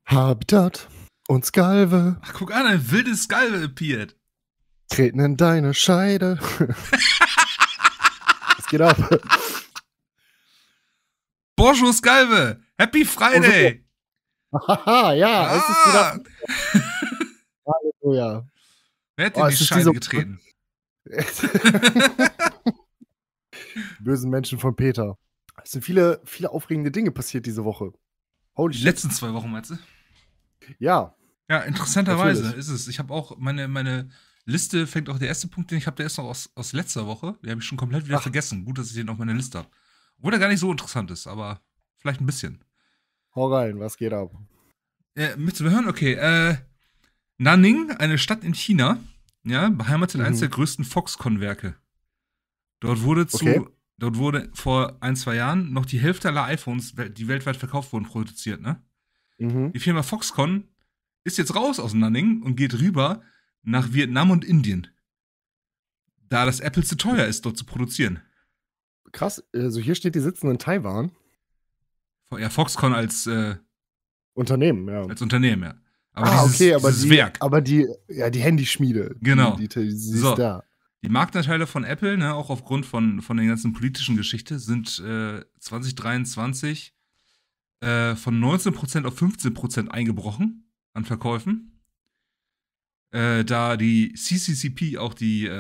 Habitat und Skalve Ach, guck an, ein wildes Skalve-Piet. treten in deine Scheide. Was geht ab? Bonjour Skalve, Happy Friday. Haha, ja, es ist wieder. Halleluja. Wer hat dir in die Scheide getreten? Die bösen Menschen von Peter. Es sind viele aufregende Dinge passiert diese Woche. Holy Die shit. letzten 2 Wochen, meinst du? Ja. Ja, interessanterweise Natürlich. ist es. Ich habe auch, meine Liste fängt auch der erste Punkt, den ich habe, der ist noch aus letzter Woche. Den habe ich schon komplett wieder vergessen. Gut, dass ich den auf meiner Liste habe. Obwohl der gar nicht so interessant ist, aber vielleicht ein bisschen. Hau rein, was geht ab? Möchtest du hören? Okay. Nanning, eine Stadt in China, ja, beheimatet eines der größten Foxconn-Werke. Dort wurde vor 1-2 Jahren noch die Hälfte aller iPhones, die weltweit verkauft wurden, produziert, ne? Mhm. Die Firma Foxconn ist jetzt raus aus Nanning und geht rüber nach Vietnam und Indien. Da das Apple zu teuer ist, dort zu produzieren. Krass, also hier steht, die sitzen in Taiwan. Ja, Foxconn als Unternehmen, ja. Als Unternehmen, ja. Aber dieses Werk. Aber die Handyschmiede. Genau. Die ist So. da. Die Marktanteile von Apple, ne, auch aufgrund von den ganzen politischen Geschichte, sind 2023 von 19% auf 15% eingebrochen an Verkäufen. Da die CCCP auch die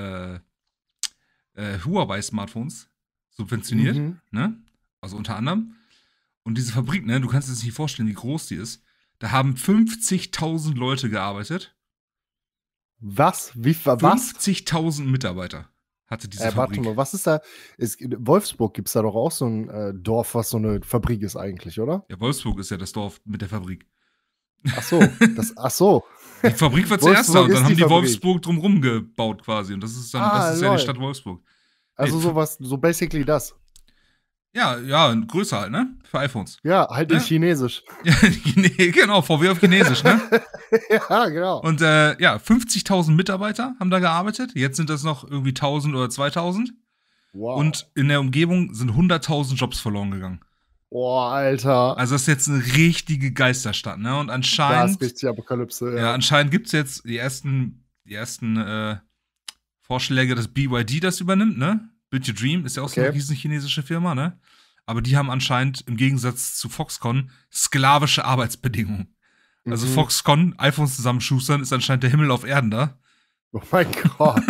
Huawei-Smartphones subventioniert, ne? Also unter anderem. Und diese Fabrik, ne, du kannst dir das nicht vorstellen, wie groß die ist. Da haben 50.000 Leute gearbeitet. Was? Was? 50.000 Mitarbeiter hatte diese Fabrik. Warte mal, was ist da? In Wolfsburg gibt es da doch auch so ein Dorf, was so eine Fabrik ist eigentlich, oder? Ja, Wolfsburg ist ja das Dorf mit der Fabrik. Ach so. Die Fabrik war zuerst da und dann haben die Wolfsburg drumrum gebaut quasi. Und das ist dann, das ist ja die Stadt Wolfsburg. Also sowas, so basically das. Ja, größer halt, ne? Für iPhones. Ja, halt in Chinesisch. Ja, genau, VW auf Chinesisch, ne? Ja, genau. Und 50.000 Mitarbeiter haben da gearbeitet. Jetzt sind das noch irgendwie 1.000 oder 2.000. Wow. Und in der Umgebung sind 100.000 Jobs verloren gegangen. Boah, Alter. Also das ist jetzt eine richtige Geisterstadt, ne? Und anscheinend. Das ist richtig Apokalypse, ja. Ja, anscheinend gibt es jetzt die ersten Vorschläge, dass BYD das übernimmt, ne? Build Your Dream ist ja auch so eine riesen chinesische Firma, ne? Aber die haben anscheinend im Gegensatz zu Foxconn sklavische Arbeitsbedingungen. Also Foxconn, iPhones zusammenschustern, ist anscheinend der Himmel auf Erden da. Oh mein Gott.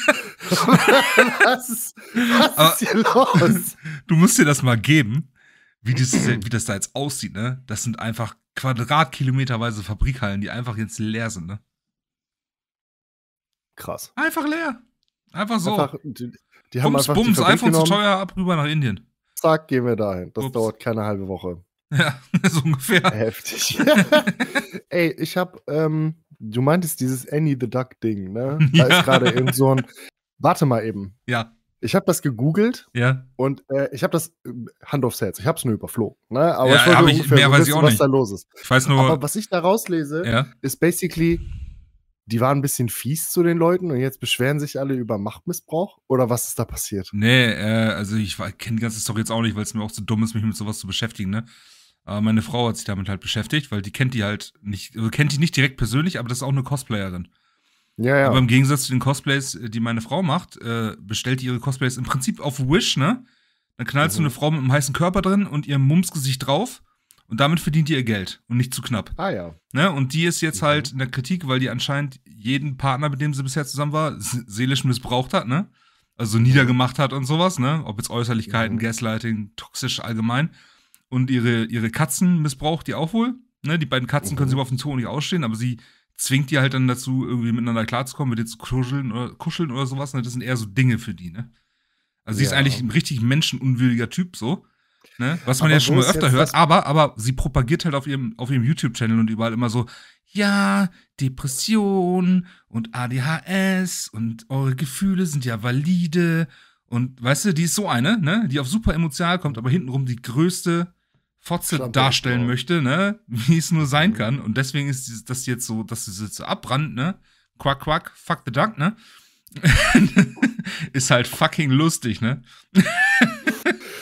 Was ist hier los? Du musst dir das mal geben, wie das da jetzt aussieht, ne? Das sind einfach quadratkilometerweise Fabrikhallen, die einfach jetzt leer sind, ne? Krass. Einfach leer. Einfach so. Die haben einfach Bums, die Fabrik iPhone zu genommen. teuer, ab rüber nach Indien. Zack, gehen wir dahin. Das dauert keine halbe Woche. Ja, so ungefähr. Heftig. Ey, ich hab, du meintest dieses Annie the Duck-Ding, ne? Da ist gerade irgend so ein. Warte mal eben. Ja. Ich habe das gegoogelt und ich habe das Hand aufs Herz. Ich habe es nur überflogen. Ne? Aber ich wollte ungefähr wissen, was da los ist. Ich weiß nur. Aber was ich da rauslese, ist basically, die waren ein bisschen fies zu den Leuten und jetzt beschweren sich alle über Machtmissbrauch? Oder was ist da passiert? Nee, also ich kenne die ganze Story jetzt auch nicht, weil es mir auch zu dumm ist, mich mit sowas zu beschäftigen, ne? Aber meine Frau hat sich damit halt beschäftigt, weil die kennt die halt nicht, also kennt die nicht direkt persönlich, aber das ist auch eine Cosplayerin. Ja. Aber im Gegensatz zu den Cosplays, die meine Frau macht, bestellt die ihre Cosplays im Prinzip auf Wish, ne? Dann knallst du eine Frau mit einem heißen Körper drin und ihrem Mumsgesicht drauf und damit verdient die ihr Geld und nicht zu knapp. Ah ja. Ne? Und die ist jetzt halt in der Kritik, weil die anscheinend jeden Partner, mit dem sie bisher zusammen war, seelisch missbraucht hat, ne? Also niedergemacht hat und sowas, ne? Ob jetzt Äußerlichkeiten, Gaslighting, toxisch allgemein. Und ihre Katzen missbraucht die auch wohl. Ne? Die beiden Katzen können sie aber auf dem Zoo nicht ausstehen, aber sie zwingt die halt dann dazu, irgendwie miteinander klarzukommen, mit denen zu kuscheln oder sowas. Ne? Das sind eher so Dinge für die, ne? Also sie ist eigentlich ein richtig menschenunwürdiger Typ, so. Ne? Was man ja schon mal öfter hört. Aber sie propagiert halt auf ihrem YouTube-Channel und überall immer so, ja, Depression und ADHS und eure Gefühle sind ja valide. Und weißt du, die ist so eine, ne, die auf super emotional kommt, aber hintenrum die größte Fotze darstellen möchte, ne, wie es nur sein kann. Und deswegen ist das jetzt so, dass sie jetzt so abbrannt, ne, quack, quack, fuck the duck, ne, ist halt fucking lustig, ne.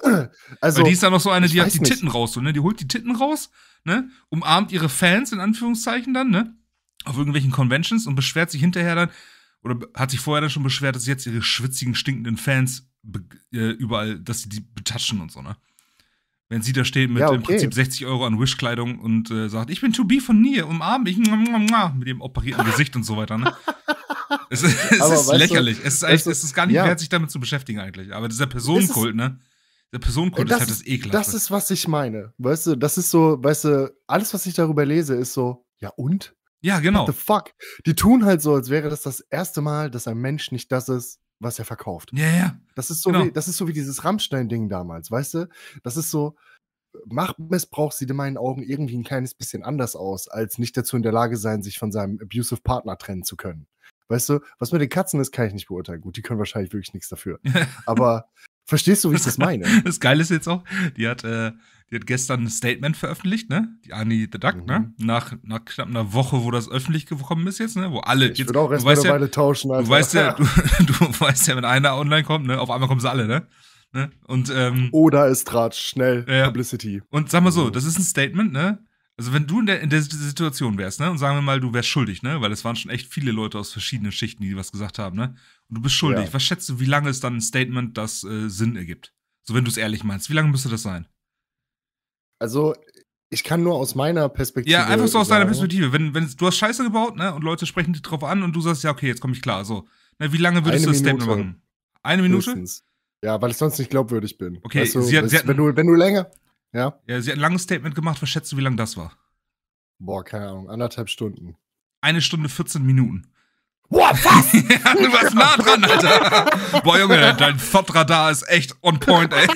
Also, weil die ist dann noch so eine, ich die hat weiß die nicht. Titten raus, so, ne? Die holt die Titten raus, ne? Umarmt ihre Fans, in Anführungszeichen dann, ne? Auf irgendwelchen Conventions und beschwert sich hinterher dann, oder hat sich vorher dann schon beschwert, dass jetzt ihre schwitzigen, stinkenden Fans überall, dass sie die betatschen und so, ne? Wenn sie da steht mit Ja, im Prinzip okay. 60 Euro an Wish-Kleidung und sagt, ich bin To Be von Nier, umarm mich, mit dem operierten Gesicht und so weiter, ne? Es Aber ist weißt du, lächerlich. Es ist eigentlich, weißt du, es ist gar nicht ja. wert, sich damit zu beschäftigen eigentlich. Aber dieser Personenkult, ne? Der Personenkult ist halt das Ekelhafte. Das ist, was ich meine. Weißt du, das ist so, weißt du, alles, was ich darüber lese, ist so, ja und? Ja, genau. What the fuck? Die tun halt so, als wäre das erste Mal, dass ein Mensch nicht das ist, was er verkauft. Ja, ja. Das ist so, Genau. das ist so wie dieses Rammstein-Ding damals, weißt du? Das ist so, Machtmissbrauch sieht in meinen Augen irgendwie ein kleines bisschen anders aus, als nicht dazu in der Lage sein, sich von seinem abusive Partner trennen zu können. Weißt du, was mit den Katzen ist, kann ich nicht beurteilen. Gut, die können wahrscheinlich wirklich nichts dafür. Aber verstehst du, wie ich das meine? Das Geile ist jetzt auch, die hat gestern ein Statement veröffentlicht, ne? Die Annie the Duck, ne? Nach knapp einer Woche, wo das öffentlich gekommen ist jetzt, ne? Wo alle Ich jetzt, würde auch erst mal eine Weile tauschen, Alter. du weißt ja, wenn einer online kommt, ne? Auf einmal kommen sie alle, ne? Und, Oder es Tratsch, schnell, ja. Publicity. Und sag mal so, das ist ein Statement, ne? Also wenn du in der Situation wärst, ne? Und sagen wir mal, du wärst schuldig, ne? Weil es waren schon echt viele Leute aus verschiedenen Schichten, die was gesagt haben, ne? Und du bist schuldig. Ja. Was schätzt du, wie lange ist dann ein Statement, das Sinn ergibt? So, wenn du es ehrlich meinst. Wie lange müsste das sein? Also, ich kann nur aus meiner Perspektive. Ja, einfach so aus deiner sagen, Perspektive. Wenn du hast Scheiße gebaut, ne? Und Leute sprechen dich drauf an und du sagst, ja, okay, jetzt komme ich klar. So, ne, wie lange würdest du das Statement machen? 1 Minute? Höchstens. Ja, weil ich sonst nicht glaubwürdig bin. Okay, weißt du, sie hat wenn du länger. Ja. Ja, sie hat ein langes Statement gemacht. Was schätzt du, wie lange das war? Boah, keine Ahnung, 1,5 Stunden. 1 Stunde 14 Minuten. Boah, was? Ja, du warst nah dran, Alter. Boah, Junge, dein Thought-Radar ist echt on point, ey.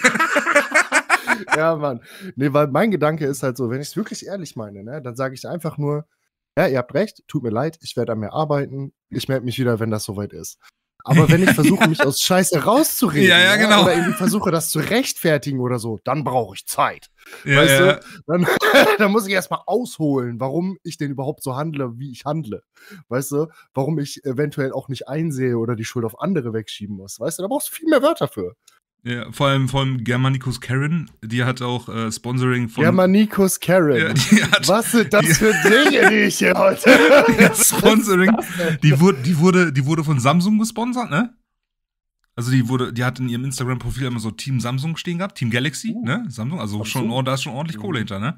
Ja, Mann. Nee, weil mein Gedanke ist halt so, wenn ich es wirklich ehrlich meine, ne, dann sage ich einfach nur, ja, ihr habt recht, tut mir leid, ich werde an mir arbeiten, ich melde mich wieder, wenn das soweit ist. Aber wenn ich versuche, mich aus Scheiße rauszureden, ja, genau. oder irgendwie versuche, das zu rechtfertigen oder so, dann brauche ich Zeit. Ja, weißt ja. du? Dann muss ich erstmal ausholen, warum ich denn überhaupt so handle, wie ich handle. Weißt du? Warum ich eventuell auch nicht einsehe oder die Schuld auf andere wegschieben muss. Weißt du? Da brauchst du viel mehr Wörter für. Ja, vor allem Germanicus Karen, die hat auch Sponsoring von. Germanicus Karen. Ja, was sind das für Dinge, die ich hier heute. Sponsoring. Die wurde von Samsung gesponsert, ne? Also die hat in ihrem Instagram-Profil immer so Team Samsung stehen gehabt, Team Galaxy, ne? Samsung, also da ist schon ordentlich Kohle hinter, ne?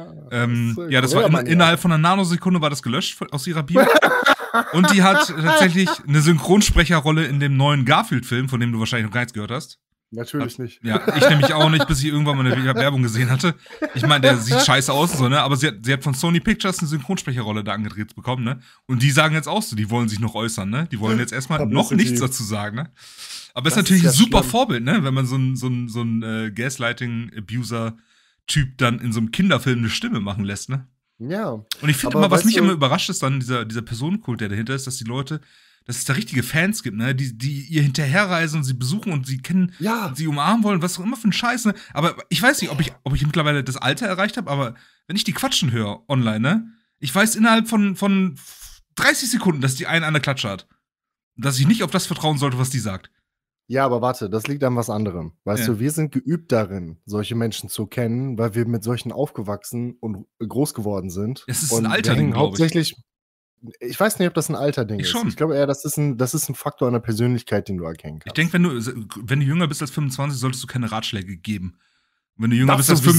Ja, das war innerhalb von einer Nanosekunde war das gelöscht aus ihrer Bio. Und die hat tatsächlich eine Synchronsprecherrolle in dem neuen Garfield-Film, von dem du wahrscheinlich noch gar nichts gehört hast. Natürlich nicht. Ja, ich nämlich auch nicht, bis ich irgendwann mal eine Werbung gesehen hatte. Ich meine, der sieht scheiße aus, so, ne? Aber sie hat von Sony Pictures eine Synchronsprecherrolle da angedreht bekommen, ne? Und die sagen jetzt auch so, die wollen sich noch äußern, ne? Die wollen jetzt erstmal noch nichts dazu sagen, ne? Aber es ist natürlich ein super Vorbild, ne? Wenn man so ein Gaslighting-Abuser-Typ dann in so einem Kinderfilm eine Stimme machen lässt, ne? Ja. Und ich finde immer, was mich immer überrascht ist, dann dieser Personenkult, der dahinter ist, dass die Leute, dass es da richtige Fans gibt, ne, die ihr hinterherreisen und sie besuchen und sie kennen, und sie umarmen wollen, was auch immer für ein Scheiß, ne? Aber ich weiß nicht, ob ich mittlerweile das Alter erreicht habe, aber wenn ich die quatschen höre online, ne, ich weiß innerhalb von 30 Sekunden, dass die einen an der Klatsche hat. Dass ich nicht auf das vertrauen sollte, was die sagt. Ja, aber warte, das liegt an was anderem. Weißt du, wir sind geübt darin, solche Menschen zu kennen, weil wir mit solchen aufgewachsen und groß geworden sind. Es ist ein Alterding, glaube ich. Hauptsächlich, ich weiß nicht, ob das ein Alterding ist. Schon. Ich glaube eher, das ist ein Faktor einer Persönlichkeit, den du erkennen kannst. Ich denke, wenn du jünger bist als 25, solltest du keine Ratschläge geben. Wenn du jünger bist als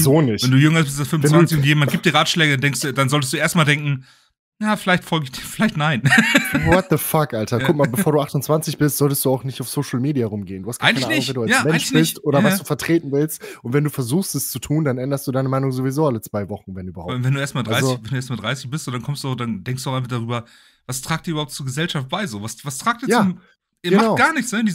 25 und jemand gibt dir Ratschläge, dann solltest du erstmal denken, ja, vielleicht nein. What the fuck, Alter? Guck mal, bevor du 28 bist, solltest du auch nicht auf Social Media rumgehen. Du hast keine Ahnung, wer du als Mensch bist oder was du vertreten willst. Und wenn du versuchst, es zu tun, dann änderst du deine Meinung sowieso alle 2 Wochen, wenn überhaupt. Wenn du erstmal 30 bist, dann denkst du auch einfach darüber, was tragt ihr überhaupt zur Gesellschaft bei? So, was tragt ihr zum. Ihr macht gar nichts, ne?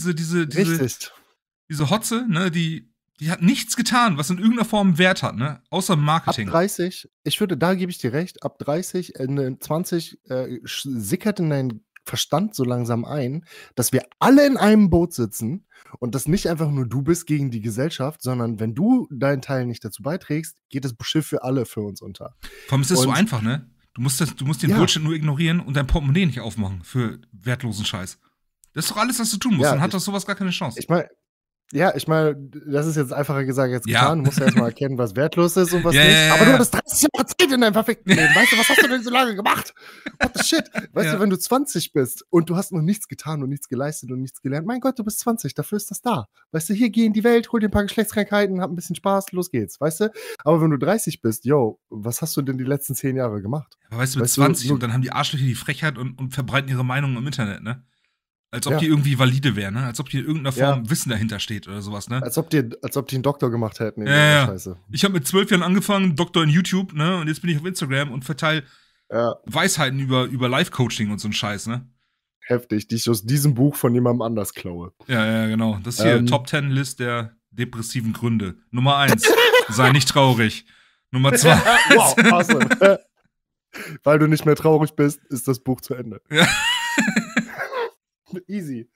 Diese Hotze, ne, die hat nichts getan, was in irgendeiner Form Wert hat, ne? Außer Marketing. Ab 30, da gebe ich dir recht, ab 30, 20 sickert in deinen Verstand so langsam ein, dass wir alle in einem Boot sitzen und dass nicht einfach nur du bist gegen die Gesellschaft, sondern wenn du deinen Teil nicht dazu beiträgst, geht das Schiff für alle für uns unter. Vor allem ist das so einfach, ne? Du musst den Bullshit nur ignorieren und dein Portemonnaie nicht aufmachen für wertlosen Scheiß. Das ist doch alles, was du tun musst. Dann hat das sowas gar keine Chance. Ich meine, Ja, ich meine, das ist jetzt einfacher gesagt als Ja. getan. Du musst ja erstmal erkennen, was wertlos ist und was Ja, nicht. ja, Aber du ja. hattest 30 Jahre Zeit in deinem verfickten Leben. Weißt du, was hast du denn so lange gemacht? What the shit? Weißt Ja. du, wenn du 20 bist und du hast noch nichts getan und nichts geleistet und nichts gelernt, mein Gott, du bist 20, dafür ist das da. Weißt du, hier geh in die Welt, hol dir ein paar Geschlechtskrankheiten, hab ein bisschen Spaß, los geht's, weißt du? Aber wenn du 30 bist, yo, was hast du denn die letzten 10 Jahre gemacht? Aber weißt du, mit Weißt du, 20 nur- und dann haben die Arschlöcher die Frechheit und verbreiten ihre Meinung im Internet, ne? Als ob Ja. die irgendwie valide wären, ne? Als ob die in irgendeiner Form Ja. Wissen dahinter steht oder sowas, ne? Als ob die einen Doktor gemacht hätten in Ja, irgendeiner ja. Scheiße. Ich habe mit 12 Jahren angefangen, Doktor in YouTube, ne? Und jetzt bin ich auf Instagram und verteile Ja, Weisheiten über Live-Coaching und so ein Scheiß, ne? heftig, die ich aus diesem Buch von jemandem anders klaue. Ja, genau. Das hier, Top 10 List der depressiven Gründe. Nummer 1, sei nicht traurig. Nummer 2. Wow, awesome. Weil du nicht mehr traurig bist, ist das Buch zu Ende. Ja. Easy.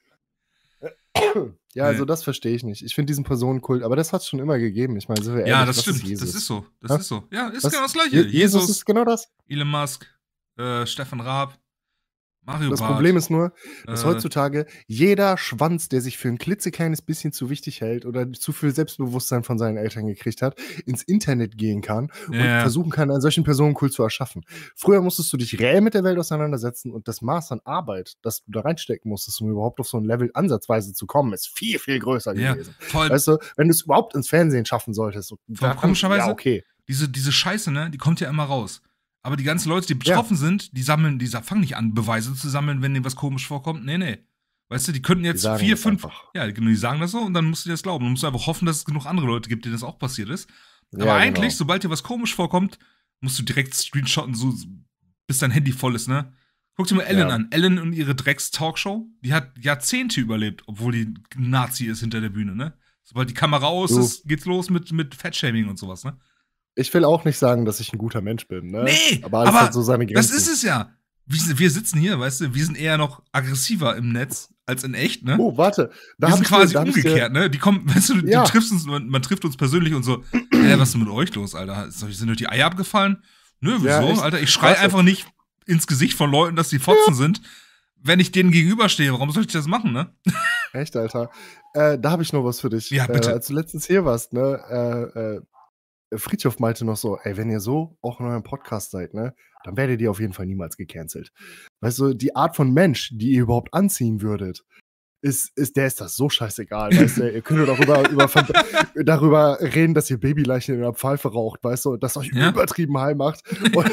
Ja, also das verstehe ich nicht. Ich finde diesen Personenkult, aber das hat es schon immer gegeben. Ich meine, sind wir Ja, ehrlich, das was stimmt. Jesus? Das ist so. Das Ja? ist so. Ja, ist Was? genau das Gleiche. Jesus ist genau das. Elon Musk, Stefan Raab, Mario Das Barth. Problem ist nur, dass äh, heutzutage jeder Schwanz, der sich für ein klitzekleines bisschen zu wichtig hält oder zu viel Selbstbewusstsein von seinen Eltern gekriegt hat, ins Internet gehen kann und Ja. versuchen kann, einen solchen Personenkult zu erschaffen. Früher musstest du dich reell mit der Welt auseinandersetzen und das Maß an Arbeit, das du da reinstecken musstest, um überhaupt auf so ein Level ansatzweise zu kommen, ist viel, viel größer ja, gewesen. voll, Weißt du, wenn du es überhaupt ins Fernsehen schaffen solltest, komischerweise- ja, okay. diese Scheiße, ne, die kommt ja immer raus. Aber die ganzen Leute, die betroffen sind, die fangen nicht an, Beweise zu sammeln, wenn denen was komisch vorkommt. Nee. Weißt du, die könnten jetzt sagen 4, das 5. einfach. Ja, genau, die sagen das so und dann musst du dir das glauben. Du musst einfach hoffen, dass es genug andere Leute gibt, denen das auch passiert ist. Aber Ja, eigentlich, genau. sobald dir was komisch vorkommt, musst du direkt screenshotten, so, bis dein Handy voll ist, ne? Guck dir mal Ellen Ja. an. Ellen und ihre Drecks-Talkshow, die hat Jahrzehnte überlebt, obwohl die ein Nazi ist hinter der Bühne, ne? Sobald die Kamera aus Du. ist, geht's los mit Fettshaming und sowas, ne? Ich will auch nicht sagen, dass ich ein guter Mensch bin, ne? Nee, aber alles hat so seine das Grenzen. ist es ja. Wir sitzen hier, weißt du, wir sind eher noch aggressiver im Netz als in echt, ne? Oh, warte. wir hab sind ich dir- quasi da hab ich dir- umgekehrt, ne? Die kommen, weißt du, Ja. du triffst uns, man trifft uns persönlich und so, was ist denn mit euch los, Alter? Sind euch die Eier abgefallen? Nö, wieso, Ja, echt? Alter? Ich schrei Warte. einfach nicht ins Gesicht von Leuten, dass die Fotzen sind, wenn ich denen gegenüberstehe. Warum soll ich das machen, ne? Echt, Alter. Da habe ich noch was für dich. Ja, bitte. Als du letztens hier warst, ne, Friedhof meinte noch so, ey, wenn ihr so auch in eurem Podcast seid, ne, dann werdet ihr auf jeden Fall niemals gecancelt. Weißt du, die Art von Mensch, die ihr überhaupt anziehen würdet, ist das so scheißegal, weißt du, ihr könnt doch darüber reden, dass ihr Babyleichen in der Pfeife raucht, weißt du, und das euch Ja. übertrieben heim macht und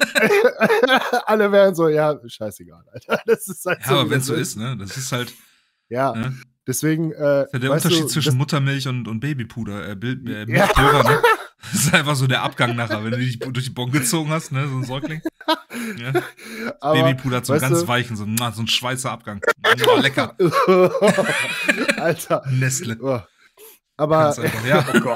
alle wären so, ja, scheißegal, Alter, das ist halt Ja, aber wie wenn das es so ist, ne? Das ist halt Ja, ne? deswegen, Das ist ja der weißt Unterschied du, zwischen Muttermilch und Babypuder, Ja. Milchpulver, ne? Das ist einfach so der Abgang nachher, wenn du dich durch die Bon gezogen hast, ne? So ein Säugling. Ja. aber, Babypuder zum weißt ganz du- weichen, so ein Schweizer Abgang. Oh, lecker. Alter. Nestle. Oh. Aber, Ganz einfach, ja. oh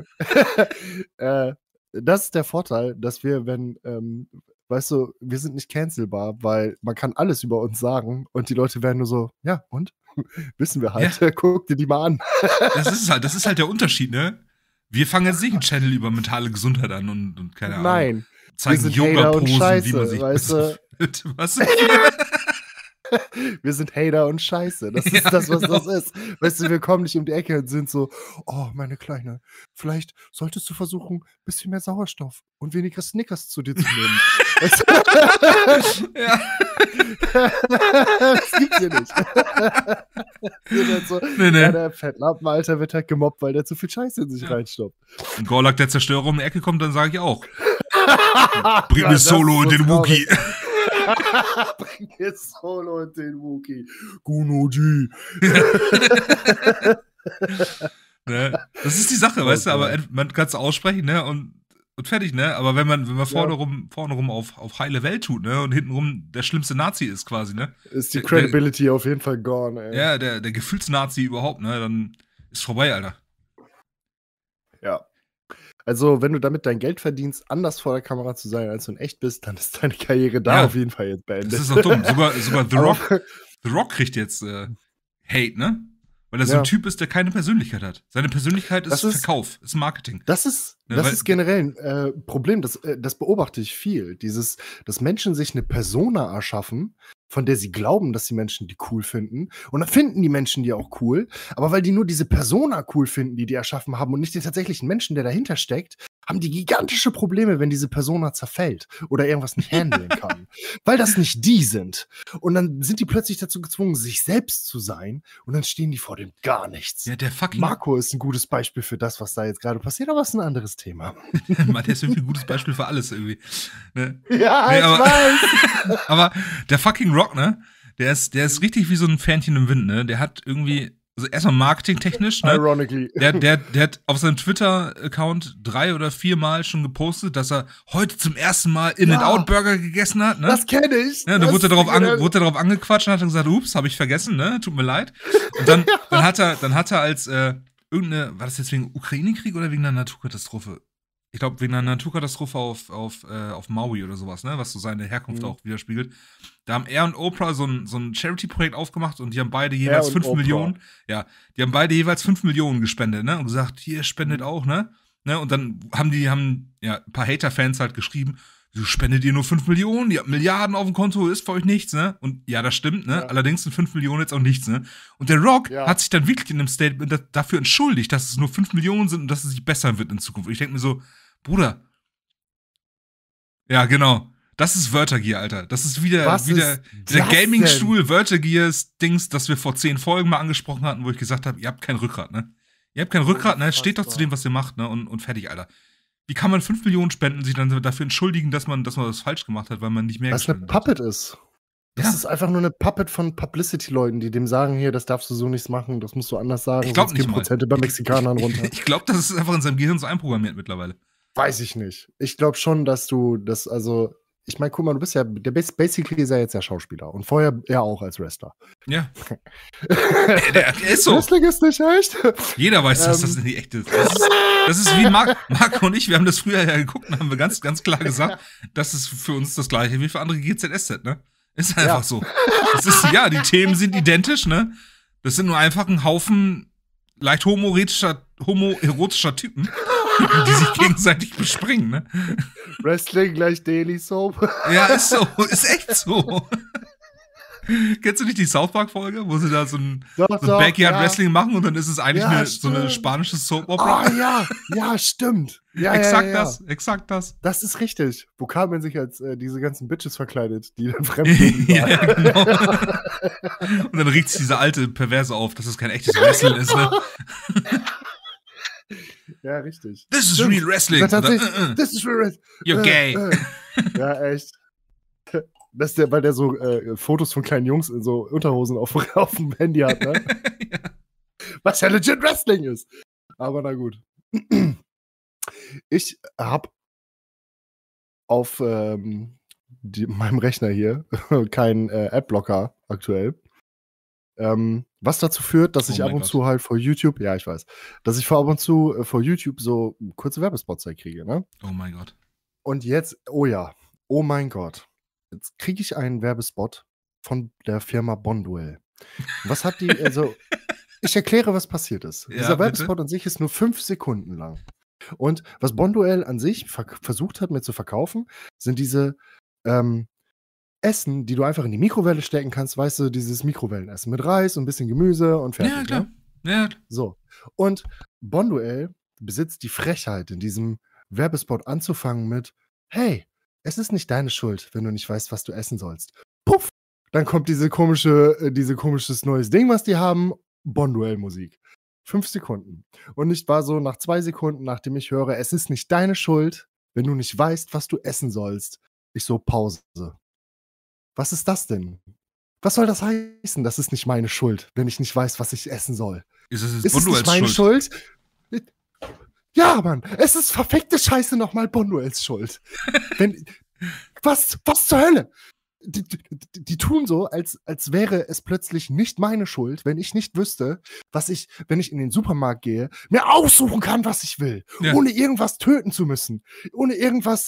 Gott. Das ist der Vorteil, dass wir, weißt du, wir sind nicht cancelbar, weil man kann alles über uns sagen und die Leute werden nur so, ja, und? Wissen wir halt, guck dir die mal an. Das ist halt der Unterschied, ne? Wir fangen jetzt nicht einen Channel über mentale Gesundheit an und keine Ahnung. Nein, Zeigen wir sind Hater und Yoga-Posen, Scheiße, wie man sich weißt besser fühlt. Was? wir sind Hater und Scheiße. Das ist Ja, das, was genau. das ist. Weißt du, wir kommen nicht um die Ecke und sind so, oh, meine Kleine, vielleicht solltest du versuchen, ein bisschen mehr Sauerstoff und weniger Snickers zu dir zu nehmen. Weißt du? Ja. Das gibt's hier nicht. Wir sind halt so, Nee. ja, der Fettlappen, Alter, wird halt gemobbt, weil der zu viel Scheiße in sich Ja. reinstoppt. Wenn Gorlak der Zerstörer um die Ecke kommt, dann sage ich auch. Bring Ja, mir das Solo ist und so den traurig. Wookie. Bring jetzt Solo und den Wookie. Gunoji. Ne? Das ist die Sache, weißt du, aber man kann es aussprechen, ne? Und fertig, ne? Aber wenn man vorne rum auf heile Welt tut, ne? Und hintenrum der schlimmste Nazi ist quasi, ne? Ist die Der- Credibility auf jeden Fall gone, ey. Ja, der Gefühlsnazi überhaupt, ne? Dann ist vorbei, Alter. Ja. Also, wenn du damit dein Geld verdienst, anders vor der Kamera zu sein, als du in echt bist, dann ist deine Karriere da Ja. auf jeden Fall jetzt beendet. Das ist doch dumm. Sogar The Aber- Rock. The Rock kriegt jetzt Hate, ne? Weil er so ein Typ ist, der keine Persönlichkeit hat. Seine Persönlichkeit ist Verkauf, ist Marketing. Das ist generell ein Problem, das beobachte ich viel. Dass Menschen sich eine Persona erschaffen, von der sie glauben, dass die Menschen die cool finden. Und dann finden die Menschen die auch cool. Aber weil die nur diese Persona cool finden, die erschaffen haben und nicht den tatsächlichen Menschen, der dahinter steckt, haben die gigantische Probleme, wenn diese Persona zerfällt oder irgendwas nicht handeln kann. Weil das nicht die sind. Und dann sind die plötzlich dazu gezwungen, sich selbst zu sein. Und dann stehen die vor dem gar nichts. Ja, der fucking Marco ist ein gutes Beispiel für das, was da jetzt gerade passiert, aber es ist ein anderes Thema. Der ist irgendwie ein gutes Beispiel für alles irgendwie. Ne? Ja, nee, ich weiß. Aber der fucking Rock, ne? Der ist richtig wie so ein Fähnchen im Wind, ne? Der hat irgendwie, also erstmal marketingtechnisch, ne? Ironically. Der hat auf seinem Twitter-Account 3 oder 4 Mal schon gepostet, dass er heute zum ersten Mal In-N-Out-Burger gegessen hat, ne? Das kenne ich. Ja, da wurde er darauf angequatscht und hat gesagt, ups, habe ich vergessen, ne? Tut mir leid. Und dann hat er als war das jetzt wegen Ukraine-Krieg oder wegen einer Naturkatastrophe? Ich glaube, wegen einer Naturkatastrophe auf Maui oder sowas, ne? Was so seine Herkunft auch widerspiegelt. Da haben er und Oprah so ein Charity-Projekt aufgemacht und die haben beide jeweils 5 Millionen. Ja, die haben beide jeweils 5 Millionen gespendet, ne? Und gesagt, hier, spendet auch, ne? Und dann haben ein paar Hater-Fans halt geschrieben, wieso spendet ihr nur 5 Millionen? Ihr habt Milliarden auf dem Konto, ist für euch nichts, ne? Und ja, das stimmt, ne? Ja. Allerdings sind 5 Millionen jetzt auch nichts, ne? Und der Rock hat sich dann wirklich in einem Statement dafür entschuldigt, dass es nur 5 Millionen sind und dass es sich bessern wird in Zukunft. Und ich denke mir so, Bruder. Ja, genau. Das ist Wörtergier, Alter. Das ist wieder dieser Gaming-Stuhl, Wörtergier-Dings, das wir vor 10 Folgen mal angesprochen hatten, wo ich gesagt habe, ihr habt kein Rückgrat, ne? Ihr habt kein Rückgrat, ne? Steht doch zu dem, was ihr macht, ne? Und fertig, Alter. Wie kann man 5 Millionen spenden und sich dann dafür entschuldigen, dass man was falsch gemacht hat, weil man nicht mehr gespendet hat? Weil es eine Puppet ist. Das ist einfach nur eine Puppet von Publicity-Leuten, die dem sagen, hier, das darfst du so nicht machen, das musst du anders sagen. Ich glaube nicht mal. Prozente bei Mexikanern runter. Ich glaube, das ist einfach in seinem Gehirn so einprogrammiert mittlerweile. Weiß ich nicht. Ich glaube schon, dass du das, also, ich meine, guck mal, du bist ja, basically ist er jetzt ja Schauspieler und vorher er auch als Wrestler. Ja. der ist so. Wrestling ist nicht echt. Jeder weiß, dass das nicht echt ist. Das ist wie Marco und ich, wir haben das früher ja geguckt und haben wir ganz, ganz klar gesagt, das ist für uns das Gleiche wie für andere GZSZ, ne? Ist einfach so. Das ist, die Themen sind identisch, ne? Das sind nur einfach ein Haufen leicht homoerotischer Typen, die sich gegenseitig bespringen, ne? Wrestling gleich Daily Soap. Ja, ist so. Ist echt so. Kennst du nicht die South Park-Folge, wo sie da so ein Backyard-Wrestling machen und dann ist es eigentlich so eine spanische Soap-Opera? Ja, stimmt. Ja, exakt das. Das ist richtig. Wo Carmen sich als diese ganzen Bitches verkleidet, die dann fremd sind. Ja, genau. Und dann riecht sich diese alte Perverse auf, dass es kein echtes Wrestling ist, ne? Ja, richtig. This is real wrestling. This is real wrestling. You're gay. Ja, echt. Das ist weil der so Fotos von kleinen Jungs in so Unterhosen auf dem Handy hat, ne? Ja. Was ja legit Wrestling ist. Aber na gut. Ich hab auf meinem Rechner hier keinen Adblocker aktuell. Was dazu führt, dass ich ab und zu halt vor YouTube, ja, ich weiß, dass ich ab und zu vor YouTube so kurze Werbespots kriege, ne? Oh mein Gott. Und jetzt, oh mein Gott. Jetzt kriege ich einen Werbespot von der Firma Bonduel. Was hat die, also, ich erkläre, was passiert ist. Ja, dieser Werbespot an sich ist nur 5 Sekunden lang. Und was Bonduel an sich versucht hat, mir zu verkaufen, sind diese Essen, die du einfach in die Mikrowelle stecken kannst, weißt du, dieses Mikrowellenessen mit Reis und ein bisschen Gemüse und fertig. Ja, klar. Ne? Ja. So. Und Bonduel besitzt die Frechheit, in diesem Werbespot anzufangen mit: Hey, es ist nicht deine Schuld, wenn du nicht weißt, was du essen sollst. Puff! Dann kommt diese komisches neues Ding, was die haben, Bonduel-Musik. 5 Sekunden. Und ich war so nach 2 Sekunden, nachdem ich höre, es ist nicht deine Schuld, wenn du nicht weißt, was du essen sollst. Ich so, Pause. Was ist das denn? Was soll das heißen? Das ist nicht meine Schuld, wenn ich nicht weiß, was ich essen soll. Ist es nicht meine Schuld? Ja, Mann, es ist verfickte Scheiße nochmal Bonduels Schuld. Was zur Hölle? Die tun so, als wäre es plötzlich nicht meine Schuld, wenn ich nicht wüsste, was ich, wenn ich in den Supermarkt gehe, mir aussuchen kann, was ich will. Ja. Ohne irgendwas töten zu müssen. Ohne irgendwas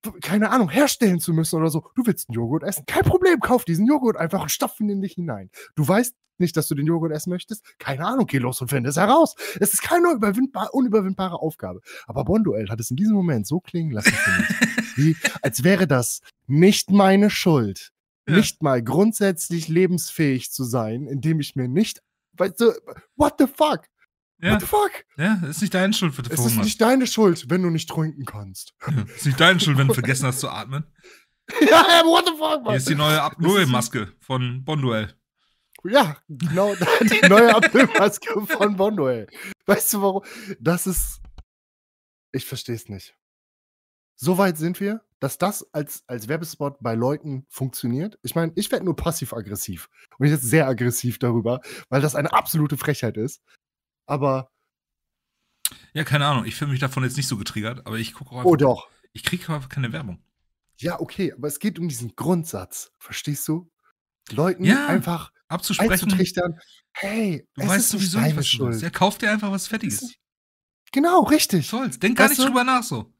keine Ahnung, herstellen zu müssen oder so. Du willst einen Joghurt essen? Kein Problem, kauf diesen Joghurt einfach und stopf ihn in dich hinein. Du weißt nicht, dass du den Joghurt essen möchtest? Keine Ahnung, geh los und finde es heraus. Es ist keine unüberwindbare Aufgabe. Aber Bonduell hat es in diesem Moment so klingen lassen für mich, wie als wäre das nicht meine Schuld, nicht mal grundsätzlich lebensfähig zu sein, indem ich mir nicht, weißt du, what the fuck? Ja. What the fuck? Ja, ist nicht deine Schuld, wenn du Es verhungerst. ist nicht deine Schuld, wenn du nicht trinken kannst. Ja, ist nicht deine Schuld, wenn du vergessen hast zu atmen. Ja, what the fuck, Mann? Hier ist die neue Apnoe-Maske von Bonduell. Ja, genau, die neue Apfelmaske von Bonduell. Weißt du warum? Das ist, ich verstehe es nicht. So weit sind wir, dass das als Werbespot bei Leuten funktioniert. Ich meine, ich werde nur passiv-aggressiv. Und jetzt sehr aggressiv darüber, weil das eine absolute Frechheit ist. Aber. Ja, keine Ahnung. Ich fühle mich davon jetzt nicht so getriggert, aber ich gucke auch einfach. Oh, doch. Ich kriege einfach keine Werbung. Ja, okay, aber es geht um diesen Grundsatz. Verstehst du? Leuten Ja, einfach einzutrichtern, hey, du es weißt ist sowieso nicht nicht, deine was du willst. Schuld. Ja, kauf dir einfach was Fertiges. Genau, richtig. Soll's. Denk gar Weißt nicht du? drüber nach so.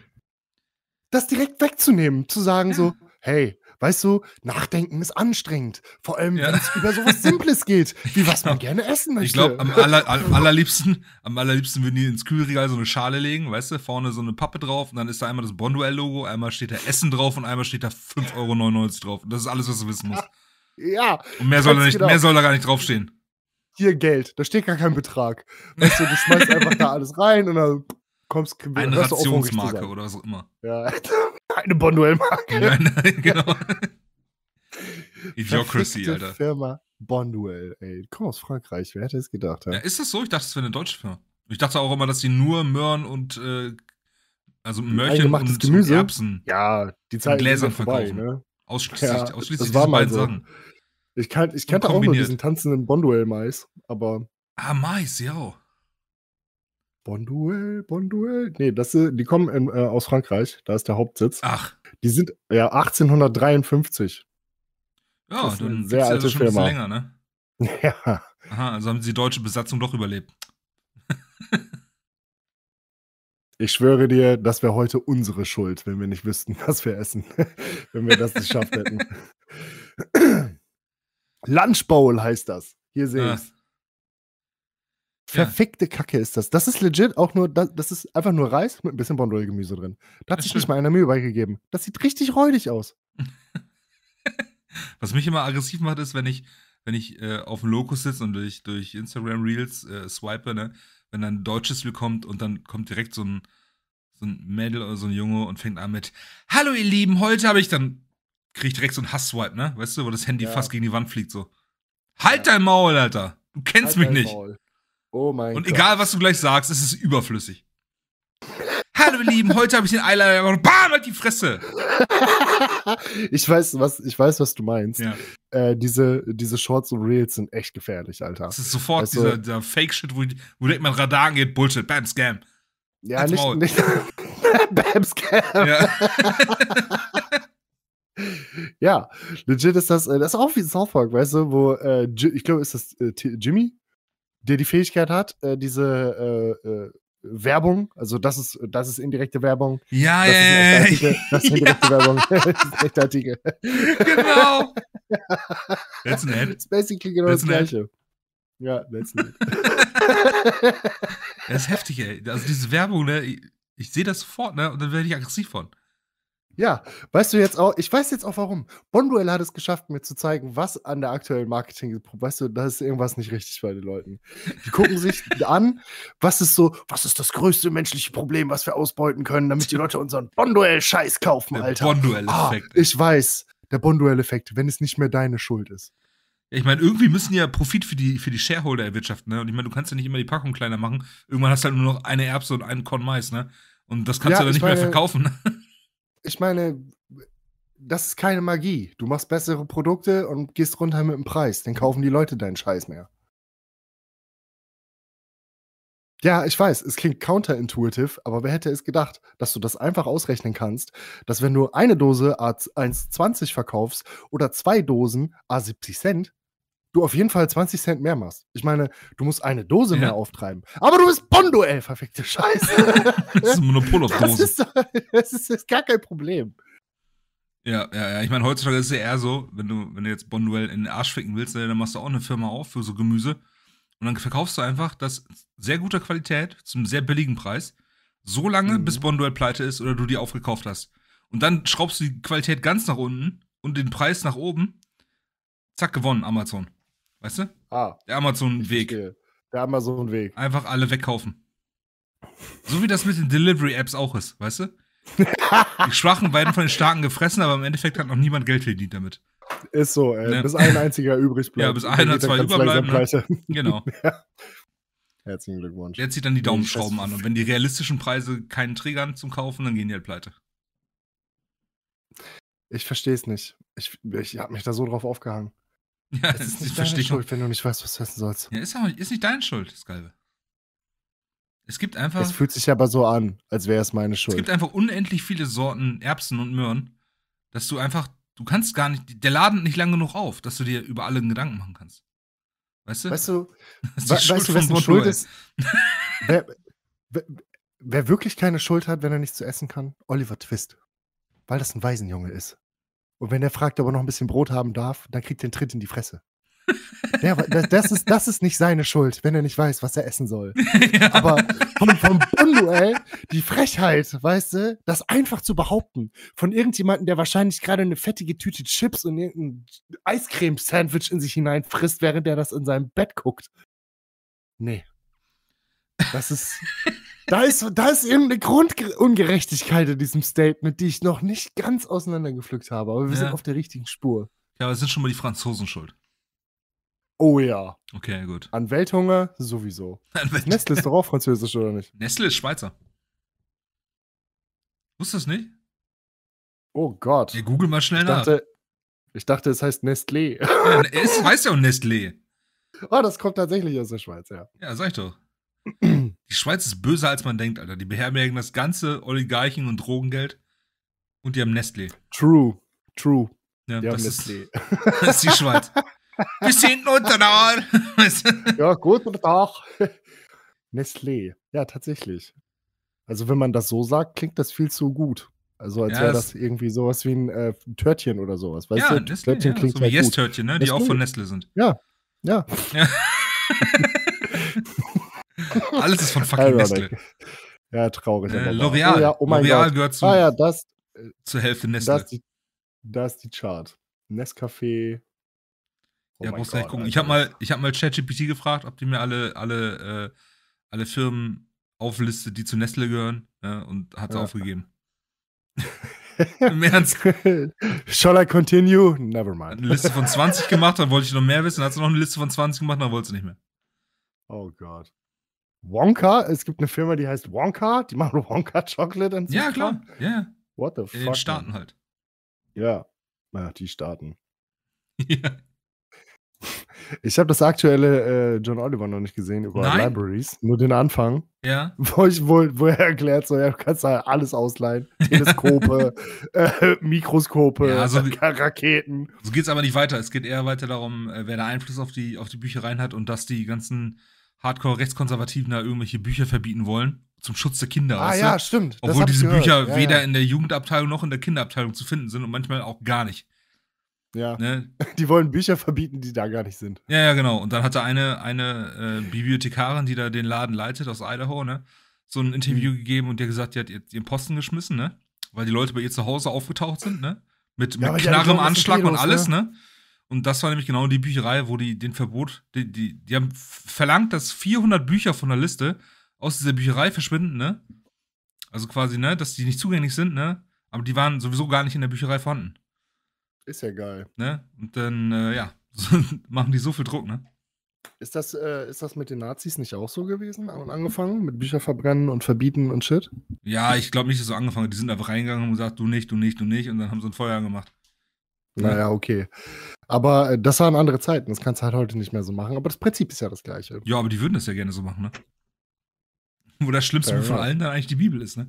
Das direkt wegzunehmen, zu sagen Ja. so, hey, weißt du, Nachdenken ist anstrengend. Vor allem, Ja. wenn es über sowas Simples geht, wie was man Genau. gerne essen möchte. Ich glaube, am allerliebsten würden die ins Kühlregal so eine Schale legen, weißt du, vorne so eine Pappe drauf und dann ist da einmal das Bonduell-Logo, einmal steht da Essen drauf und einmal steht da 5,99 € drauf. Und das ist alles, was du wissen musst. Ja, Und mehr soll, ganz genau. mehr soll da gar nicht draufstehen. Hier Geld, da steht gar kein Betrag. Weißt du, du schmeißt einfach da alles rein und dann hörst du Eine auf, hungrig zu Rationsmarke sein. oder was auch immer. Ja, eine Bonduell-Marke. Nein, genau. Idiocracy, Verfickte Alter. Firma Bonduell, ey. Komm aus Frankreich, wer hätte es gedacht? Ja, ist das so? Ich dachte, das wäre eine deutsche Firma. Ich dachte auch immer, dass die nur Möhren und also Möhrchen Eingemachtes und Gemüse? Erbsen Ja, die in Zeiten sind Gläsern ja vorbei, verkaufen. ne? Ausschließlich, Ja, ausschließlich das diese war mal beiden so. Sachen. Ich kannte auch nur kombiniert. diesen tanzenden Bonduell-Mais, aber Ah, Mais, ja. Bonduell? Nee, die kommen aus Frankreich, da ist der Hauptsitz. Ach, Die sind ja 1853. ja, Das ist eine dann sehr gibt's ja alte schon ein bisschen Firma. länger, ne? Ja, Aha, also haben sie die deutsche Besatzung doch überlebt. ich schwöre dir, das wäre heute unsere Schuld, wenn wir nicht wüssten, was wir essen. Wenn wir das nicht geschafft hätten. Lunch Bowl heißt das. Hier sehe Ah. ich's. Verfickte Kacke ist das. Das ist legit auch nur, das ist einfach nur Reis mit ein bisschen Bonduell-Gemüse drin. Da hat Ja, sich schön. nicht mal einer Mühe beigegeben. Das sieht richtig räudig aus. Was mich immer aggressiv macht, ist, wenn ich auf dem Locus sitze und durch Instagram Reels swipe, ne? Wenn dann ein deutsches Bild kommt und dann kommt direkt so ein Mädel oder so ein Junge und fängt an mit Hallo ihr Lieben, heute habe ich, dann kriege ich direkt so einen Hass-Swipe, ne? Weißt du, wo das Handy Ja. fast gegen die Wand fliegt, so. Halt dein Maul, Alter! Du kennst mich Halt dein nicht. Maul. Oh mein Und Gott. egal, was du gleich sagst, es ist überflüssig. Hallo ihr Lieben, heute habe ich den Eyeliner gemacht. Bam, halt die Fresse! Ich weiß, was du meinst. Ja. Diese Shorts und Reels sind echt gefährlich, Alter. Das ist sofort Also- dieser Fake-Shit, wo direkt mein Radar angeht. Bullshit, bam, Scam. Ja, Halt's Maul. nicht Bam Scam. Ja. Ja, legit ist das ist auch wie South Park, weißt du, wo ich glaube, ist das Jimmy, der die Fähigkeit hat, diese Werbung, also das ist indirekte Werbung. Ja, Das ist ein echter ja, Artikel. Das ist indirekte Werbung. Das ist ein echter Artikel. Genau. That's Das nett. ist basically genau That's das nett. Gleiche. Ja, that's it. Das ist heftig, ey. Also diese Werbung, ne, ich sehe das sofort, ne, und dann werde ich aggressiv von. Ja, weißt du jetzt auch, ich weiß jetzt auch warum. Bonduell hat es geschafft, mir zu zeigen, was an der aktuellen Marketing, weißt du, da ist irgendwas nicht richtig bei den Leuten. Die gucken sich an, was ist das größte menschliche Problem, was wir ausbeuten können, damit die Leute unseren Bonduell-Scheiß kaufen, Der Alter. Bonduell-Effekt. Ich weiß, der Bonduell-Effekt, wenn es nicht mehr deine Schuld ist. Ja, ich meine, irgendwie müssen die ja Profit für die Shareholder erwirtschaften, ne? Und ich meine, du kannst ja nicht immer die Packung kleiner machen. Irgendwann hast du halt nur noch eine Erbse und einen Korn Mais, ne? Und das kannst Ja, du dann ich nicht mehr meine- verkaufen. Ich meine, das ist keine Magie. Du machst bessere Produkte und gehst runter mit dem Preis. Dann kaufen die Leute deinen Scheiß mehr. Ja, ich weiß, es klingt counterintuitive, aber wer hätte es gedacht, dass du das einfach ausrechnen kannst, dass wenn du eine Dose A1,20 verkaufst oder 2 Dosen A70 Cent, du auf jeden Fall 20 Cent mehr machst. Ich meine, du musst eine Dose Ja. mehr auftreiben. Aber du bist Bonduell, verfickte Scheiße. Das ist ein Monopol auf Das Dosen. ist gar kein Problem. Ja. Ich meine, heutzutage ist es ja eher so, wenn du jetzt Bonduell in den Arsch ficken willst, dann machst du auch eine Firma auf für so Gemüse. Und dann verkaufst du einfach das sehr guter Qualität zum sehr billigen Preis, so lange, bis Bonduell pleite ist oder du die aufgekauft hast. Und dann schraubst du die Qualität ganz nach unten und den Preis nach oben. Zack, gewonnen, Amazon. Weißt du? Ah, Der ich Amazon-Weg. verstehe. Der Amazon-Weg. Einfach alle wegkaufen. So wie das mit den Delivery-Apps auch ist, weißt du? Die Schwachen werden von den Starken gefressen, aber im Endeffekt hat noch niemand Geld verdient damit. Ist so, ey. Ne? Bis ein einziger übrig bleibt. Ja, bis Dann einer, geht er zwei ganz überbleiben, langsam ne? pleite. Genau. Ja. Herzlichen Glückwunsch. Der zieht dann die Nee, Daumenschrauben das- an. Und wenn die realistischen Preise keinen triggern zum Kaufen, dann gehen die halt pleite. Ich verstehe es nicht. Ich habe mich da so drauf aufgehangen. Ja, Es ist nicht deine Schuld, wenn du nicht weißt, was du essen sollst. Ja, ist nicht deine Schuld, das Geile. Es gibt einfach, Es fühlt sich aber so an, als wäre es meine es Schuld. gibt einfach unendlich viele Sorten Erbsen und Möhren, dass du kannst gar nicht, der Laden hat nicht lang genug auf, dass du dir über alle Gedanken machen kannst. Weißt du? Weißt du, Das ist die weißt Schuld du, wessen von Schuld Bonduell. ist? Wer wirklich keine Schuld hat, wenn er nichts zu essen kann? Oliver Twist. Weil das ein Waisenjunge ist. Und wenn er fragt, ob er noch ein bisschen Brot haben darf, dann kriegt er einen Tritt in die Fresse. Das ist nicht seine Schuld, wenn er nicht weiß, was er essen soll. Ja. Aber vom Bonduell, die Frechheit, weißt du, das einfach zu behaupten, von irgendjemandem, der wahrscheinlich gerade eine fettige Tüte Chips und irgendein Eiscreme-Sandwich in sich hineinfrisst, während er das in seinem Bett guckt. Nee. Das ist. Da ist irgendeine Grundungerechtigkeit in diesem Statement, die ich noch nicht ganz auseinandergepflückt habe. Aber wir sind Ja. auf der richtigen Spur. Ja, aber es sind schon mal die Franzosen schuld. Oh ja. Okay, gut. An Welthunger sowieso. Nestle ist doch auch französisch, oder nicht? Nestle ist Schweizer. Wusstest du das nicht? Oh Gott. Ja, google mal schnell nach. Ich dachte, es heißt Nestlé. Ja, es heißt ja auch Nestlé. Oh, das kommt tatsächlich aus der Schweiz, ja. Ja, sag ich doch. Die Schweiz ist böser, als man denkt, Alter. Die beherbergen das ganze Oligarchen- und Drogengeld. Und die haben Nestlé. True. Ja, Die haben das, ist, Nestlé. das ist die Schweiz. Wir sind untereinander. Weißt du? Ja, guten Tag. Nestlé. Ja, tatsächlich. Also, wenn man das so sagt, klingt das viel zu gut. Also, als Ja, wäre das- das irgendwie sowas wie ein Törtchen oder sowas. Weißt Ja, du? Nestlé, Törtchen ja, klingt so wie halt gut. Yes-Törtchen, ne? Die Nestlé. auch von Nestle sind. Ja. Ja. Alles ist von fucking Ironic. Nestle. Ja, traurig. aber wahr. L'Oreal. Oh, ja, oh mein L'Oreal Gott. gehört Ah ja, das zur Hälfte Nestle. ist die Chart. Nescafé. Oh Ja, mein brauchst du nicht Gott, gucken. Alter. Ich hab mal ChatGPT gefragt, ob die mir alle Firmen auflistet, die zu Nestle gehören. Ja, und hat sie Ja. aufgegeben. Im Ernst. Shall I continue? Never Hat mind. eine Liste von 20 gemacht, dann wollte ich noch mehr wissen. Dann hat sie noch eine Liste von 20 gemacht, dann wollte sie nicht mehr. Oh Gott. Wonka? Es gibt eine Firma, die heißt Wonka. Die machen Wonka Chocolate und so. Ja, klar. Ja, What the in fuck? den Staaten man? halt. Ja. Die Staaten. Ja. Ich habe das aktuelle John Oliver noch nicht gesehen über Nein? Libraries. Nur den Anfang. Ja. Wo er erklärt, so, ja, du kannst da alles ausleihen. Teleskope, Mikroskope, Ja, also- Raketen. So geht's aber nicht weiter. Es geht eher weiter darum, wer da Einfluss auf die Büchereien hat und dass die ganzen Hardcore-Rechtskonservativen da irgendwelche Bücher verbieten wollen. Zum Schutz der Kinder. Ah weißt du? ja, stimmt. Das Obwohl hab ich diese gehört. Bücher Ja, weder ja. in der Jugendabteilung noch in der Kinderabteilung zu finden sind und manchmal auch gar nicht. Ja. Ne? Die wollen Bücher verbieten, die da gar nicht sind. Ja, genau. Und dann hatte eine Bibliothekarin, die da den Laden leitet aus Idaho, ne, so ein Interview gegeben und die hat gesagt, die hat ihren Posten geschmissen, ne? Weil die Leute bei ihr zu Hause aufgetaucht sind, ne? Mit aber die Knarre im haben so Anschlag und Pedos, alles, ne? Und das war nämlich genau die Bücherei, wo die den Verbot, die haben verlangt, dass 400 Bücher von der Liste aus dieser Bücherei verschwinden, ne? Also quasi, ne, dass die nicht zugänglich sind, ne? Aber die waren sowieso gar nicht in der Bücherei vorhanden, Ist ja geil. ne? Und dann, ja, machen die so viel Druck, ne? Ist das mit den Nazis nicht auch so gewesen und angefangen? Mit Bücher verbrennen und verbieten und shit? Ja, ich glaube nicht, dass so angefangen hat. Die sind einfach reingegangen und gesagt, du nicht, du nicht, du nicht. Und dann haben sie ein Feuer gemacht. Naja, okay. Aber das waren andere Zeiten. Das kannst du halt heute nicht mehr so machen. Aber das Prinzip ist ja das gleiche. Ja, aber die würden das ja gerne so machen, ne? Wo das schlimmste Fair Buch von enough. allen dann eigentlich die Bibel ist, ne?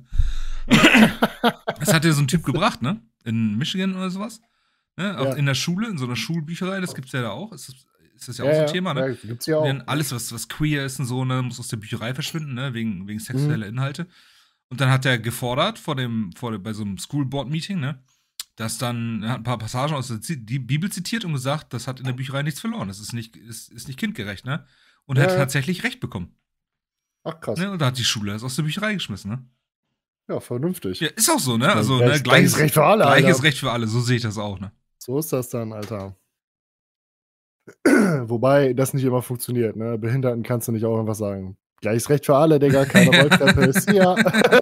Das hat ja so ein Typ gebracht, ne? In Michigan oder sowas. Ne? Auch Ja. in der Schule, in so einer Schulbücherei, das gibt's ja da auch. Es ist das ja auch so ein Thema, ne? Ja, gibt's ja auch. Alles, was queer ist und so, ne, muss aus der Bücherei verschwinden, ne, wegen sexueller Inhalte. Und dann hat er gefordert bei so einem School Board Meeting, ne, dass dann, er hat ein paar Passagen aus der Bibel zitiert und gesagt, das hat in der Bücherei nichts verloren. Das ist nicht kindgerecht, ne? Und er hat tatsächlich Recht bekommen. Ach, krass. Ne? Und da hat die Schule das aus der Bücherei geschmissen, ne? Ja, vernünftig. Ja, ist auch so, ne? Also, gleiches Recht für alle. Gleiches Recht für alle, so sehe ich das auch, ne? So ist das dann, Alter. Wobei das nicht immer funktioniert, ne? Behinderten kannst du nicht auch einfach sagen. Gleiches Recht für alle, Digga, keine Rolltreppe ist hier.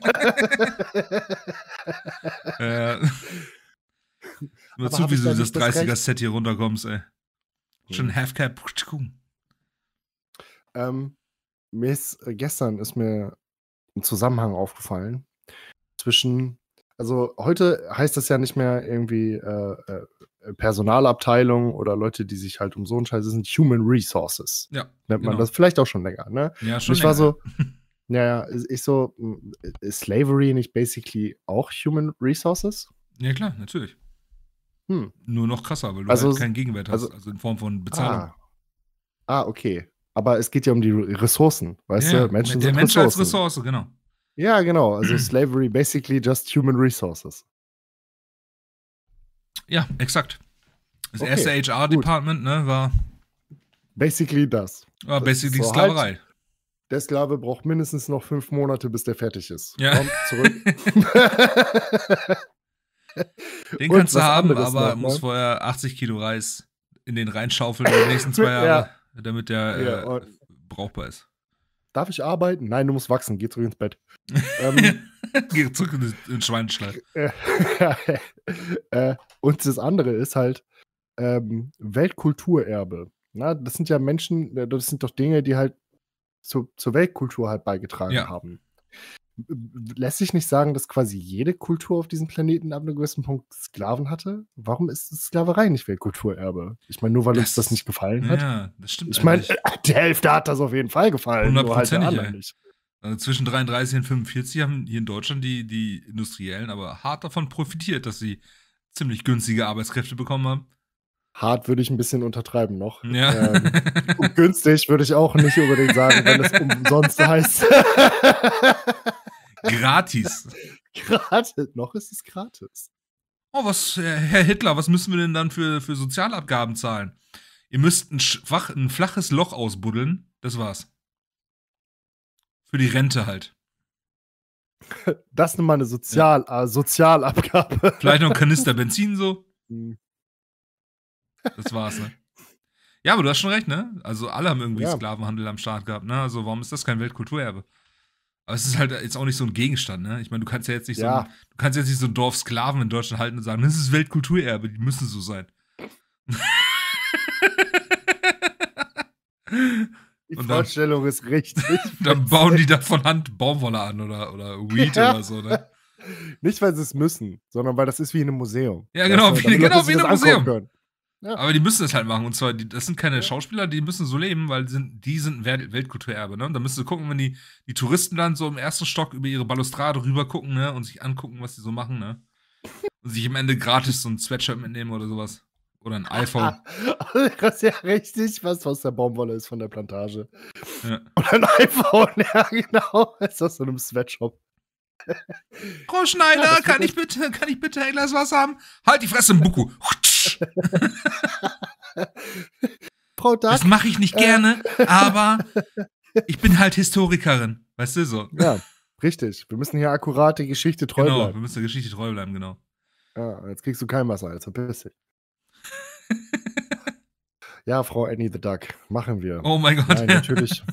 Nur zu, wie du das 30er-Set hier runterkommst, ey. Schon Halfcap. Gestern ist mir ein Zusammenhang aufgefallen zwischen, also heute heißt das ja nicht mehr irgendwie Personalabteilung oder Leute, die sich halt um so einen Scheiß, das sind Human Resources. Ja. Nennt man das vielleicht auch schon länger, ne? Ja, schon länger. Ich war so, ist Slavery nicht basically auch Human Resources? Ja, klar, natürlich. Nur noch krasser, weil du halt keinen Gegenwert hast, also in Form von Bezahlung. Okay. Aber es geht ja um die Ressourcen, weißt du? Menschen sind der Mensch Ressourcen. als Ressource, genau. Ja, genau. Also Slavery basically just human resources. Ja, exakt. Das erste HR-Department, ne, war basically das. War basically Sklaverei. Halt, der Sklave braucht mindestens noch 5 Monate, bis der fertig ist. Ja. Komm, zurück. Den kannst du haben, aber er muss vorher 80 Kilo Reis in den reinschaufeln in den nächsten 2 Jahre, damit der brauchbar ist. Darf ich arbeiten? Nein, du musst wachsen. Geh zurück ins Bett. Geh zurück in den Schweinestall. Und das andere ist halt Weltkulturerbe. Na, das sind ja Menschen, das sind doch Dinge, die halt zur Weltkultur halt beigetragen haben. Lässt sich nicht sagen, dass quasi jede Kultur auf diesem Planeten ab einem gewissen Punkt Sklaven hatte? Warum ist Sklaverei nicht Weltkulturerbe? Ich meine, nur weil uns das nicht gefallen hat. Ja, das stimmt. Ich meine, die Hälfte hat das auf jeden Fall gefallen. 100%. Nicht. Also zwischen 33 und 45 haben hier in Deutschland die Industriellen aber hart davon profitiert, dass sie ziemlich günstige Arbeitskräfte bekommen haben. Hart würde ich ein bisschen untertreiben noch. Ja. Und günstig würde ich auch nicht unbedingt sagen, wenn es umsonst heißt. Gratis. Gratis. Noch ist es gratis. Oh, Herr Hitler, was müssen wir denn dann für Sozialabgaben zahlen? Ihr müsst ein flaches Loch ausbuddeln. Das war's. Für die Rente halt. Das ist mal eine Sozialabgabe. Vielleicht noch ein Kanister Benzin so. Das war's, ne? Ja, aber du hast schon recht, ne? Also alle haben irgendwie Sklavenhandel am Start gehabt, ne? Also warum ist das kein Weltkulturerbe? Aber es ist halt jetzt auch nicht so ein Gegenstand, ne? Ich meine, du kannst ja jetzt nicht so ein Dorf Sklaven in Deutschland halten und sagen, das ist Weltkulturerbe, die müssen so sein. Die Vorstellung ist richtig. Dann bauen die da von Hand Baumwolle an oder Weed oder so, ne? Nicht, weil sie es müssen, sondern weil das ist wie in einem Museum. Ja, genau, wie in einem Museum. Ja. Aber die müssen es halt machen. Und zwar, das sind keine Schauspieler, die müssen so leben, weil die sind Weltkulturerbe, ne? Und da müsst du gucken, wenn die Touristen dann so im ersten Stock über ihre Balustrade rüber gucken, ne? Und sich angucken, was die so machen, ne? Und sich am Ende gratis so ein Sweatshirt mitnehmen oder sowas. Oder ein iPhone. Das ist ja richtig, was aus der Baumwolle ist von der Plantage. Ja. Oder ein iPhone, ja, genau. Ist aus so einem Sweatshop. Frau Schneider, kann ich bitte ein Glas Wasser haben? Halt die Fresse, Mbuku. Frau Duck, das mache ich nicht gerne, aber ich bin halt Historikerin. Weißt du so? Ja, richtig. Wir müssen hier akkurat der Geschichte treu bleiben. Genau, wir müssen der Geschichte treu bleiben, genau. Ja, jetzt kriegst du kein Wasser, jetzt verpiss dich. Ja, Frau Annie the Duck, machen wir. Oh mein Gott. Nein, natürlich.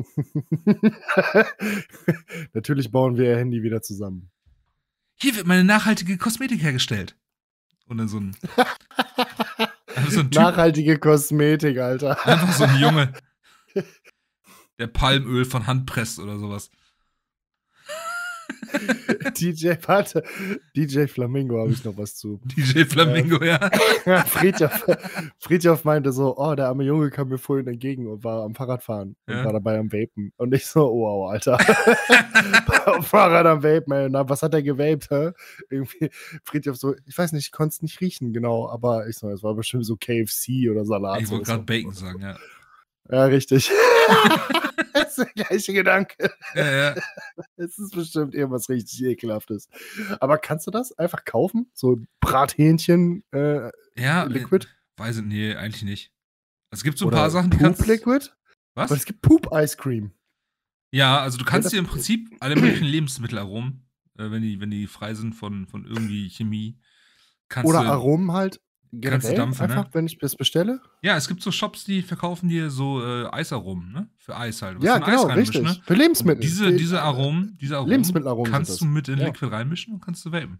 Natürlich bauen wir ihr Handy wieder zusammen. Hier wird meine nachhaltige Kosmetik hergestellt. Und dann so ein Typ, nachhaltige Kosmetik, Alter. Einfach so ein Junge, der Palmöl von Hand presst oder sowas. Warte, DJ Flamingo habe ich noch was zu. DJ Flamingo, ja. Friedhoff meinte so, oh, der arme Junge kam mir vorhin entgegen und war am Fahrradfahren und war dabei am Vapen. Und ich so, oh, wow, Alter. Fahrrad am Vapen, ey. Na, was hat er gewaped, hä? Irgendwie, Friedhoff so, ich weiß nicht, ich konnte es nicht riechen, genau, aber ich so, es war bestimmt so KFC oder Salat. Ich wollte gerade Bacon sagen, ja. Ja, richtig. Das ist der gleiche Gedanke. Ja. Es ist bestimmt irgendwas richtig Ekelhaftes. Aber kannst du das einfach kaufen? So Brathähnchen Liquid? Weiß ich, nee, eigentlich nicht. Es gibt so ein Oder paar Sachen, die Poop kannst... Liquid? Was? Aber es gibt Poop Ice Cream. Ja, also du kannst dir im Prinzip alle möglichen Lebensmittelaromen, wenn die frei sind von irgendwie Chemie, oder Aromen halt. Kannst du dampfen, einfach, ne? wenn ich das bestelle? Ja, es gibt so Shops, die verkaufen dir so Eisaromen, ne? Für Eis halt. Ja, genau, richtig. Ne? Für Lebensmittel. Diese Aromen Lebensmittelaromen kannst du mit in Liquid reinmischen und kannst du vapen.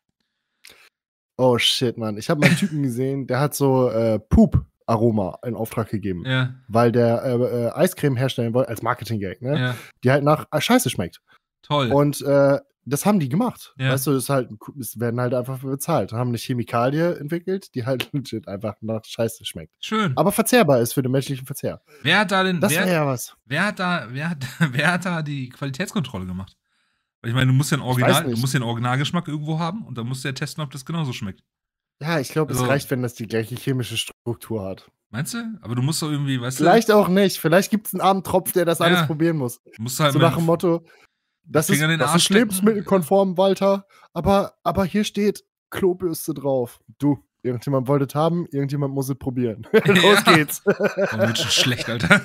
Oh shit, Mann. Ich habe mal einen Typen gesehen, der hat so Poop-Aroma in Auftrag gegeben. Ja. Weil der Eiscreme herstellen wollte, als Marketing-Gag, ne? Ja. Die halt nach Scheiße schmeckt. Toll. Und das haben die gemacht. Ja. Weißt du, es werden halt einfach bezahlt. Haben eine Chemikalie entwickelt, die halt legit einfach nach Scheiße schmeckt. Schön. Aber verzehrbar ist für den menschlichen Verzehr. Wer hat da denn, das wäre ja was. Wer hat da die Qualitätskontrolle gemacht? Weil ich meine, du musst ja einen Originalgeschmack irgendwo haben und dann musst du ja testen, ob das genauso schmeckt. Ja, ich glaube, es reicht, wenn das die gleiche chemische Struktur hat. Meinst du? Aber du musst doch irgendwie, weißt du. Vielleicht auch nicht. Vielleicht gibt es einen armen Tropf, der das alles probieren muss. Musst halt so nach dem Motto, das ist lebensmittelkonform, Walter, aber hier steht Klobürste drauf. Du, irgendjemand wollte es haben, irgendjemand muss es probieren. Los geht's. Oh, wird schon schlecht, Alter.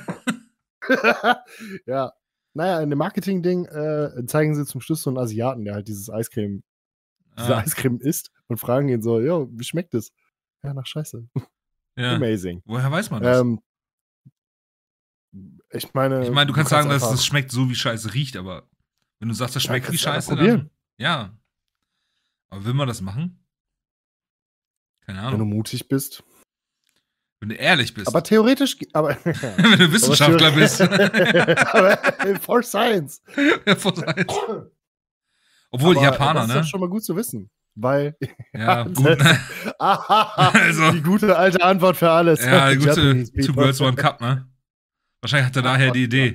Ja. Naja, in dem Marketing-Ding zeigen sie zum Schluss so einen Asiaten, der halt diese Eiscreme isst und fragen ihn so, jo, wie schmeckt es? Ja, nach Scheiße. Ja. Amazing. Woher weiß man das? Ich meine, du kannst sagen, dass es schmeckt so, wie Scheiße riecht, aber wenn du sagst, das schmeckt wie Scheiße, dann... Ja. Aber will man das machen? Keine Ahnung. Wenn du mutig bist. Wenn du ehrlich bist. Aber theoretisch... wenn du Wissenschaftler bist. aber for Science. For Science. Obwohl, die Japaner, ne? Das ist doch schon mal gut zu wissen. Weil... Ja, gut, ne? Also, die gute alte Antwort für alles. Ja, die gute Two Girls, One Cup, ne? Wahrscheinlich hat er daher die Idee.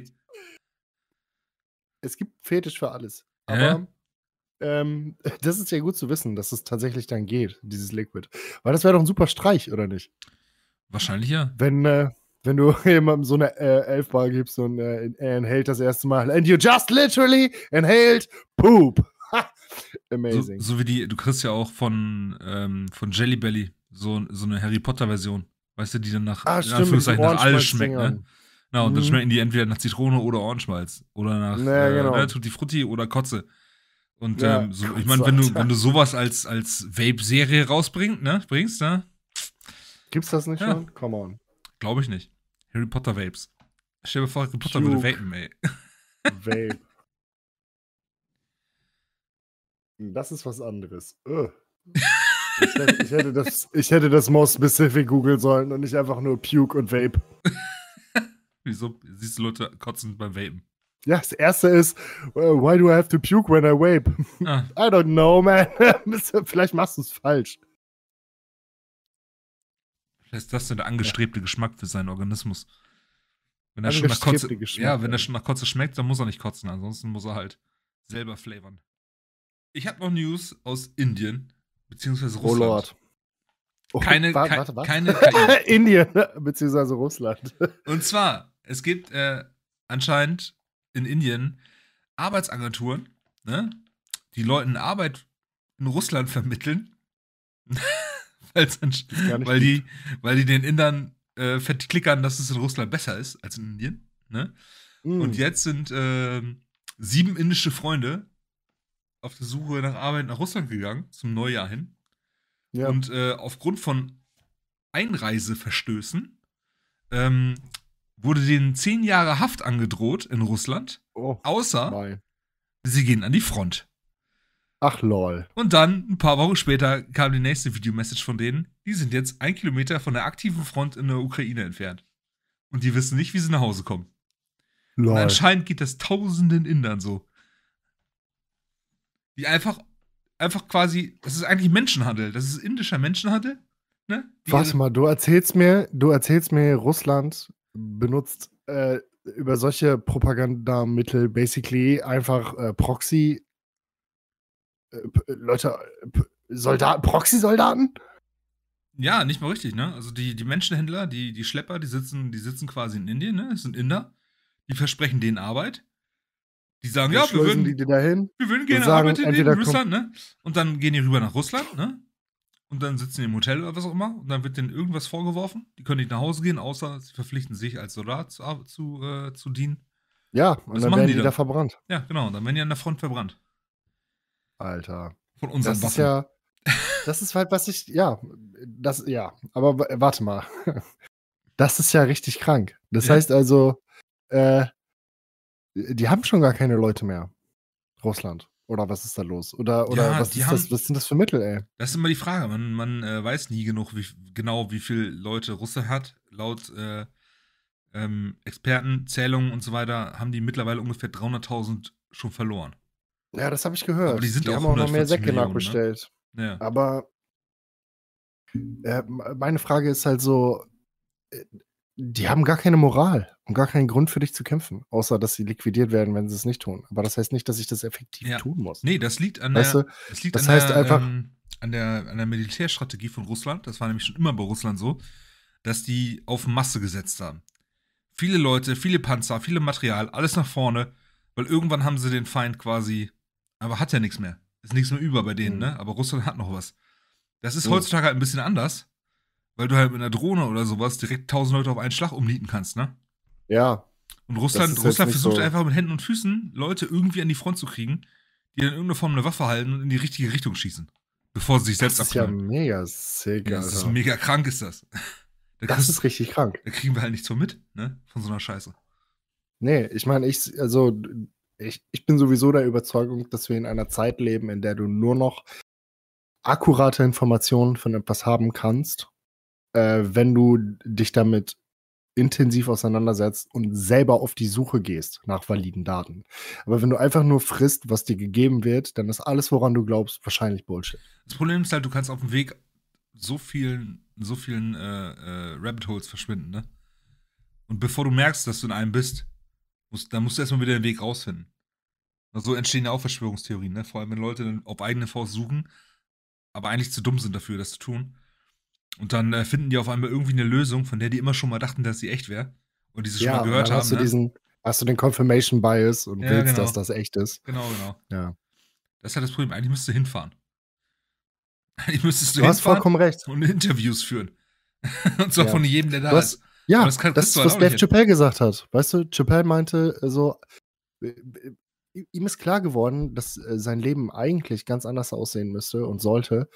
Es gibt Fetisch für alles. Aber das ist ja gut zu wissen, dass es tatsächlich dann geht, dieses Liquid. Weil das wäre doch ein super Streich, oder nicht? Wahrscheinlich ja. Wenn du jemandem so eine 11-Bar gibst und er inhalt das erste Mal and you just literally inhaled poop. Amazing. So wie du kriegst ja auch von Jelly Belly so eine Harry Potter Version. Weißt du, die dann nach alles schmeckt, ne? Genau, und dann schmecken die entweder nach Zitrone oder Ohrenschmalz. Oder nach Tutti Frutti oder Kotze. Und ich meine, wenn du sowas als Vape-Serie rausbringst, ne? Gibt's das nicht schon? Come on. Glaube ich nicht. Harry Potter Vapes. Stell dir vor, Harry Potter würde vapen, ey. Vape. Das ist was anderes. Ich hätte das more specific googeln sollen und nicht einfach nur Puke und Vape. Wieso siehst du Leute kotzen beim Vapen? Ja, das erste ist, why do I have to puke when I vape? I don't know, man. Vielleicht machst du es falsch. Vielleicht ist das der angestrebte Geschmack für seinen Organismus. Wenn er schon nach Kotze schmeckt, dann muss er nicht kotzen. Ansonsten muss er halt selber flavoren. Ich habe noch News aus Indien, beziehungsweise Russland. Oh Lord. Keine KI. Indien, beziehungsweise Russland. Und zwar, es gibt anscheinend in Indien Arbeitsagenturen, ne, die Leuten Arbeit in Russland vermitteln, weil die den Indern verklickern, dass es in Russland besser ist als in Indien. Ne? Und jetzt sind 7 indische Freunde auf der Suche nach Arbeit nach Russland gegangen, zum Neujahr hin. Ja. Und aufgrund von Einreiseverstößen wurde denen 10 Jahre Haft angedroht in Russland, außer sie gehen an die Front. Ach lol. Und dann, ein paar Wochen später, kam die nächste Videomessage von denen. Die sind jetzt 1 Kilometer von der aktiven Front in der Ukraine entfernt. Und die wissen nicht, wie sie nach Hause kommen. Lol. Und anscheinend geht das tausenden Indern so. Die einfach quasi, das ist eigentlich Menschenhandel. Das ist indischer Menschenhandel. Ne? Warte mal, du erzählst mir, Russland benutzt über solche Propagandamittel basically einfach Proxy Leute, Soldaten, Proxy-Soldaten? Ja, nicht mal richtig, ne? Also die Menschenhändler, die Schlepper, die sitzen quasi in Indien, ne? Das sind Inder. Die versprechen denen Arbeit. Die sagen, Dann ja, schleusen die dahin wir würden und gerne sagen, Arbeit in entweder Russland, ne? Und dann gehen die rüber nach Russland, ne? Und dann sitzen die im Hotel oder was auch immer. Und dann wird denen irgendwas vorgeworfen. Die können nicht nach Hause gehen, außer sie verpflichten sich als Soldat zu dienen. ja, und Was dann machen werden die die dann? da verbrannt. Ja, genau. Dann werden die an der Front verbrannt. Alter. Von unseren Das ist Waffen. ja, das ist halt, was ich, ja, aber warte mal. Das ist ja richtig krank. Das Ja. heißt also, die haben schon gar keine Leute mehr. Russland. Oder was ist da los? Oder Ja, was ist das? Was sind das für Mittel, ey? Das ist immer die Frage. Man weiß nie genug, wie viele Leute Russe hat. Laut Experten, Zählungen und so weiter haben die mittlerweile ungefähr 300.000 schon verloren. Ja, das habe ich Aber die gehört. sind Die auch haben auch noch mehr 140 Säcke Millionen, nachbestellt. ne? Ja. Aber meine Frage ist halt so, die haben gar keine Moral und gar keinen Grund für dich zu kämpfen, außer dass sie liquidiert werden, wenn sie es nicht tun. Aber das heißt nicht, dass ich das effektiv tun muss. Nee, das liegt an Weißt der, du? das liegt Das an heißt der, einfach, an der Militärstrategie von Russland. Das war nämlich schon immer bei Russland so, dass die auf Masse gesetzt haben. Viele Leute, viele Panzer, viele Material, alles nach vorne, weil irgendwann haben sie den Feind quasi, aber hat ja nichts mehr. Ist nichts mehr über bei denen, ne? Aber Russland hat noch was. Das ist heutzutage halt ein bisschen anders, weil du halt mit einer Drohne oder sowas direkt 1000 Leute auf einen Schlag umnieten kannst, ne? ja, Und das Russland ist jetzt nicht versucht so. einfach mit Händen und Füßen Leute irgendwie an die Front zu kriegen, die dann in irgendeiner Form eine Waffe halten und in die richtige Richtung schießen. Bevor sie sich selbst Das ist ja abknallen. mega sick, Ja, das ist Alter. mega krank, ist das. Das ist richtig krank. Da kriegen wir halt nichts von mit, ne? Von so einer Scheiße. Nee, ich meine, ich bin sowieso der Überzeugung, dass wir in einer Zeit leben, in der du nur noch akkurate Informationen von etwas haben kannst, wenn du dich damit intensiv auseinandersetzt und selber auf die Suche gehst nach validen Daten. Aber wenn du einfach nur frisst, was dir gegeben wird, dann ist alles, woran du glaubst, wahrscheinlich Bullshit. Das Problem ist halt, du kannst auf dem Weg so vielen Rabbit Holes verschwinden, ne? Und bevor du merkst, dass du in einem bist, musst du erstmal wieder den Weg rausfinden. Und so entstehen ja auch Verschwörungstheorien, ne? Vor allem, wenn Leute dann auf eigene Faust suchen, aber eigentlich zu dumm sind dafür, das zu tun. Und dann finden die auf einmal irgendwie eine Lösung, von der die immer schon mal dachten, dass sie echt wäre. Und die sie schon mal gehört haben. Hast du den Confirmation Bias und Ja, willst, genau. dass das echt ist. Genau. Ja. Das ist halt das Problem. Eigentlich müsstest du hinfahren. Eigentlich müsstest Du hast vollkommen recht. und Interviews führen. Und zwar von jedem, der da ist. Ja, Aber das ist, was Dave Chappelle gesagt hat. Weißt du, Chappelle meinte so, ihm ist klar geworden, dass sein Leben eigentlich ganz anders aussehen müsste und sollte,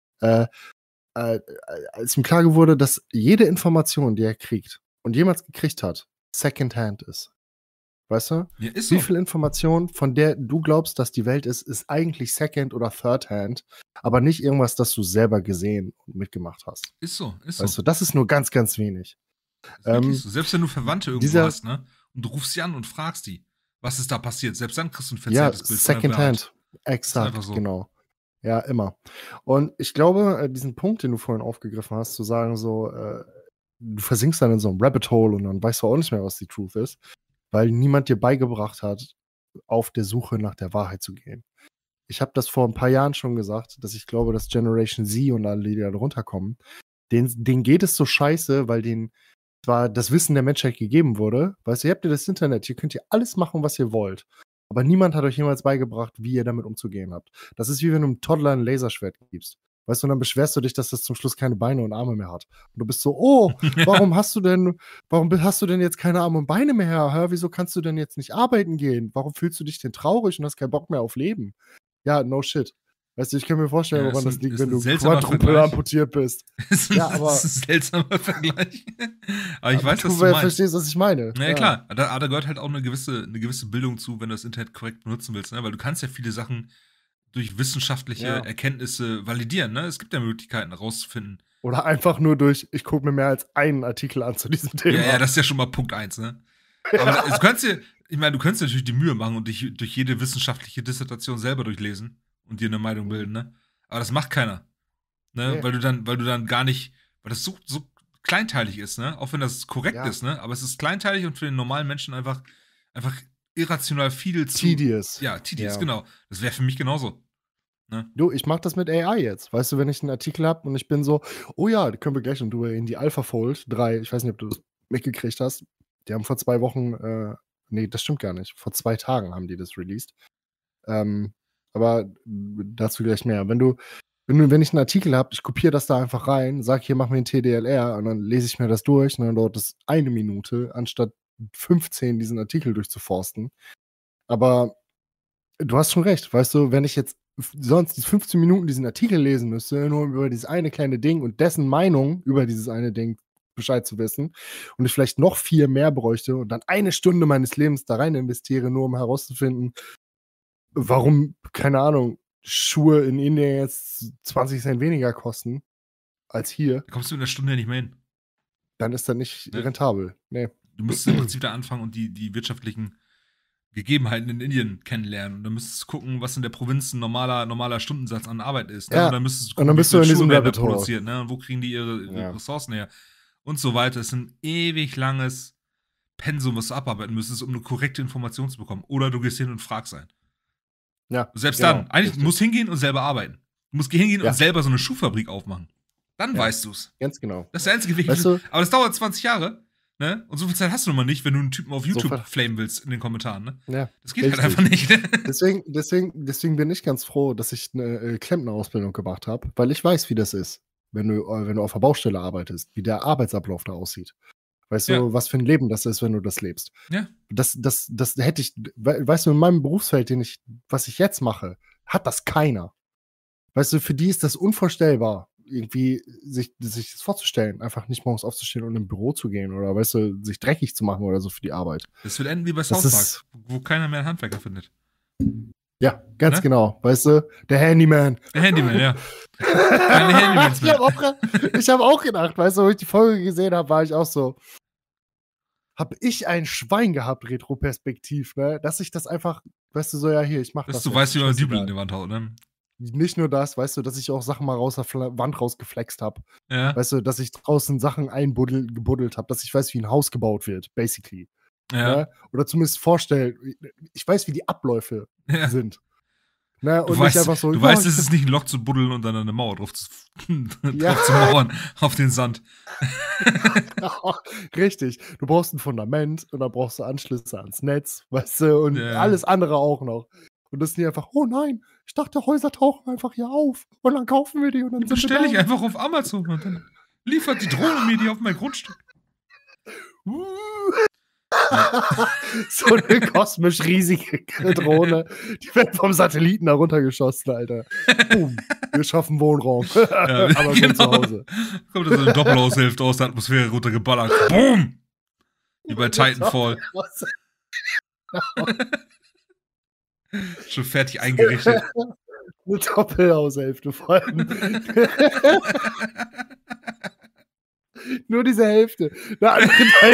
als ihm klar wurde, dass jede Information, die er kriegt und jemals gekriegt hat, Secondhand ist. Weißt du? Ja, ist so. Wie viel Information, von der du glaubst, dass die Welt ist eigentlich Second- oder Third-Hand, aber nicht irgendwas, das du selber gesehen und mitgemacht hast. Ist so. Weißt du, das ist nur ganz, ganz wenig. So. Selbst wenn du Verwandte irgendwo hast, ne? Und du rufst sie an und fragst die, was ist da passiert? Selbst dann kriegst du ein verzerrtes Bild. Secondhand. Exakt, so. Genau. Ja, immer. Und ich glaube, diesen Punkt, den du vorhin aufgegriffen hast, zu sagen so, du versinkst dann in so einem Rabbit Hole und dann weißt du auch nicht mehr, was die Truth ist, weil niemand dir beigebracht hat, auf der Suche nach der Wahrheit zu gehen. Ich habe das vor ein paar Jahren schon gesagt, dass ich glaube, dass Generation Z und alle, die da runterkommen, denen geht es so scheiße, weil denen zwar das Wissen der Menschheit gegeben wurde, weißt du, ihr habt ja das Internet, hier könnt ihr alles machen, was ihr wollt. Aber niemand hat euch jemals beigebracht, wie ihr damit umzugehen habt. Das ist wie wenn du einem Toddler ein Laserschwert gibst. Weißt du, und dann beschwerst du dich, dass das zum Schluss keine Beine und Arme mehr hat. Und du bist so, oh, warum hast du denn jetzt keine Arme und Beine mehr? Hä? Wieso kannst du denn jetzt nicht arbeiten gehen? Warum fühlst du dich denn traurig und hast keinen Bock mehr auf Leben? Ja, no shit. Weißt du, ich kann mir vorstellen, woran das liegt, wenn du quadrupel amputiert bist. Ja, aber das ist ein seltsamer Vergleich. Aber ich weiß, was du meinst. Verstehst, was ich meine. Ja, klar. Da gehört halt auch eine gewisse Bildung zu, wenn du das Internet korrekt benutzen willst, ne? Weil du kannst ja viele Sachen durch wissenschaftliche Erkenntnisse validieren, ne? Es gibt ja Möglichkeiten herauszufinden. Oder einfach nur durch, ich gucke mir mehr als einen Artikel an zu diesem Thema. Ja, das ist ja schon mal Punkt 1, ne? Aber du könntest natürlich die Mühe machen und dich durch jede wissenschaftliche Dissertation selber durchlesen und dir eine Meinung bilden, ne? Aber das macht keiner. Ne? Nee. Weil du dann gar nicht, weil das so kleinteilig ist, ne? Auch wenn das korrekt Ja. ist, ne? Aber es ist kleinteilig und für den normalen Menschen einfach irrational viel zu. Tedious. Ja, tedious, Ja. genau. Das wäre für mich genauso. Ne? Du, ich mach das mit AI jetzt. Weißt du, wenn ich einen Artikel habe und ich bin so, oh ja, da können wir gleich noch drüber reden, die AlphaFold 3, ich weiß nicht, ob du das mitgekriegt hast, die haben vor 2 Wochen, nee, das stimmt gar nicht, vor 2 Tagen haben die das released. Aber dazu gleich mehr. Wenn ich einen Artikel habe, ich kopiere das da einfach rein, sag hier, mach mir ein TDLR und dann lese ich mir das durch und dann dauert das 1 Minute, anstatt 15 diesen Artikel durchzuforsten. Aber du hast schon recht, weißt du, wenn ich jetzt sonst die 15 Minuten diesen Artikel lesen müsste, nur um über dieses eine kleine Ding und dessen Meinung über dieses eine Ding Bescheid zu wissen und ich vielleicht noch 4 mehr bräuchte und dann 1 Stunde meines Lebens da rein investiere, nur um herauszufinden, warum, keine Ahnung, Schuhe in Indien jetzt 20 Cent weniger kosten als hier, Da kommst du in der Stunde nicht mehr hin. dann ist das nicht Ne? rentabel. Nee. Du müsstest im Prinzip da anfangen und die wirtschaftlichen Gegebenheiten in Indien kennenlernen. Und dann müsstest du gucken, was in der Provinz ein normaler Stundensatz an Arbeit ist. Ne? Ja. Und dann müsstest du Und dann gucken, bist du in wie viel diesem Schuhe werden da Rabbit Hole. produziert, ne? Und wo kriegen die ihre Ja. Ressourcen her? Und so weiter. Es ist ein ewig langes Pensum, was du abarbeiten müsstest, um eine korrekte Information zu bekommen. Oder du gehst hin und fragst einen. Ja, Selbst genau, dann. Eigentlich richtig. musst du hingehen und selber arbeiten. Du musst hingehen Ja. und selber so eine Schuhfabrik aufmachen. Dann Ja. weißt du's. Ganz genau. Das ist der einzige Weg. Weißt du, Aber das dauert 20 Jahre. Ne? Und so viel Zeit hast du nun mal nicht, wenn du einen Typen auf YouTube ver- flamen willst in den Kommentaren. Ne? ja. Das geht Richtig. halt einfach nicht. Ne? Deswegen bin ich ganz froh, dass ich eine Klempnerausbildung gemacht habe, weil ich weiß, wie das ist, wenn du auf der Baustelle arbeitest, wie der Arbeitsablauf da aussieht. Weißt Ja. du, was für ein Leben das ist, wenn du das lebst? Ja. Das hätte ich, weißt du, in meinem Berufsfeld, was ich jetzt mache, hat das keiner. Weißt du, für die ist das unvorstellbar, irgendwie sich das vorzustellen, einfach nicht morgens aufzustehen und im Büro zu gehen oder, weißt du, sich dreckig zu machen oder so für die Arbeit. Das wird enden wie bei Das South ist- Park, wo keiner mehr einen Handwerker findet. Ja, ganz Ne? genau. Weißt du, der Handyman. Der Handyman, ja. Keine Handymans Ich habe mehr. auch gedacht, weißt du, wo ich die Folge gesehen habe, war ich auch so, hab ich ein Schwein gehabt, retroperspektiv, ne? Dass ich das einfach, weißt du, so, ja, hier, ich mach Dass das. du jetzt, weißt, wie man Dübel in scheißegal. die Wand haut, ne? Nicht nur das, weißt du, dass ich auch Sachen mal aus der Wand rausgeflext habe. Ja. Weißt du, dass ich draußen Sachen gebuddelt habe, dass ich weiß, wie ein Haus gebaut wird, basically. Ja. Ne? Oder zumindest vorstellen, ich weiß, wie die Abläufe Ja. sind. Ne? Du Und weißt, nicht einfach so, du ja, weißt, ich es ist nicht ein Loch zu buddeln und dann eine Mauer drauf Ja. drauf zu mauern auf den Sand. Richtig. Du brauchst ein Fundament und dann brauchst du Anschlüsse ans Netz, weißt du, und Ja. alles andere auch noch. Und das ist nicht einfach, oh nein, ich dachte, Häuser tauchen einfach hier auf und dann kaufen wir die und dann Die sind wir bestelle ich da. einfach auf Amazon und dann liefert die Drohne mir die auf mein Grundstück. So eine kosmisch riesige Drohne, die wird vom Satelliten da runtergeschossen, Alter. Boom, wir schaffen Wohnraum. Ja, Aber schon zu Hause. Kommt da so eine Doppelaushälfte aus der Atmosphäre runtergeballert. Boom! Wie bei Titanfall. Schon fertig eingerichtet. Eine Doppelhaushälfte vor allem. Nur diese Hälfte. Der andere Teil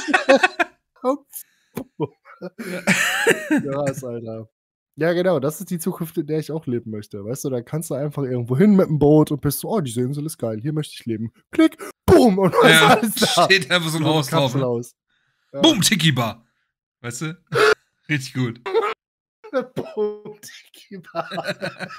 nicht. Krass, Alter. Ja, genau, das ist die Zukunft, in der ich auch leben möchte. Weißt du, da kannst du einfach irgendwo hin mit dem Boot und bist so, oh, diese Insel ist geil, hier möchte ich leben. Klick, boom, und was Ja, alles da. steht einfach so ein So eine Haus drauf. Kapsel Ne? aus. Ja. Boom, Tiki-Bar. Weißt du? Richtig gut. Boom, Tiki Bar.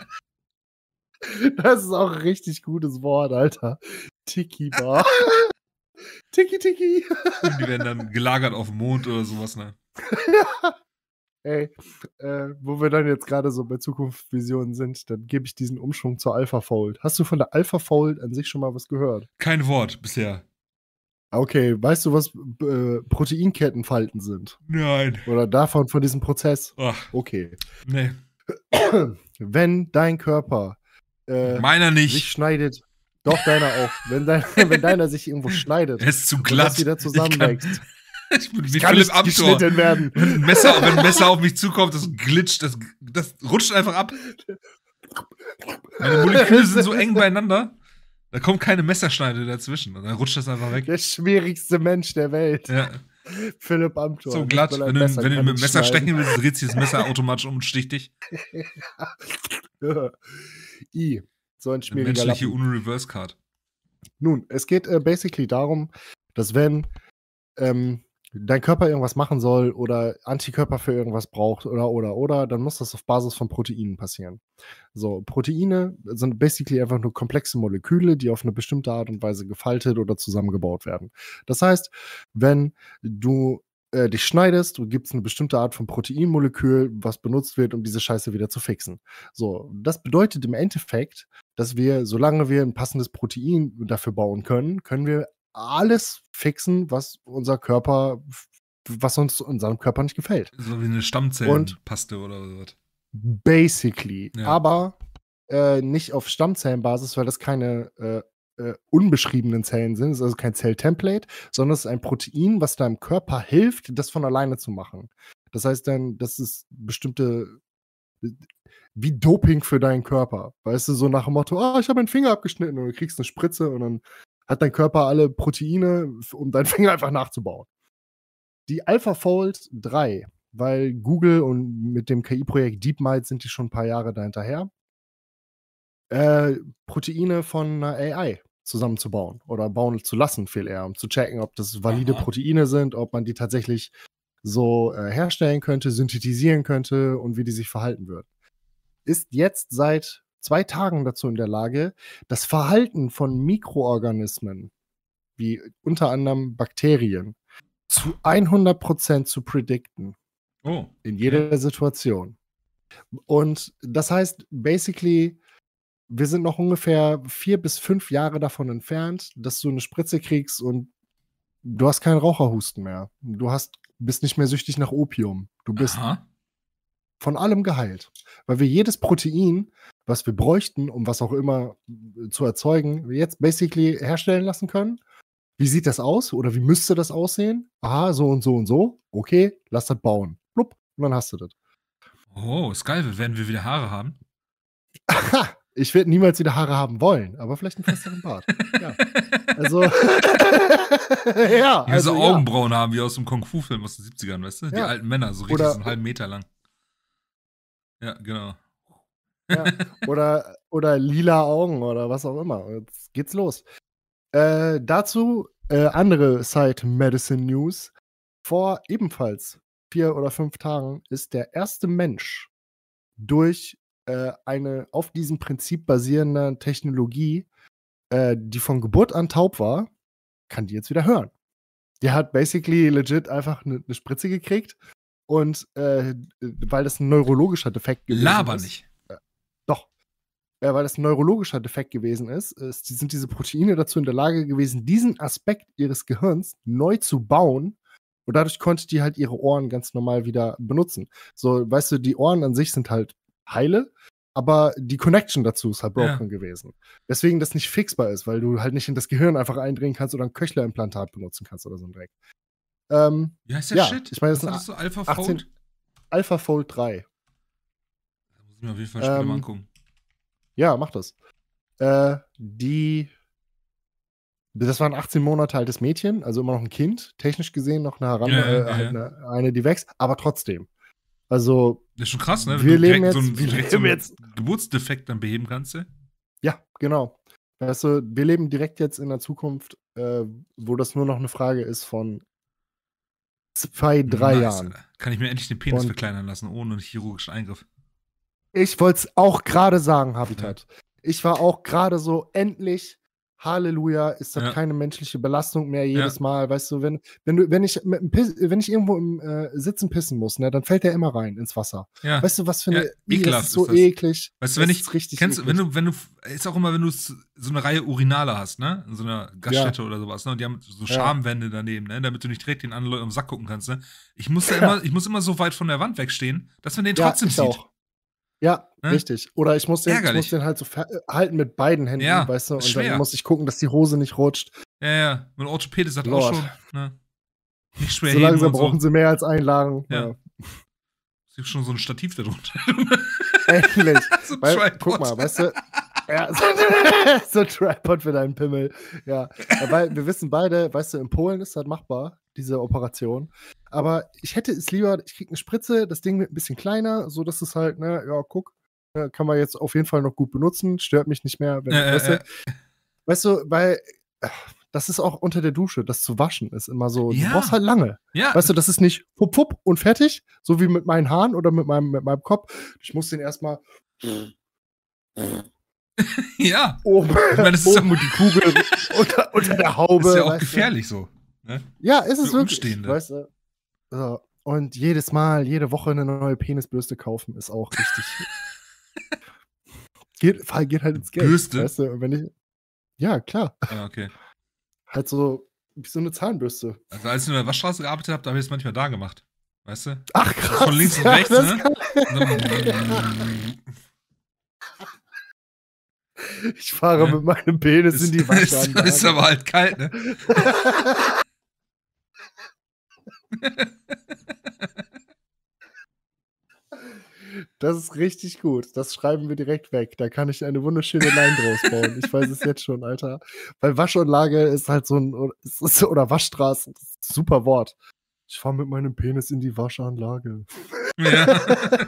Das ist auch ein richtig gutes Wort, Alter. Tiki Bar. Tiki Tiki. Und die werden dann gelagert auf dem Mond oder sowas, ne? Ey, wo wir dann jetzt gerade so bei Zukunftsvisionen sind, dann gebe ich diesen Umschwung zur AlphaFold. Hast du von der AlphaFold an sich schon mal was gehört? Kein Wort bisher. Okay, weißt du, was Proteinkettenfalten sind? Nein. Oder davon, von diesem Prozess? Ach, Okay. nee. Wenn dein Körper Meiner sich nicht. schneidet, doch deiner auch, wenn deiner sich irgendwo schneidet Er ist zu und glatt. das wieder zusammenwächst, Ich bin wie kann Philipp nicht Amthor. geschnitten werden. Wenn ein Messer auf mich zukommt, das glitscht, das rutscht einfach ab. Meine Moleküle sind so eng beieinander, da kommt keine Messerschneide dazwischen. Und dann rutscht das einfach weg. Der schwierigste Mensch der Welt. Ja. Philipp Amthor. So glatt, wenn du mit dem Messer stechen willst, dreht sich das Messer automatisch um und sticht dich. So ein schmieriger menschliche Lappen. UNO-Reverse-Card. Nun, es geht basically darum, dass wenn dein Körper irgendwas machen soll oder Antikörper für irgendwas braucht oder, dann muss das auf Basis von Proteinen passieren. So, Proteine sind basically einfach nur komplexe Moleküle, die auf eine bestimmte Art und Weise gefaltet oder zusammengebaut werden. Das heißt, wenn du dich schneidest, du gibst eine bestimmte Art von Proteinmolekül, was benutzt wird, um diese Scheiße wieder zu fixen. So, das bedeutet im Endeffekt, dass wir, solange wir ein passendes Protein dafür bauen können, können wir alles fixen, was uns unserem Körper nicht gefällt. So wie eine Stammzellenpaste oder was. Basically. Ja. Aber nicht auf Stammzellenbasis, weil das keine unbeschriebenen Zellen sind. Es ist also kein Zelltemplate, sondern es ist ein Protein, was deinem Körper hilft, das von alleine zu machen. Das heißt dann, das ist bestimmte wie Doping für deinen Körper. Weißt du, so nach dem Motto, ich habe meinen Finger abgeschnitten und du kriegst eine Spritze und dann hat dein Körper alle Proteine, um deinen Finger einfach nachzubauen. Die AlphaFold 3, weil Google und mit dem KI-Projekt DeepMind sind die schon ein paar Jahre dahinterher, Proteine von einer AI zusammenzubauen oder bauen zu lassen, viel eher, um zu checken, ob das valide Proteine sind, ob man die tatsächlich so herstellen könnte, synthetisieren könnte und wie die sich verhalten würden. Ist jetzt seit 2 Tagen dazu in der Lage, das Verhalten von Mikroorganismen, wie unter anderem Bakterien, zu 100% zu predikten. Oh. In jeder Situation. Und das heißt, basically, wir sind noch ungefähr 4 bis 5 Jahre davon entfernt, dass du eine Spritze kriegst und du hast keinen Raucherhusten mehr. Du bist nicht mehr süchtig nach Opium. Du bist von allem geheilt. Weil wir jedes Protein, was wir bräuchten, um was auch immer zu erzeugen, jetzt basically herstellen lassen können. Wie sieht das aus? Oder wie müsste das aussehen? Aha, so und so und so. Okay, lass das bauen. Plupp, und dann hast du das. Oh, ist geil. Werden wir wieder Haare haben? Aha, ich werde niemals wieder Haare haben wollen, aber vielleicht einen festeren Bart. Ja. Also, ja. Die so Augenbrauen haben, wie aus dem Kung-Fu-Film aus den 70ern, weißt du? Die alten Männer, so richtig so einen halben Meter lang. Ja, genau. Ja, oder lila Augen oder was auch immer. Jetzt geht's los. Dazu andere Side-Medicine News. Vor ebenfalls 4 oder 5 Tagen ist der erste Mensch durch eine auf diesem Prinzip basierende Technologie, die von Geburt an taub war, kann die jetzt wieder hören. Die hat basically legit einfach eine Spritze gekriegt und weil das ein neurologischer Defekt gewesen ist. Laber nicht. Doch. Weil das ein neurologischer Defekt gewesen ist, sind diese Proteine dazu in der Lage gewesen, diesen Aspekt ihres Gehirns neu zu bauen. Und dadurch konnte die halt ihre Ohren ganz normal wieder benutzen. So, weißt du, die Ohren an sich sind halt heile, aber die Connection dazu ist halt broken gewesen. Deswegen das nicht fixbar ist, weil du halt nicht in das Gehirn einfach eindringen kannst oder ein Köchlerimplantat benutzen kannst oder so ein Dreck. Wie heißt der Shit? Ich meine, das ist so AlphaFold? AlphaFold 3. Da muss ich mir auf jeden Fall später mal angucken. Ja, mach das. Das war ein 18 Monate altes Mädchen, also immer noch ein Kind, technisch gesehen noch eine, die wächst, aber trotzdem. Also, das ist schon krass, ne? Wenn wir du leben direkt so einen Geburtsdefekt dann beheben kannst, ey. Ja, genau. Weißt du, wir leben direkt jetzt in der Zukunft, wo das nur noch eine Frage ist von 2, 3 Jahren. Alter. Kann ich mir endlich den Penis verkleinern lassen, ohne einen chirurgischen Eingriff. Ich wollte es auch gerade sagen, Habitat. Ja. Ich war auch gerade so, endlich, Halleluja, ist das keine menschliche Belastung mehr jedes Mal. Weißt du, wenn ich irgendwo im Sitzen pissen muss, ne, dann fällt der immer rein ins Wasser. Ja. Weißt du, was für eine ekelhaft ist so eklig. Weißt du, wenn du ist auch immer, wenn du so eine Reihe Urinale hast, ne, in so einer Gaststätte oder sowas, ne, und die haben so Schamwände daneben, ne, damit du nicht direkt den anderen Leuten am Sack gucken kannst, ne. Ich muss immer so weit von der Wand wegstehen, dass man den trotzdem sieht. Auch. Ja, richtig. Oder ich muss den halt so halten mit beiden Händen, weißt du, und dann muss ich gucken, dass die Hose nicht rutscht. Ja. Mein Orthopäde sagt auch schon, ne? Nicht schwer so heben langsam und brauchen sie mehr als Einlagen. Ja. Es gibt schon so ein Stativ darunter. Endlich. So ein Tripod. Guck mal, weißt du, so ein Tripod für deinen Pimmel. Ja, weil wir wissen beide, weißt du, in Polen ist das machbar. diese Operation. Aber ich hätte es lieber, ich kriege eine Spritze, das Ding wird ein bisschen kleiner, so dass es halt, ne, ja, guck, kann man jetzt auf jeden Fall noch gut benutzen, stört mich nicht mehr, wenn, weißt du, weil das ist auch unter der Dusche, das zu waschen ist immer so, du brauchst halt lange. Ja. Weißt du, das ist nicht pup, pup und fertig, so wie mit meinen Haaren oder mit meinem Kopf. Ich muss den erstmal ja. oben und die Kugel unter der Haube. Ist ja auch gefährlich so. Ne? Ja, ist es für wirklich. Umstehende. Weißt du? So. Und jedes Mal, jede Woche eine neue Penisbürste kaufen, ist auch richtig. geht halt ins Geld. Bürste? Weißt du, und wenn ich. Ja, klar. Ah, okay. Halt so wie so eine Zahnbürste. Also als ich in der Waschstraße gearbeitet habe, da habe ich es manchmal da gemacht. Weißt du? Ach krass. Von links und rechts, ne? Ich fahre mit meinem Penis in die Waschanlage. Ist aber halt kalt, ne? Das ist richtig gut. Das schreiben wir direkt weg. Da kann ich eine wunderschöne Line draus bauen. Ich weiß es jetzt schon, Alter. Weil Waschanlage ist halt so ein, oder Waschstraße, das ist ein super Wort. Ich fahre mit meinem Penis in die Waschanlage. Ja.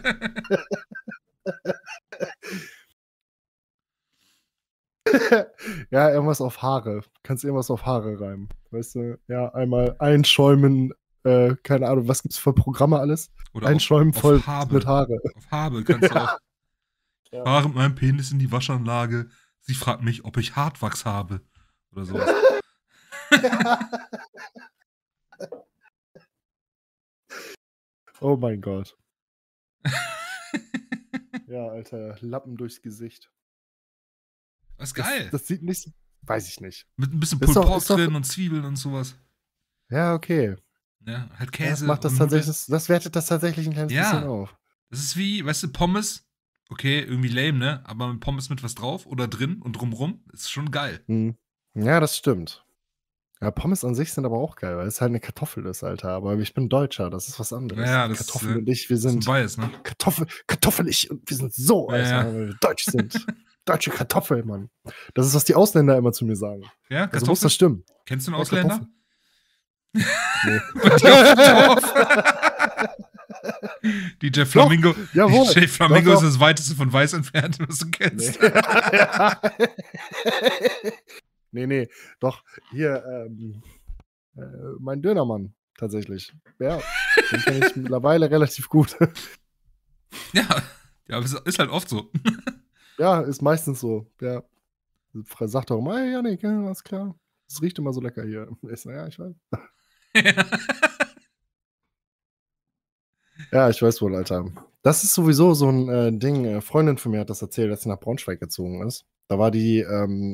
Ja, irgendwas auf Haare. Kannst irgendwas auf Haare reimen. Weißt du? Ja, einmal einschäumen, keine Ahnung, was gibt's für Programme alles? Oder einschäumen voll Habe. mit Haare. Auf Habe kannst du auch. Ja. Fahre mit meinem Penis in die Waschanlage. Sie fragt mich, ob ich Hartwachs habe. Oder sowas. Oh mein Gott. Ja, Alter, Lappen durchs Gesicht. Das ist geil. Das sieht nicht, weiß ich nicht. Mit ein bisschen Ist Pulled doch- Pork ist doch- drin und Zwiebeln und sowas. Ja, okay. Ja, halt Ja, Käse. das und das wertet das tatsächlich ein kleines Ja. bisschen auf. Das ist wie, weißt du, Pommes. Okay, irgendwie lame, ne? Aber mit Pommes mit was drauf oder drin und drumrum ist schon geil. Hm. Ja, das stimmt. Ja, Pommes an sich sind aber auch geil, weil es halt eine Kartoffel ist, Alter. Aber ich bin Deutscher, das ist was anderes. Ja, das Kartoffel und ich, wir ist ein sind Bias, ne? kartoffelig und wir sind so, Ja, Alter, ja. weil wir Deutsch sind. Deutsche Kartoffel, Mann. Das ist, was die Ausländer immer zu mir sagen. Ja, Also muss Kartoffel. das stimmen. Kennst du einen Ja, Ausländer? Nee. Bei dir auf dem Dorf. DJ Flamingo. jawohl. DJ Flamingo Doch, ist das weiteste von Weiß entfernt, was du kennst. Nee. Ja. Nee, doch. Hier, mein Dönermann, tatsächlich. Ja, den kenne ich mittlerweile relativ gut. Ja, aber es ist halt oft so. Ja, ist meistens so. Ja. Sagt auch immer, hey, Janik, ja, alles klar. Es riecht immer so lecker hier. Ich so, ja, ich weiß. Ja, ich weiß wohl, Alter. Das ist sowieso so ein Ding. Eine Freundin von mir hat das erzählt, als sie nach Braunschweig gezogen ist. Da war die,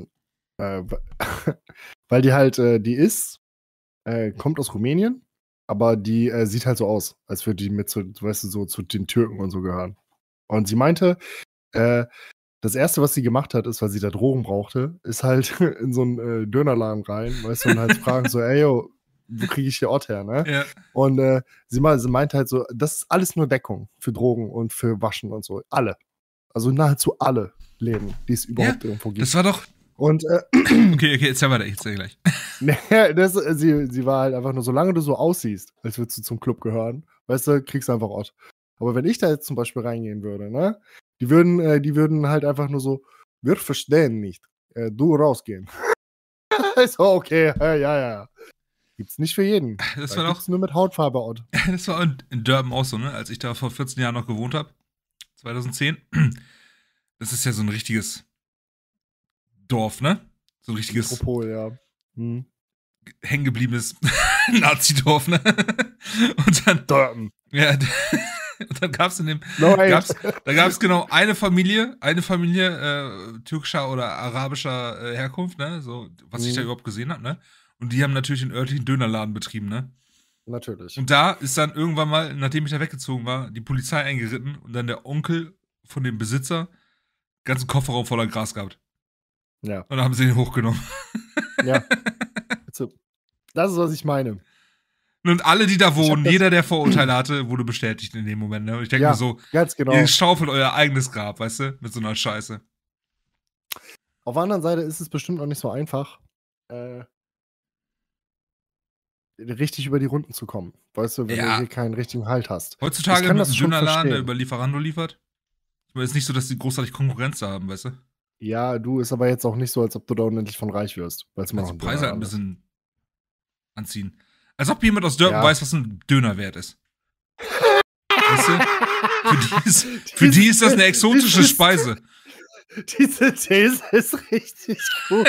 weil die halt, kommt aus Rumänien, aber die sieht halt so aus, als würde die mit so, weißt du, so zu den Türken und so gehören. Und sie meinte, das Erste, was sie gemacht hat, ist, weil sie da Drogen brauchte, ist halt in so einen Dönerladen rein, weißt du, und halt fragen so, ey, yo, wo kriege ich hier Ort her, ne? Ja. Und sie meinte halt so, das ist alles nur Deckung für Drogen und für Waschen und so. Alle. Also nahezu alle Läden, die es überhaupt irgendwo gibt. Das war doch. Und Okay, erzähl weiter, ich erzähl gleich. sie war halt einfach nur, solange du so aussiehst, als würdest du zum Club gehören, weißt du, kriegst du einfach Ort. Aber wenn ich da jetzt zum Beispiel reingehen würde, ne, die würden halt einfach nur so, wir verstehen nicht, du rausgehen. So, okay, ja. Gibt's nicht für jeden. Das Da war gibt's doch. nur mit Hautfarbe Ort. Das war in Durban auch so, ne? Als ich da vor 14 Jahren noch gewohnt habe. 2010. Das ist ja so ein richtiges Dorf, ne? So ein richtiges Metropol, ja. Hm. hängengebliebenes Nazi-Dorf, ne? Und dann. Durban. Ja, und dann gab's in dem. No, Da gab's genau eine Familie türkischer oder arabischer Herkunft, ne? So, was ich da überhaupt gesehen habe, ne? Und die haben natürlich den örtlichen Dönerladen betrieben, ne? Natürlich. Und da ist dann irgendwann mal, nachdem ich da weggezogen war, die Polizei eingeritten und dann der Onkel von dem Besitzer ganzen Kofferraum voller Gras gehabt. Ja. Und dann haben sie ihn hochgenommen. Ja. Also, das ist, was ich meine. Und alle, die da wohnen, das- jeder, der Vorurteile hatte, wurde bestätigt in dem Moment. Ne? Und ich denke Ja, mir so, ganz genau. ihr schaufelt euer eigenes Grab, weißt du, mit so einer Scheiße. Auf der anderen Seite ist es bestimmt auch nicht so einfach, richtig über die Runden zu kommen. Weißt du, wenn du hier keinen richtigen Halt hast. Heutzutage Ich kann mit das einem schon Dönerladen, der verstehen. über Lieferando liefert. Ich meine, es ist nicht so, dass die großartig Konkurrenz da haben, weißt du? Ja, du, ist aber jetzt auch nicht so, als ob du da unendlich von reich wirst, weil es immer noch Also ein Preise halt ein Dönerladen ist. bisschen anziehen. Als ob jemand aus Dörpen Ja. weiß, was ein Döner wert ist. Weißt du? Für die ist das eine exotische Speise. Diese These ist richtig gut.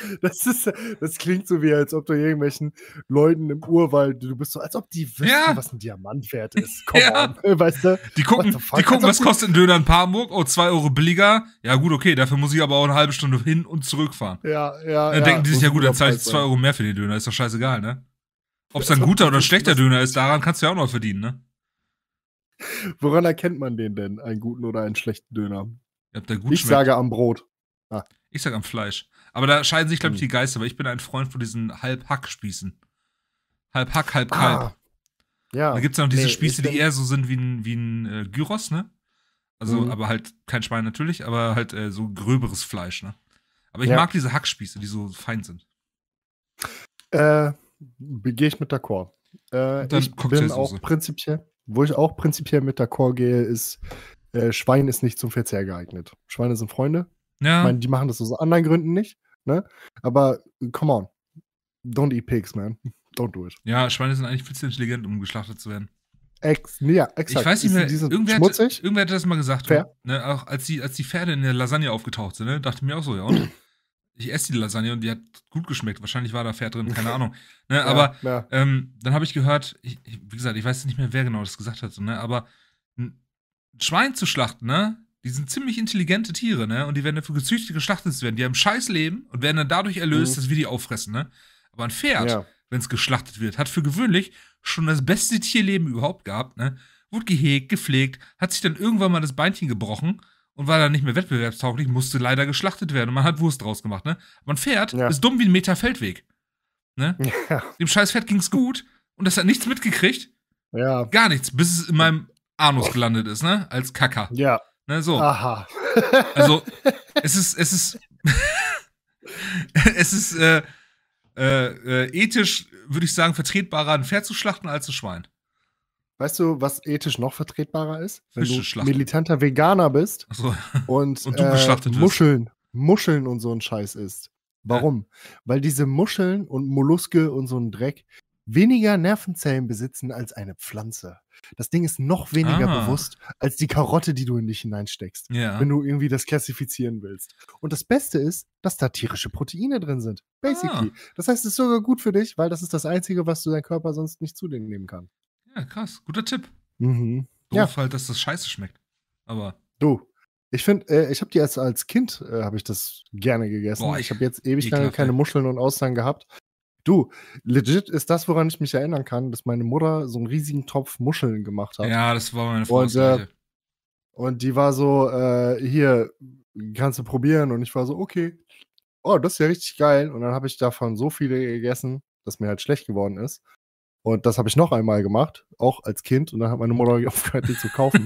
Das klingt so wie, als ob du irgendwelchen Leuten im Urwald, du bist so, als ob die wüssten, Ja. was ein Diamant wert ist. Come Ja. on, weißt du? Die gucken, What the fuck? was kostet ein Döner in Papenburg? Oh, 2 Euro billiger. Ja gut, okay, dafür muss ich aber auch eine halbe Stunde hin und zurückfahren. Ja. Dann denken die sich, muss ja gut, ein dann zahle ich guter 2 Preis Euro mehr für den Döner. Ist doch scheißegal, ne? Ob es Als ein ob guter die oder wüssten, schlechter was- Döner ist, daran kannst du ja auch noch verdienen, ne? sein. Woran erkennt man den denn, einen guten oder einen schlechten Döner? Ob der gut Ich schmeckt. sage am Brot. Ich sag am Fleisch. Aber da scheiden sich, glaube ich, Hm. die Geister, weil ich bin ein Freund von diesen Halb-Hack-Spießen. Halb Hack, halb Kalb. Ja. Da gibt es ja noch diese Nee, Spieße, ich die eher so sind wie ein Gyros, ne? Also, Mhm. aber halt kein Schwein natürlich, aber halt so gröberes Fleisch, ne? Aber ich Ja. mag diese Hackspieße, die so fein sind. Gehe ich mit d'accord. dann Ich bin Cocktailsoße. auch prinzipiell, wo ich auch prinzipiell mit d'accord gehe, ist, Schwein ist nicht zum Verzehr geeignet. Schweine sind Freunde. Ich Ja, meine, die machen das aus anderen Gründen nicht, ne? Aber come on. Don't eat pigs, man. Don't do it. ja, Schweine sind eigentlich viel zu intelligent, um geschlachtet zu werden. Ja, exakt. Ich weiß nicht mehr, Die sind irgendwer schmutzig. hat das mal gesagt. Fair. Ne, auch als die Pferde in der Lasagne aufgetaucht sind, ne, dachte ich mir auch so, ja, und ich esse die Lasagne und die hat gut geschmeckt. Wahrscheinlich war da Pferd drin, keine Ahnung. Ne, aber ja. dann habe ich gehört, wie gesagt, ich weiß nicht mehr, wer genau das gesagt hat, so, ne, aber ein Schwein zu schlachten, ne, die sind ziemlich intelligente Tiere, ne, und die werden dafür gezüchtet geschlachtet werden. Die haben scheiß Leben und werden dann dadurch erlöst, dass wir die auffressen, ne. Aber ein Pferd, Ja. wenn es geschlachtet wird, hat für gewöhnlich schon das beste Tierleben überhaupt gehabt, ne. Wurde gehegt, gepflegt, hat sich dann irgendwann mal das Beinchen gebrochen und war dann nicht mehr wettbewerbstauglich, musste leider geschlachtet werden und man hat Wurst draus gemacht, ne? Aber ein Pferd Ja. ist dumm wie ein Meter Feldweg, ne? Ja. Dem scheiß Pferd ging's gut und das hat nichts mitgekriegt, Ja. gar nichts, bis es in meinem Anus gelandet ist, ne? Als Kacker, Ja. ne? So, Aha. also es ist es ist ethisch, würde ich sagen, vertretbarer, ein Pferd zu schlachten als ein Schwein. Weißt du, was ethisch noch vertretbarer ist? Wenn Fische du schlachten. militanter Veganer bist Achso. und, Und du geschlachtet wirst. Muscheln und so ein Scheiß isst. Warum? Weil diese Muscheln und Molluske und so ein Dreck weniger Nervenzellen besitzen als eine Pflanze. Das Ding ist noch weniger bewusst als die Karotte, die du in dich hineinsteckst, Ja. wenn du irgendwie das klassifizieren willst. Und das Beste ist, dass da tierische Proteine drin sind. Basically. Das heißt, es ist sogar gut für dich, weil das ist das Einzige, was du dein Körper sonst nicht zu dir nehmen kann. Ja, krass. Guter Tipp. Mhm. Doof halt, dass das scheiße schmeckt. Aber Du, ich finde, ich habe die als Kind, habe ich das gerne gegessen. Boah, ich habe jetzt ewig lange ekelhaft, keine ey. Muscheln und Austern gehabt. Du, legit ist das, woran ich mich erinnern kann, dass meine Mutter so einen riesigen Topf Muscheln gemacht hat. ja, das war meine Frau Und, das Gleiche. Und die war so, hier, kannst du probieren? Und ich war so, okay. Oh, das ist ja richtig geil. Und dann habe ich davon so viele gegessen, dass mir halt schlecht geworden ist. Und das habe ich noch einmal gemacht, auch als Kind. Und dann hat meine Mutter aufgehört, die zu kaufen.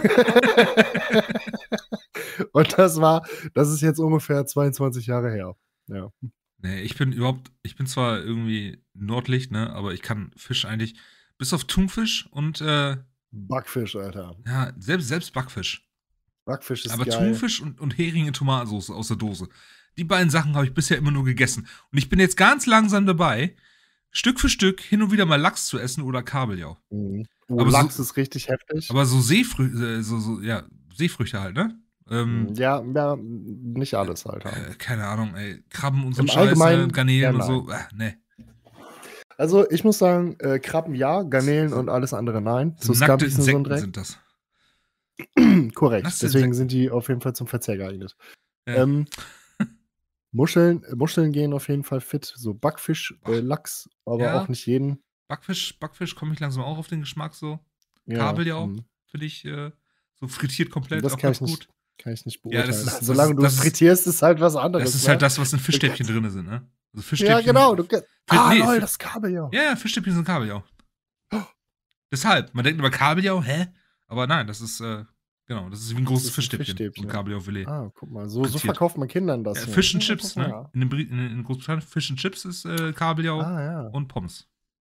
Und das ist jetzt ungefähr 22 Jahre her. Ja. Nee, ich bin zwar irgendwie Nordlicht, ne, aber ich kann Fisch eigentlich, bis auf Thunfisch und, Backfisch, Alter. ja, selbst Backfisch. Backfisch ist Aber geil. Thunfisch und Hering in Tomatensauce aus der Dose. Die beiden Sachen habe ich bisher immer nur gegessen. Und ich bin jetzt ganz langsam dabei, Stück für Stück hin und wieder mal Lachs zu essen oder Kabeljau. Mhm. Aber Lachs ist richtig heftig. Aber so Seefrüchte halt, ne? Ja, nicht alles halt. Keine Ahnung, ey. Krabben und so Im Scheiße, Allgemeinen Garnelen und eher so. Ne. Also ich muss sagen, Krabben ja, Garnelen und alles andere nein. So nackte Insekten sind das. Korrekt. Nackte Deswegen Insekten. sind die auf jeden Fall zum Verzehr geeignet. Ja. Muscheln gehen auf jeden Fall fit. So Backfisch, Lachs, aber Ja. auch nicht jeden. Backfisch komme ich langsam auch auf den Geschmack so. Ja, Kabeljau, finde ich, so frittiert komplett Das auch kann ganz ich nicht. gut. Kann ich nicht Ja, beurteilen. das ist- Solange du das es ist- frittierst, ist halt was anderes. Das ist ne? halt das, was in Fischstäbchen drin sind, ne? Also Fischstäbchen. Ja, genau. nee, lol, das Kabeljau. Ja, Fischstäbchen sind Kabeljau. Deshalb, man denkt über Kabeljau, hä? Aber nein, das ist, genau, das ist wie ein großes ist ein Fischstäbchen. Fischstäbchen. So ein Kabeljau-Filet. Ah, guck mal, so Frittiert. verkauft man Kindern das. hier. Fish and Ja, Chips, guck mal, ne? In Großbritannien Fish and Chips ist Kabeljau ja. und Pommes.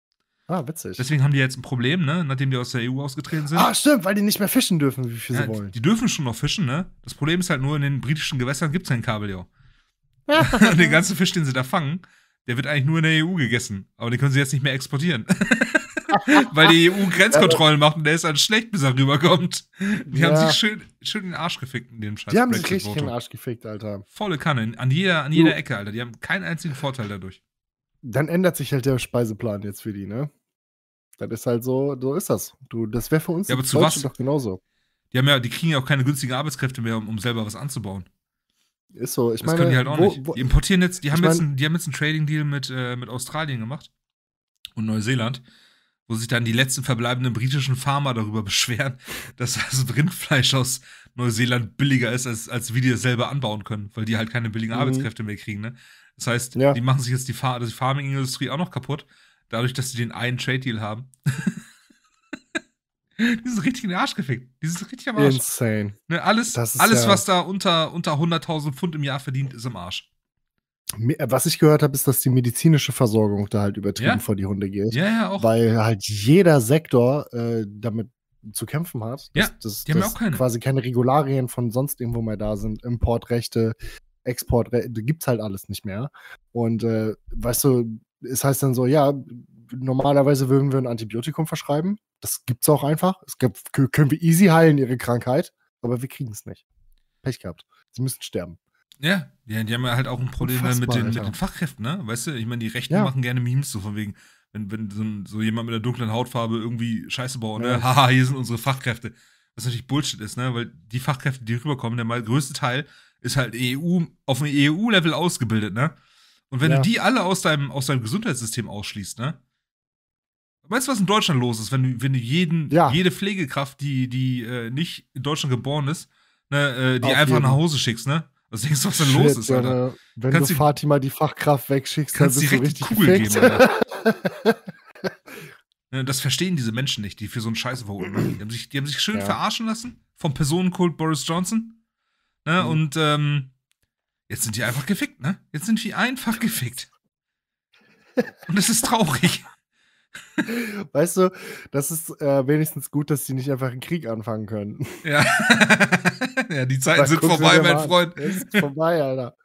Ah, witzig. Deswegen haben die jetzt ein Problem, ne, nachdem die aus der EU ausgetreten sind. Ah, stimmt, weil die nicht mehr fischen dürfen, wie viel sie wollen. Die dürfen schon noch fischen, ne? Das Problem ist halt nur, in den britischen Gewässern gibt es kein Kabeljau. Und den ganzen Fisch, den sie da fangen, der wird eigentlich nur in der EU gegessen. Aber den können sie jetzt nicht mehr exportieren. Weil die EU Grenzkontrollen macht und der ist dann schlecht, bis er rüberkommt. Die haben sich schön in den Arsch gefickt in dem Scheiß. Die haben sich richtig in den Arsch gefickt, Alter. Volle Kanne, an jeder Ecke, Alter. Die haben keinen einzigen Vorteil dadurch. Dann ändert sich halt der Speiseplan jetzt für die, ne? Das ist halt so ist das. Das wäre für uns aber zu was? doch genauso. Die kriegen ja auch keine günstigen Arbeitskräfte mehr, um selber was anzubauen. Ist so. Das können die halt auch nicht. Die importieren jetzt, die haben jetzt einen Trading-Deal mit Australien gemacht und Neuseeland, wo sich dann die letzten verbleibenden britischen Farmer darüber beschweren, dass das Rindfleisch aus Neuseeland billiger ist, als wir die das selber anbauen können, weil die halt keine billigen Arbeitskräfte mehr kriegen, ne? Das heißt, die machen sich jetzt die Farming-Industrie auch noch kaputt, dadurch, dass sie den einen Trade-Deal haben. Die sind richtig in den Arsch gefickt. Die sind richtig am Arsch. Insane. Ne, alles, was da unter 100.000 Pfund im Jahr verdient, ist im Arsch. Was ich gehört habe, ist, dass die medizinische Versorgung da halt übertrieben vor die Hunde geht. Ja, auch. Weil halt jeder Sektor damit zu kämpfen hat. Die haben ja auch keine. Quasi keine Regularien von sonst irgendwo mehr da sind. Importrechte, Exportrechte, gibt's halt alles nicht mehr. Und weißt du, es heißt dann so, ja, normalerweise würden wir ein Antibiotikum verschreiben. Das gibt's auch einfach. Können wir easy heilen, ihre Krankheit. Aber wir kriegen es nicht. Pech gehabt. Sie müssen sterben. Ja, die haben ja halt auch ein Problem mit den Fachkräften, ne? Weißt du, ich meine, die Rechten machen gerne Memes, so von wegen, wenn so jemand mit einer dunklen Hautfarbe irgendwie Scheiße baut, ne? Haha, hier sind unsere Fachkräfte. Was natürlich Bullshit ist, ne? Weil die Fachkräfte, die rüberkommen, der größte Teil ist halt auf einem EU-Level ausgebildet, ne? Und wenn du die alle aus deinem Gesundheitssystem ausschließt, ne? Weißt du, was in Deutschland los ist, wenn du jede Pflegekraft, die nicht in Deutschland geboren ist, ne, die einfach nach Hause schickst, ne? Was denkst du, was denn los ist, Alter? Wenn du Fatima die Fachkraft wegschickst, dann bist du richtig Kugel geben, Alter. Das verstehen diese Menschen nicht, die für so einen Scheiß verholen. Die haben sich schön verarschen lassen vom Personenkult Boris Johnson. Ne? Und jetzt sind die einfach gefickt, ne? Jetzt sind die einfach gefickt. Und das ist traurig. Weißt du, das ist wenigstens gut, dass die nicht einfach einen Krieg anfangen können. Ja, ja, die Zeiten sind vorbei, mein Freund. Es ist vorbei, Alter.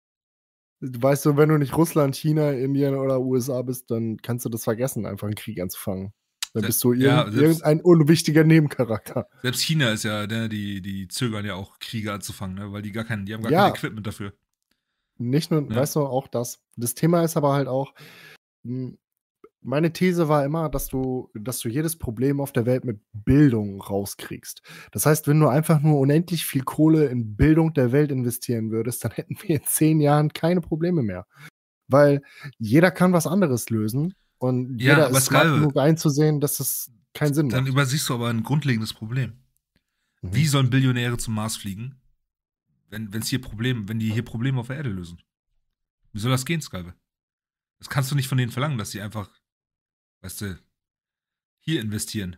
Du weißt so, wenn du nicht Russland, China, Indien oder USA bist, dann kannst du das vergessen, einfach einen Krieg anzufangen. Dann bist du irgendein unwichtiger Nebencharakter. Selbst China ist ja, ne, die zögern ja auch, Kriege anzufangen, ne, weil die haben gar kein Equipment dafür. Nicht nur, weißt du, auch das. Das Thema ist aber halt auch, meine These war immer, dass du jedes Problem auf der Welt mit Bildung rauskriegst. Das heißt, wenn du einfach nur unendlich viel Kohle in Bildung der Welt investieren würdest, dann hätten wir in 10 Jahren keine Probleme mehr. Weil jeder kann was anderes lösen und jeder ist smart genug einzusehen, dass das keinen Sinn macht. Dann übersiehst du aber ein grundlegendes Problem. Wie sollen Billionäre zum Mars fliegen, wenn die hier Probleme auf der Erde lösen? Wie soll das gehen, Skalbe? Das kannst du nicht von denen verlangen, dass sie einfach, weißt du, hier investieren.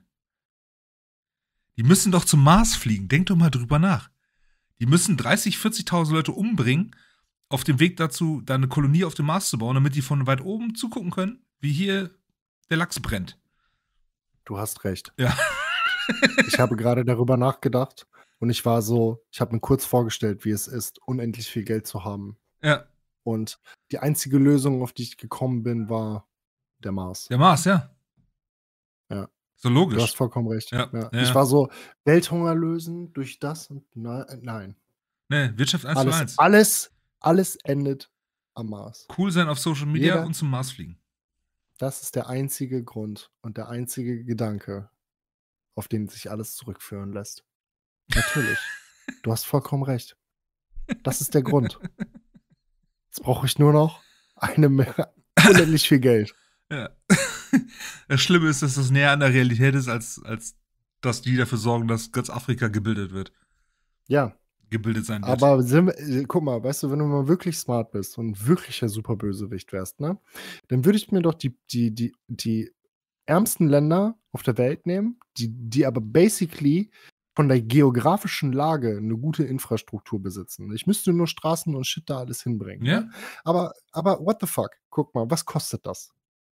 Die müssen doch zum Mars fliegen. Denk doch mal drüber nach. Die müssen 30.000, 40.000 Leute umbringen, auf dem Weg dazu, da eine Kolonie auf dem Mars zu bauen, damit die von weit oben zugucken können, wie hier der Lachs brennt. Du hast recht. Ja. Ich habe gerade darüber nachgedacht und ich habe mir kurz vorgestellt, wie es ist, unendlich viel Geld zu haben. Ja. Und die einzige Lösung, auf die ich gekommen bin, war der Mars. Der Mars, ja. Ja. So logisch. Du hast vollkommen recht. Ja. Ich war so, Welthunger lösen durch das und nein. Nee, Wirtschaft 1:1. Alles endet am Mars. Cool sein auf Social Media und zum Mars fliegen. Das ist der einzige Grund und der einzige Gedanke, auf den sich alles zurückführen lässt. Natürlich. Du hast vollkommen recht. Das ist der Grund. Jetzt brauche ich nur noch unendlich viel Geld. Ja. Das Schlimme ist, dass das näher an der Realität ist, als dass die dafür sorgen, dass ganz Afrika gebildet wird. Ja. Gebildet sein wird. Aber guck mal, weißt du, wenn du mal wirklich smart bist und wirklich ein super Bösewicht wärst, ne, dann würde ich mir doch die ärmsten Länder auf der Welt nehmen, die aber basically von der geografischen Lage eine gute Infrastruktur besitzen. Ich müsste nur Straßen und Shit da alles hinbringen. Ja. Ne? Aber what the fuck? Guck mal, was kostet das?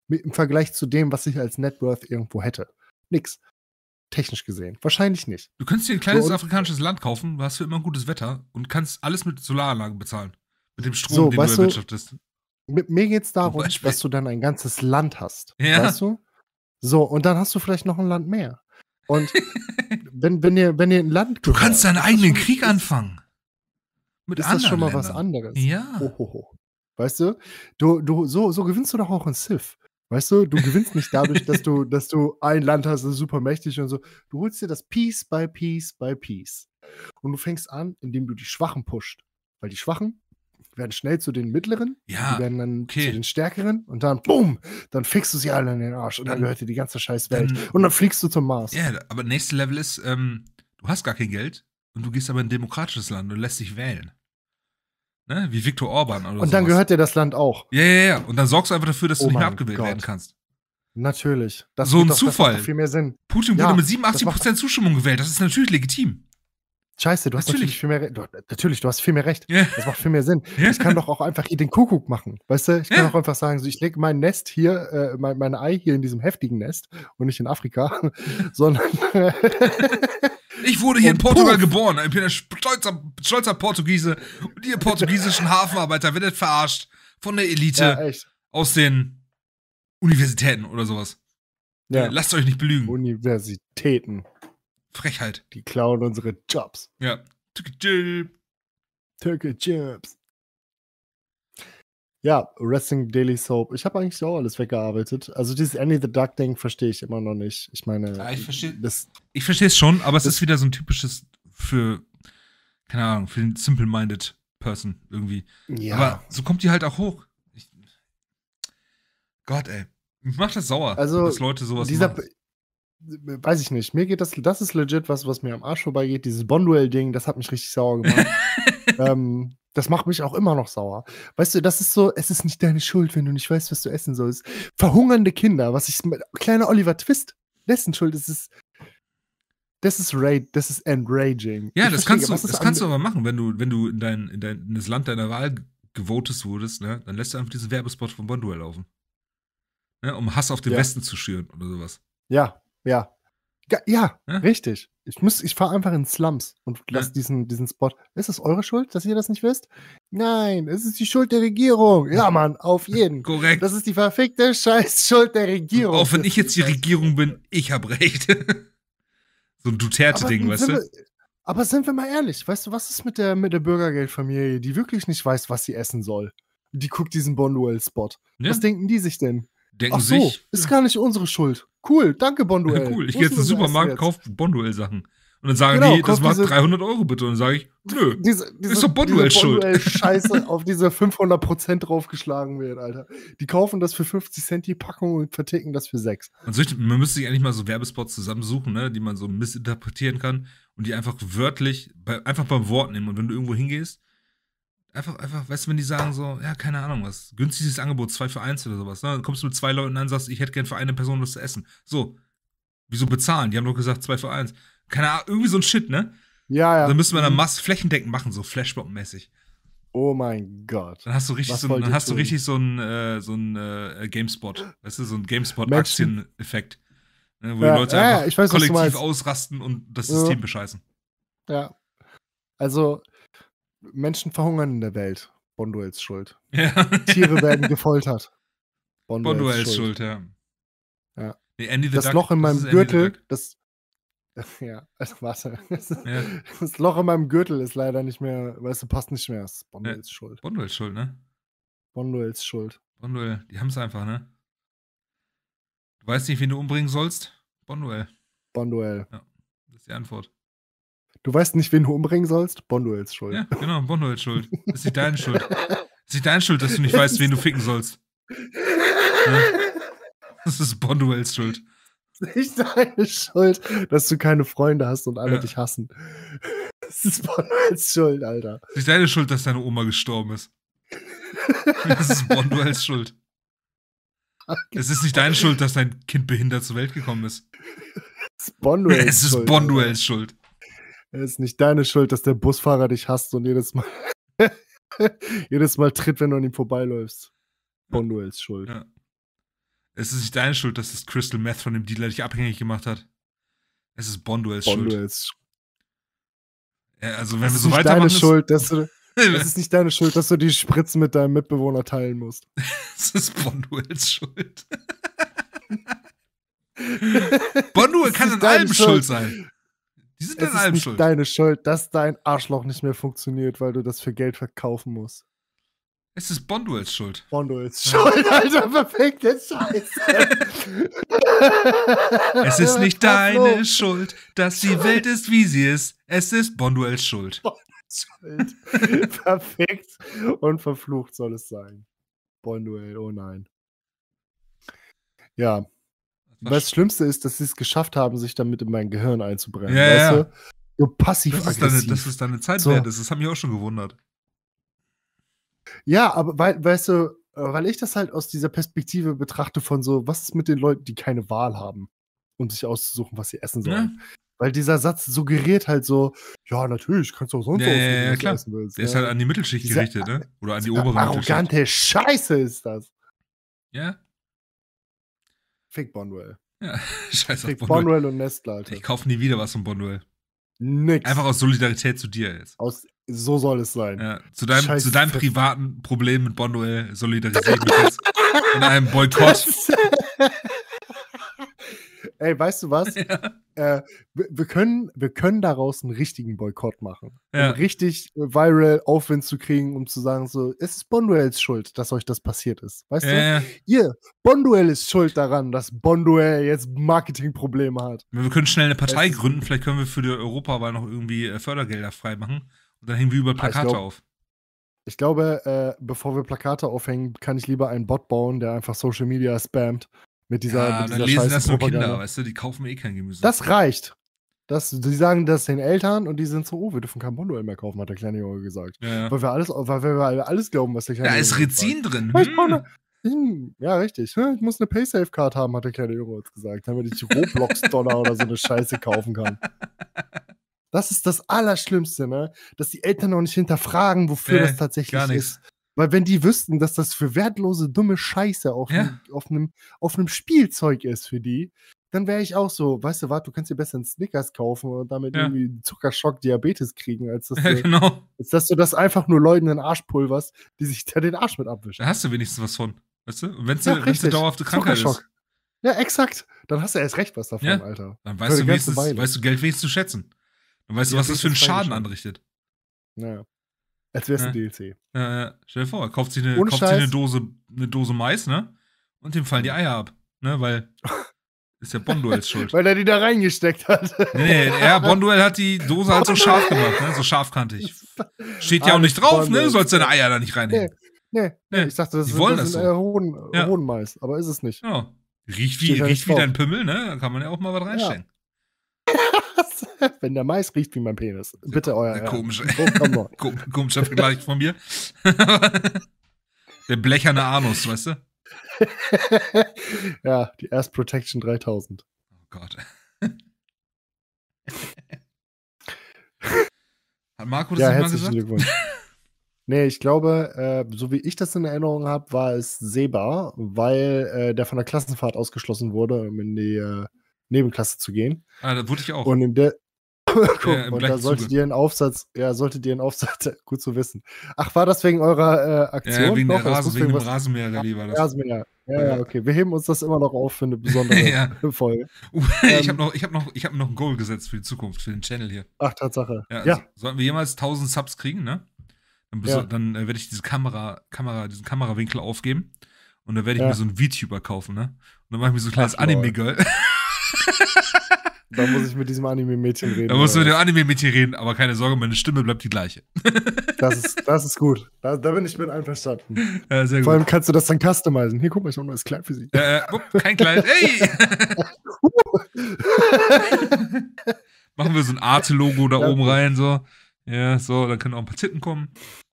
Im Vergleich zu dem, was ich als Net Worth irgendwo hätte. Nix. Technisch gesehen. Wahrscheinlich nicht. Du könntest dir ein kleines afrikanisches Land kaufen, du hast für immer gutes Wetter und kannst alles mit Solaranlagen bezahlen. Mit dem Strom, den du erwirtschaftest. Mit mir geht es darum, dass du dann ein ganzes Land hast. Ja. Weißt du? So, und dann hast du vielleicht noch ein Land mehr. Und wenn ihr ein Land gehört, du kannst deinen eigenen Krieg anfangen. Mit ist das schon mal was anderes? Ja. Weißt du? So gewinnst du doch auch in Civ. Weißt du, du gewinnst nicht dadurch, dass du ein Land hast, das ist super mächtig und so. Du holst dir das Piece by Piece by Piece. Und du fängst an, indem du die Schwachen pusht. Weil die Schwachen werden schnell zu den Mittleren, die werden dann zu den Stärkeren und dann, boom, dann fickst du sie alle in den Arsch und dann gehört dir die ganze scheiß Welt. Und dann fliegst du zum Mars. Ja, aber nächste Level ist, du hast gar kein Geld und du gehst aber in ein demokratisches Land und lässt dich wählen. Ne? Wie Viktor Orban oder so. Und dann gehört dir das Land auch. Ja. Und dann sorgst du einfach dafür, dass du nicht mehr abgewählt werden kannst. Natürlich. Das so ein Zufall. Das macht viel mehr Sinn. Putin wurde mit 87% Zustimmung gewählt. Das ist natürlich legitim. Scheiße, du hast natürlich viel mehr Recht. Du hast viel mehr Recht. Yeah. Das macht viel mehr Sinn. Ich kann doch auch einfach hier den Kuckuck machen. Weißt du? Ich kann auch einfach sagen, so, ich lege mein Nest hier, mein Ei hier in diesem heftigen Nest und nicht in Afrika, sondern ich wurde hier in Portugal geboren. Ich bin ein stolzer Portugiese. Und ihr portugiesischen Hafenarbeiter werdet verarscht von der Elite aus den Universitäten oder sowas. Ja. Lasst euch nicht belügen. Universitäten. Frechheit. Die klauen unsere Jobs. Ja. Türke Jobs. Ja, Wrestling Daily Soap. Ich habe eigentlich auch alles weggearbeitet. Also dieses Annie the Duck-Ding verstehe ich immer noch nicht. Ich meine, ja, ich verstehe es schon, aber es ist wieder so ein typisches für, keine Ahnung, für den simple-minded Person irgendwie. Ja. Aber so kommt die halt auch hoch. Gott, ey. Mich macht das sauer, dass Leute sowas machen. Weiß ich nicht. Mir geht das ist legit was mir am Arsch vorbeigeht. Dieses Bonduell-Ding, das hat mich richtig sauer gemacht. Das macht mich auch immer noch sauer. Weißt du, das ist so, es ist nicht deine Schuld, wenn du nicht weißt, was du essen sollst. Verhungernde Kinder, kleiner Oliver Twist, dessen Schuld ist es. Das ist enraging. Ja, das kannst du aber machen, wenn du in das Land deiner Wahl gewotet wurdest, ne? Dann lässt du einfach diesen Werbespot von Bonduell laufen. Ne? Um Hass auf den Westen zu schüren oder sowas. Ja, richtig. Ich fahre einfach in Slums und lasse diesen Spot. Ist es eure Schuld, dass ihr das nicht wisst? Nein, es ist die Schuld der Regierung. Ja, Mann, auf jeden. Korrekt. Das ist die verfickte Scheiß-Schuld der Regierung. Und auch wenn ich jetzt die Regierung bin, ich habe recht. So ein Duterte-Ding, weißt du? Aber sind wir mal ehrlich, weißt du, was ist mit der Bürgergeldfamilie, die wirklich nicht weiß, was sie essen soll? Die guckt diesen Bonduell-Spot. Ja. Was denken die sich denn? Denken sich, ist gar nicht unsere Schuld. Cool, danke Bonduell. Cool, ich gehe jetzt in den Supermarkt, kaufe Bonduell-Sachen. Und dann sagen die, das macht 300 € bitte. Und dann sage ich, nö, ist doch Bonduells Schuld. Scheiße auf diese 500% draufgeschlagen wird, Alter. Die kaufen das für 50 Cent die Packung und verticken das für 6. Man müsste sich eigentlich mal so Werbespots zusammensuchen, ne, die man so missinterpretieren kann und die einfach wörtlich, einfach beim Wort nehmen. Und wenn du irgendwo hingehst, einfach, weißt du, wenn die sagen so, ja, keine Ahnung, was, günstiges Angebot, 2 für 1 oder sowas, ne? Dann kommst du mit 2 Leuten an und sagst, ich hätte gern für eine Person was zu essen. So, wieso bezahlen? Die haben doch gesagt 2 für 1. Keine Ahnung, irgendwie so ein Shit, ne? Ja. Dann müssen wir dann flächendeckend machen, so Flashmob-mäßig. Oh mein Gott. Dann hast du richtig so einen GameSpot, weißt du, so einen GameSpot-Aktien-Effekt. Ne, wo die Leute einfach kollektiv ausrasten und das System bescheißen. Ja. Also, Menschen verhungern in der Welt. Bonduells Schuld. Ja. Tiere werden gefoltert. Bonduells Schuld, ja. Nee, Andy the das Duck, Loch in meinem Gürtel, warte. Das Loch in meinem Gürtel ist leider nicht mehr, weißt du, passt nicht mehr. Das ist Bonduells Schuld. Bonduells Schuld, ne? Bonduells Schuld. Bonduell, die haben es einfach, ne? Du weißt nicht, wen du umbringen sollst? Bonduell. Bonduell. Ja, das ist die Antwort. Du weißt nicht, wen du umbringen sollst? Bonduells Schuld. Ja, genau, Bonduells Schuld. Das ist nicht deine Schuld. Das ist nicht deine Schuld, dass du nicht weißt, wen du ficken sollst. Ja? Das ist Bonduells Schuld. Das ist nicht deine Schuld, dass du keine Freunde hast und alle dich hassen. Das ist Bonduells Schuld, Alter. Das ist nicht deine Schuld, dass deine Oma gestorben ist. Das ist Bonduells Schuld. Es ist nicht deine Schuld, dass dein Kind behindert zur Welt gekommen ist. Es ist Bonduells Schuld. Es ist Bonduells Schuld. Es ist nicht deine Schuld, dass der Busfahrer dich hasst und jedes Mal tritt, wenn du an ihm vorbeiläufst. Bonduells Schuld. Ja. Es ist nicht deine Schuld, dass das Crystal Meth von dem Dealer dich abhängig gemacht hat. Es ist Bonduels Schuld. Ja, also wenn wir so weitermachen... Es ist nicht deine Schuld, dass du die Spritzen mit deinem Mitbewohner teilen musst. Es ist Bonduels Schuld. Bonduel kann an allem schuld sein. Die sind an allem schuld. Es ist nicht deine Schuld, dass dein Arschloch nicht mehr funktioniert, weil du das für Geld verkaufen musst. Es ist Bonduels Schuld. Bonduels Schuld, Alter, perfekte Scheiße. Es ist nicht deine Schuld, dass die Welt ist, wie sie ist. Es ist Bonduels Schuld. Schuld. Perfekt und verflucht soll es sein. Bonduel, oh nein. Ja. Das Schlimmste ist, dass sie es geschafft haben, sich damit in mein Gehirn einzubrennen. Ja, weißt du? So passiv-aggressiv. Das ist deine Zeit wert. Das hat mich auch schon gewundert. Ja, aber weißt du, weil ich das halt aus dieser Perspektive betrachte von so, was ist mit den Leuten, die keine Wahl haben, um sich auszusuchen, was sie essen sollen. Ja. Weil dieser Satz suggeriert halt so, ja, natürlich, kannst du auch sonst aussuchen, was du essen willst. Der ist halt an die Mittelschicht gerichtet, ne? Oder an die obere Mittelschicht. Arrogante Scheiße ist das. Ja. Fick Bonduel. Ja, scheiße. Fick Bonduel und Nestle, Alter. Ich kaufe nie wieder was von Bonduel. Nix. Einfach aus Solidarität zu dir jetzt. So soll es sein. Ja, zu deinem privaten Problem mit Bonduel solidarisiere ich mich jetzt in einem Boykott. Ey, weißt du was? Ja. Wir können daraus einen richtigen Boykott machen. Ja. Um richtig viral Aufwind zu kriegen, um zu sagen so, es ist Bonduels Schuld, dass euch das passiert ist. Weißt du? Ihr, Bonduel ist schuld daran, dass Bonduel jetzt Marketingprobleme hat. Wir können schnell eine Partei gründen, vielleicht können wir für die Europawahl noch irgendwie Fördergelder freimachen und dann hängen wir über Plakate auf. Ich glaube, bevor wir Plakate aufhängen, kann ich lieber einen Bot bauen, der einfach Social Media spammt. Mit dieser dann lesen das nur Kinder, weißt du, die kaufen kein Gemüse. Das reicht. Die sagen das den Eltern und die sind so, oh, wir dürfen kein Bonduel mehr kaufen, hat der kleine Junge gesagt. Ja. Weil wir alles glauben, was der kleine Junge sagt. Da ist Rizin drin. Ja, richtig. Ich muss eine Paysafe-Card haben, hat der kleine Junge uns gesagt, damit ich Roblox-Dollar oder so eine Scheiße kaufen kann. Das ist das Allerschlimmste, ne? Dass die Eltern noch nicht hinterfragen, wofür das tatsächlich ist. Weil wenn die wüssten, dass das für wertlose, dumme Scheiße auf einem Spielzeug ist für die, dann wäre ich auch so, weißt du was, du kannst dir besser einen Snickers kaufen und damit irgendwie Zuckerschock, Diabetes kriegen, als dass du das einfach nur Leuten in den Arsch pulverst, die sich da den Arsch mit abwischen. Da hast du wenigstens was von, weißt du? Und wenn es eine dauerhafte Krankheit ist. Ja, exakt. Dann hast du erst recht was davon, Alter. Dann weißt du Geld wenigstens zu schätzen. Dann weißt du, was das für einen Schaden anrichtet. Ja. Als wäre es ein DLC. Stell dir vor, kauft sich eine Dose Mais, ne? Und dem fallen die Eier ab. Ne? Weil ist ja Bonduels Schuld. Weil er die da reingesteckt hat. Nee, Bonduel hat die Dose halt so scharf gemacht, ne? So scharfkantig. Steht ja auch nicht drauf, Bonduel. Ne? Du sollst deine Eier da nicht reinhängen. Nee. Ich dachte, das ist Hodenmais, aber ist es nicht. Ja. Riecht wie dein Pimmel, ne? Da kann man ja auch mal was reinstecken. Wenn der Mais riecht wie mein Penis. Bitte euer komischer Vergleich von mir. Der blecherne Anus, weißt du? Ja, die Ass Protection 3000. Oh Gott. Hat Marco das nicht mal gesagt? Glückwunsch. Nee, ich glaube, so wie ich das in Erinnerung habe, war es Seba, weil der von der Klassenfahrt ausgeschlossen wurde, um in die Nebenklasse zu gehen. Da wurde ich auch. Und und da solltet ihr einen Aufsatz, gut zu wissen. Ach, war das wegen eurer Aktion? Ja, wegen dem Rasenmäher-Rallye war das. Rasenmäher. Ja, okay. Wir heben uns das immer noch auf für eine besondere Folge. Ich hab noch ein Goal gesetzt für die Zukunft, für den Channel hier. Ach, Tatsache. Ja. Sollten wir jemals 1000 Subs kriegen, ne? Dann werde ich diesen Kamerawinkel aufgeben und dann werde ich mir so einen VTuber kaufen, ne? Und dann mache ich mir so ein kleines Anime-Girl. Da muss ich mit diesem Anime-Mädchen reden. Da musst du mit dem Anime-Mädchen reden, aber keine Sorge, meine Stimme bleibt die gleiche. Das ist gut. Da bin ich mit einverstanden. Ja, sehr gut. Vor allem kannst du das dann customizen. Hier, guck mal, ich habe ein neues Kleid für sie. Kein Kleid. Ey! Machen wir so ein Arte-Logo da oben rein, so. Ja, so, dann können auch ein paar Titten kommen.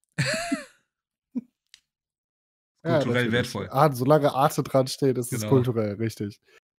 Kulturell wertvoll. Solange Arte dran steht, ist es kulturell, richtig.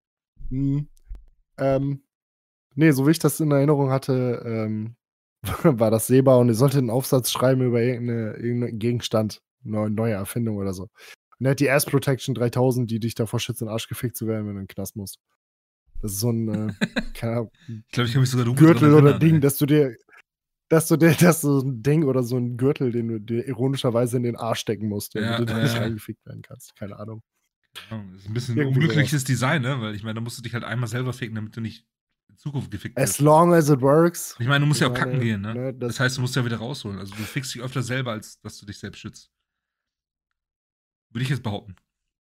Nee, so wie ich das in Erinnerung hatte, war das Seba und ihr solltet einen Aufsatz schreiben über irgendeinen Gegenstand, neue Erfindung oder so. Und Ne, die Ass Protection 3000, die dich davor schützt, in den Arsch gefickt zu werden, wenn du in den Knast musst. Das ist so ein, keine Ahnung, Ich glaube, ich kann mich sogar dunkel Gürtel dran oder erinnern, Ding, ey. dass so ein Ding oder so ein Gürtel, den du dir ironischerweise in den Arsch stecken musst, damit du da nicht reingefickt werden kannst. Keine Ahnung. Ja, das ist ein bisschen ein Irgendwie unglückliches Design, ne? Weil ich meine, da musst du dich halt einmal selber ficken, damit du nicht in Zukunft gefickt As wirst. long as it works. Ich meine, du musst ja auch Ich kacken meine, gehen, ne? ne, Das heißt, du musst ja wieder rausholen. Also du fickst dich öfter selber, als dass du dich selbst schützt. Würde ich jetzt behaupten.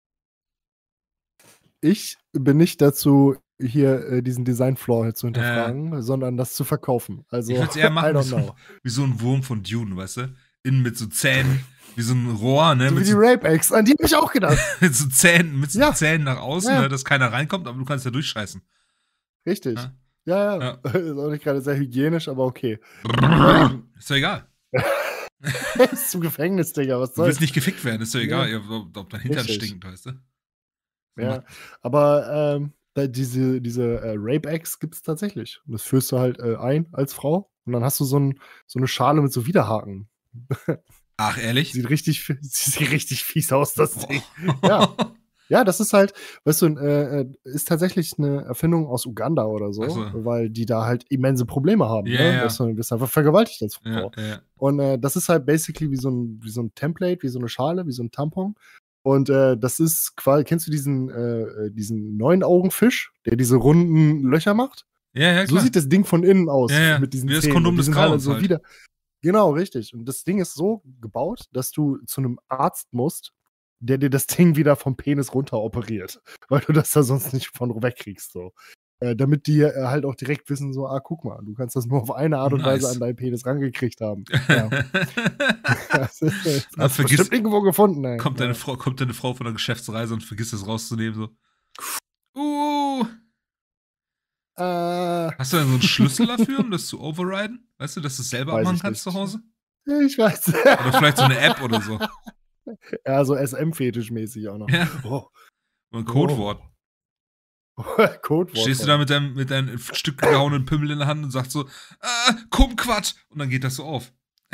Ich bin nicht dazu, hier diesen Design-Flaw zu hinterfragen, sondern das zu verkaufen. Also, Ich würde es eher I machen don't wie so ein Wurm von Dune, weißt du? Innen mit so Zähnen, wie so ein Rohr, ne? So wie Mit die Rape-Ex, an die habe ich auch gedacht. mit so Zähnen, Ja. Zähnen nach außen, Ja. ne? Dass keiner reinkommt, aber du kannst ja durchscheißen. Richtig. Ja. Ja. Ja. Ist auch nicht gerade sehr hygienisch, aber okay. Ist doch egal. Ist zum Gefängnis, Digga, was Du soll's? willst nicht gefickt werden, ist doch egal, Ja. ob dein Hintern Richtig. stinkt, weißt du? Ja, aber diese Rape-Ex gibt es tatsächlich. Und das führst du halt ein als Frau und dann hast du so eine Schale mit so Widerhaken. Ach, ehrlich? Sieht richtig fies aus, das Ding. Ja. Ja, das ist halt, weißt du, ist tatsächlich eine Erfindung aus Uganda oder so, Ach so. weil die da halt immense Probleme haben. Ja, Ne? ja. Du bist einfach vergewaltigt als Frau. Ja. Und das ist halt basically wie so ein Template, wie so eine Schale, wie so ein Tampon. Und das ist quasi, kennst du diesen 9-Augen-Fisch, der diese runden Löcher macht? Ja, So klar. sieht das Ding von innen aus, Ja. mit diesen Wie das Zähnen. Kondom Und die des sind halt Grauens so halt. wieder. Genau, richtig. Und das Ding ist so gebaut, dass du zu einem Arzt musst, der dir das Ding wieder vom Penis runter operiert, weil du das da sonst nicht von wegkriegst. So. Damit die halt auch direkt wissen, so, guck mal, du kannst das nur auf eine Art und Nice. Weise an deinen Penis rangekriegt haben. Ja. Das hast du vergiss- bestimmt irgendwo gefunden, ey. Kommt deine Frau von der Geschäftsreise und vergisst es rauszunehmen, so. Hast du denn so einen Schlüssel dafür, um das zu overriden? Weißt du, dass du es selber Weiß abmachen ich kannst nicht. zu Hause? Ich weiß. Oder vielleicht so eine App oder so. Ja, so SM-Fetisch-mäßig auch noch. Ja. Oh. Ein Codewort. Codewort. Stehst du da mit deinem Stück gehauenen Pimmel in der Hand und sagst so, Kumquat! Und dann geht das so auf.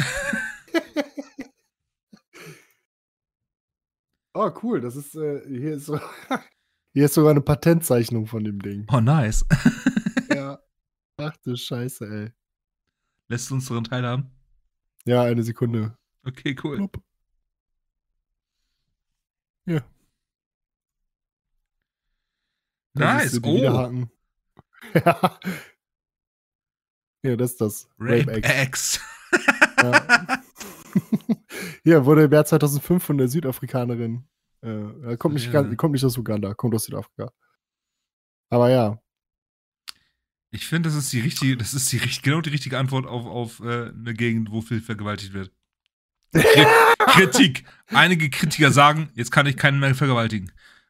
Oh, cool. Das ist, hier ist sogar eine Patentzeichnung von dem Ding. Oh, nice. Ja. Ach du Scheiße, ey. Lässt du uns daran teilhaben? Ja, eine Sekunde. Okay, cool. Plupp. Ja. Nice. Die Widerhaken. Ja. Ja, das ist das. Rape-Ex. Ja. Hier wurde im Jahr 2005 von der Südafrikanerin. Kommt nicht aus Uganda, kommt aus Südafrika. Aber ja. Ich finde, das ist genau die richtige Antwort auf eine Gegend, wo viel vergewaltigt wird. Kritik. Einige Kritiker sagen, jetzt kann ich keinen mehr vergewaltigen.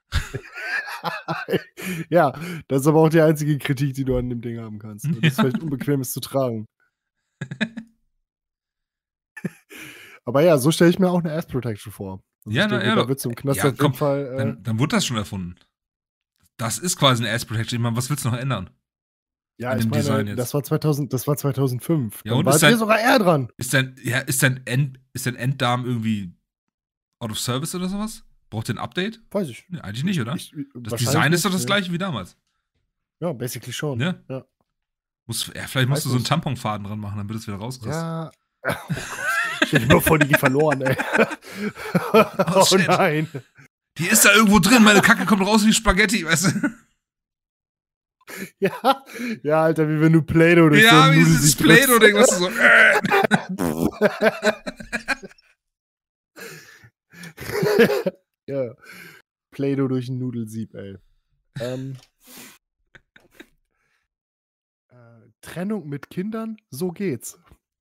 Ja, das ist aber auch die einzige Kritik, die du an dem Ding haben kannst. Das ist vielleicht unbequem, es zu tragen. Aber ja, so stelle ich mir auch eine Ass Protection vor. Also Ja, da wird zum Knast auf jeden Fall. Dann wurde das schon erfunden. Das ist quasi eine Ass Protection. Ich meine, was willst du noch ändern? Ja, ich meine, das war 2005. Ja, dann und war hier sogar er dran. Ist dein Enddarm irgendwie out of service oder sowas? Braucht der ein Update? Weiß ich. Nee, eigentlich nicht, oder? Das Wahrscheinlich Design ist doch das nicht, gleiche wie damals. Ja, basically schon. Ja. Vielleicht musst du so einen nicht. Tamponfaden dran machen, damit es wieder rauskriegst. Ja. Oh Gott. Stell dir mal vor, die verloren, ey. Oh shit. nein. Die ist da irgendwo drin, meine Kacke kommt raus wie Spaghetti, weißt du? Ja, Alter, wie wenn du Play-Doh durch so Ja, ein wie dieses Nudelsieb Play-Doh-Ding, was du so. Ja. Play-Doh durch ein Nudelsieb, ey. Trennung mit Kindern, so geht's.